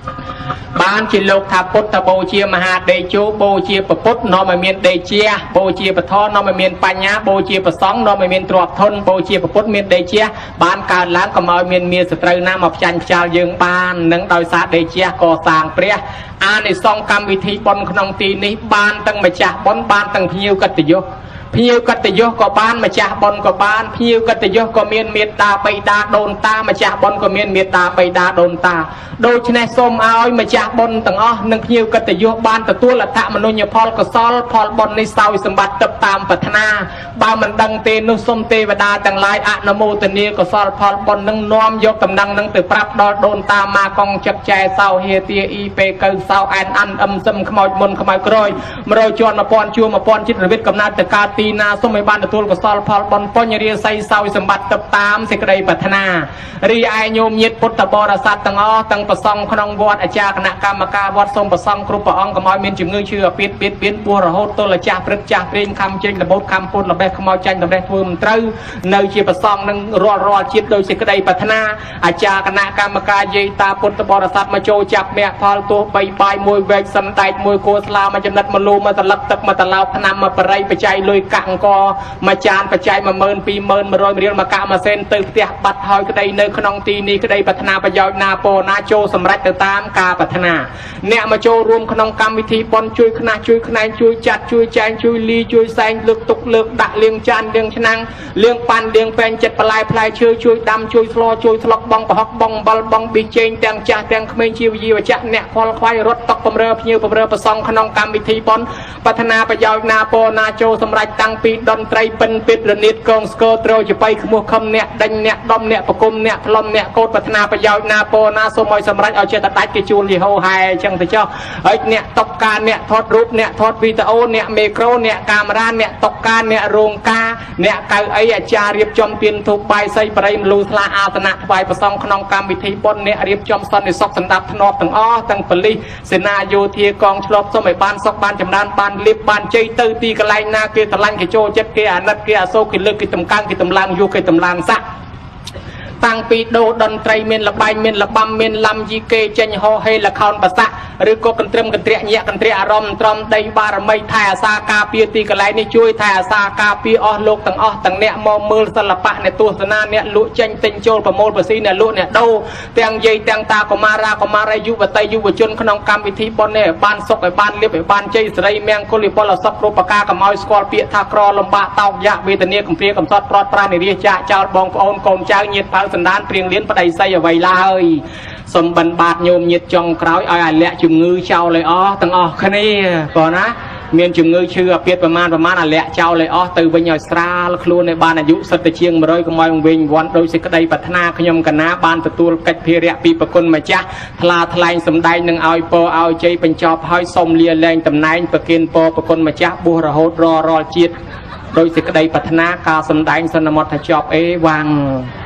បានជាលោកថាពុទ្ធបូជាមហាដេជោបូជាពុទ្ធនាំឲ្យមានដេជាបូជាពធនាំឲ្យមានបញ្ញាបូជាប្រសង្ឃនាំឲ្យមានទ្រព្យធនបូជាពុទ្ធមានដេជាបានកើតឡើងកុំឲ្យមានមានសត្រូវណាមកផ្ចាញ់ខ្យល់យើងបាននឹងដោយសារដេជាកសាងព្រះអានិសង្ឃកម្មវិធីបុណ្យក្នុងទីនេះបានទាំងម្ចាស់បុណ្យបានទាំងភ្ញៀវកិត្តិយសភ្ញៀវកិត្តិយសក៏បានម្ចាស់បុណ្យក៏បានភ្ញៀវកិត្តិយសក៏មានមេត្តាបិតាដូនតាម្ចាស់បុណ្យក៏មានមេត្តាបិតាដូនតាដូច្នេះសូមឲ្យម្ចាស់បុណ្យទាំងអស់និងភ្ញៀវកិត្តិយសបានទទួលអត្ថមនុញ្ញផលកុសលផលបុណ្យនេះសោយសម្បត្តិទៅតាមប្រាថ្នាបើមិនដឹងទេនោះសូមទេវតាទាំងឡាយអនុមោទនាកុសលផលបុណ្យនឹងនាំយកដំណឹងនឹងទៅប្រាប់ដល់ដូនតាម៉ាកងចឹកចែសោហេទាអ៊ីពេកៅសោអែនអាន់អឹមសឹមខ្មោចមុនខ្មៅក្រោយមករយជាន់មួយពាន់ជួរមួយពាន់ចិត្តរវិតកំណត់ទៅកើតទីណាសូមឲ្យបានទទួលកុសលផលបុណ្យពុញ្ញរាសីសោយសម្បត្តិទៅតាមសេចក្តីប្រាថ្នារីឯញោមញាតិពុទ្ធបរិស័ទទាំងអស់ទាំងប្រសង់ក្នុងវត្តអាចារ្យគណៈកម្មការវត្តសូមប្រសង់គ្រប់ព្រះអង្គកុំឲ្យមានជំងឺឈឺអាពាតបៀតបៀនពោះរហូតទល់ចាស់ព្រឹកចាស់ព្រៀងខំជែងលបោតខំពុតលបេះខ្មោចចាញ់តម្រេះធ្វើមិនត្រូវនៅជាប្រសង់នឹងរាល់រាល់ជាតិដោយសេចក្តីប្រាថ្នាអាចារ្យគណៈកម្មការយាយតាពុទ្ធបរិស័ទមកចូលចាប់មគ្គផលទោះបីបាយមួយវែកសំដែកមួយគោស្លាមួយចំណិតមួយលូមួយតលឹកទឹកមួយតឡោបឆ្នាំមួយបរិយបច្ច័យលុយកាក់អង្គមួយចានបច្ច័យ một nghìn hai mươi មួយរយរៀលមកកាក់មួយសេនទៅផ្ទះបាត់ហើយក្តីនៅក្នុងទីនេះក្តីប្រាថ្នាប្រយោជន៍ណាពោណាចូលសម្រេចទៅតាមការប្រាថ្នាអ្នកមកចូលរួមក្នុងកម្មវិធីបុណ្យជួយខ្នះជួយខ្នែងជួយចាត់ជួយចែងជួយលីជួយសែងលើកទុកលើកដាក់លាងចានលាងឆ្នាំងលាងប៉ាន់លាងពេញចិត្តបន្លែផ្លែឈើជួយដាំជួយស្លជួយស្លុកបងប្រហុកបងអំបិលបងប៊ីចេងទាំងចាស់ទាំងក្មេងជាវិយាវចៈអ្នកខលខ្វាយរត់តុកបំរើភ្ញៀវបំរើប្រសង់ក្នុងកម្មវិធីបុណ្យប្រាថ្នាប្រយោជន៍ណាពោណាចូលសម្រេចតាំងពីតន្ត្រីពិនពិតរនៀតកងស្គរត្រូវជាបៃខ្មោះខំអ្នកដេញអ្នកដំអ្នកប្រគុំអ្នកផ្លុំអ្នកកោតប្រាថ្នាប្រយោជន៍ណាពោណាសូមឲ្យសម្រេចឲ្យចេះតែដាច់គេជួលយីហោហែអញ្ចឹងទៅចុះហើយអ្នកតុកការអ្នកថតរូបអ្នកថតវីដេអូអ្នកមីក្រូអ្នកកាមេរ៉ាអ្នកតុកការអ្នករោងការអ្នកកៅអីអាចារ្យរៀបចំទានធូបបាយសីបរិយមលូស្លាអាសនៈថ្វាយប្រសងក្នុងកម្មវិធីបុណ្យអ្នករៀបចំសន្និសុខសម្ដាប់ធ្នាប់ទាំងអស់ទាំងប៉ូលីសសេនាយោធាកងឆ្លប់សូមឲ្យបានសុខបានចម្រើនបានលៀបបានជ័យទៅទីកន្លែងណាគេស្រឡាញ់គេចូលចិត្តគេអាណិតគេអាសូរគេលើកគេតម្កើងគេតម្លើងយុះគេតម្លើងស័ក្តិតាំងពីដូរតន្ត្រីមានលបែងមានលបាំមានលំយីគេចេញហោហេលខោនប្រសាឬក៏កន្ទ្រឹមកន្ទ្រាក់ញាក់កន្ទ្រាក់អារម្មណ៍ត្រមដីបារមីថែអាសាការពារទីកន្លែងនេះជួយថែអាសាការពារអស់លោកទាំងអស់ទាំងអ្នកមកមើលសិល្បៈអ្នកទស្សនាអ្នកលក់ចេញទិញចូលប្រមូលប្រស៊ីអ្នកលក់អ្នកដូរទាំងយាយទាំងតាកុមារាកុមារីយុវតីយុវជនក្នុងកម្មវិធីបុណ្យនេះបានសុខឲ្យបានលៀបឲ្យបានជ័យសេរីមង្គលពលសុខគ្រប់ប្រការកុំឲ្យស្គាល់ពាក្យថាក្រលំបាកតោកយ៉ាវេទនាកំព្រាកំសត់ប្រត់ប្រានិរាចាចោលបងប្អូនកូនចៅញាតិផៅសណ្ដានព្រៀងលៀនប្តីស័យអ្វីឡើយសំបិនបាទញោមញាតិចុងក្រោយឲ្យអាលាក់ជំងឺចោលឲ្យអស់ទាំងអស់គ្នាបងណាមានជំងឺឈឺអាពាតប្រមាណប្រមាណអាលាក់ចោលឲ្យអស់ទៅវិញឲ្យស្រាលខ្លួនឲ្យបានអាយុសិតតែជាង100កុំឲ្យវិញវ័នដោយសេចក្តីប្រាថ្នាខ្ញុំកណាបានទទួលកិច្ចភារៈពីប្រគុណម្ចាស់ថ្លាថ្លែងសម្ដែងនឹងឲ្យពរឲ្យជ័យបញ្ចប់ឲ្យសូមលាលែងតំណែងប្រគិនពរប្រគុណម្ចាស់បួសរហូតរាល់រាល់ជាតិដោយសេចក្តីប្រាថ្នាការសម្ដែងសន្មតថាចប់អេវ៉ាំង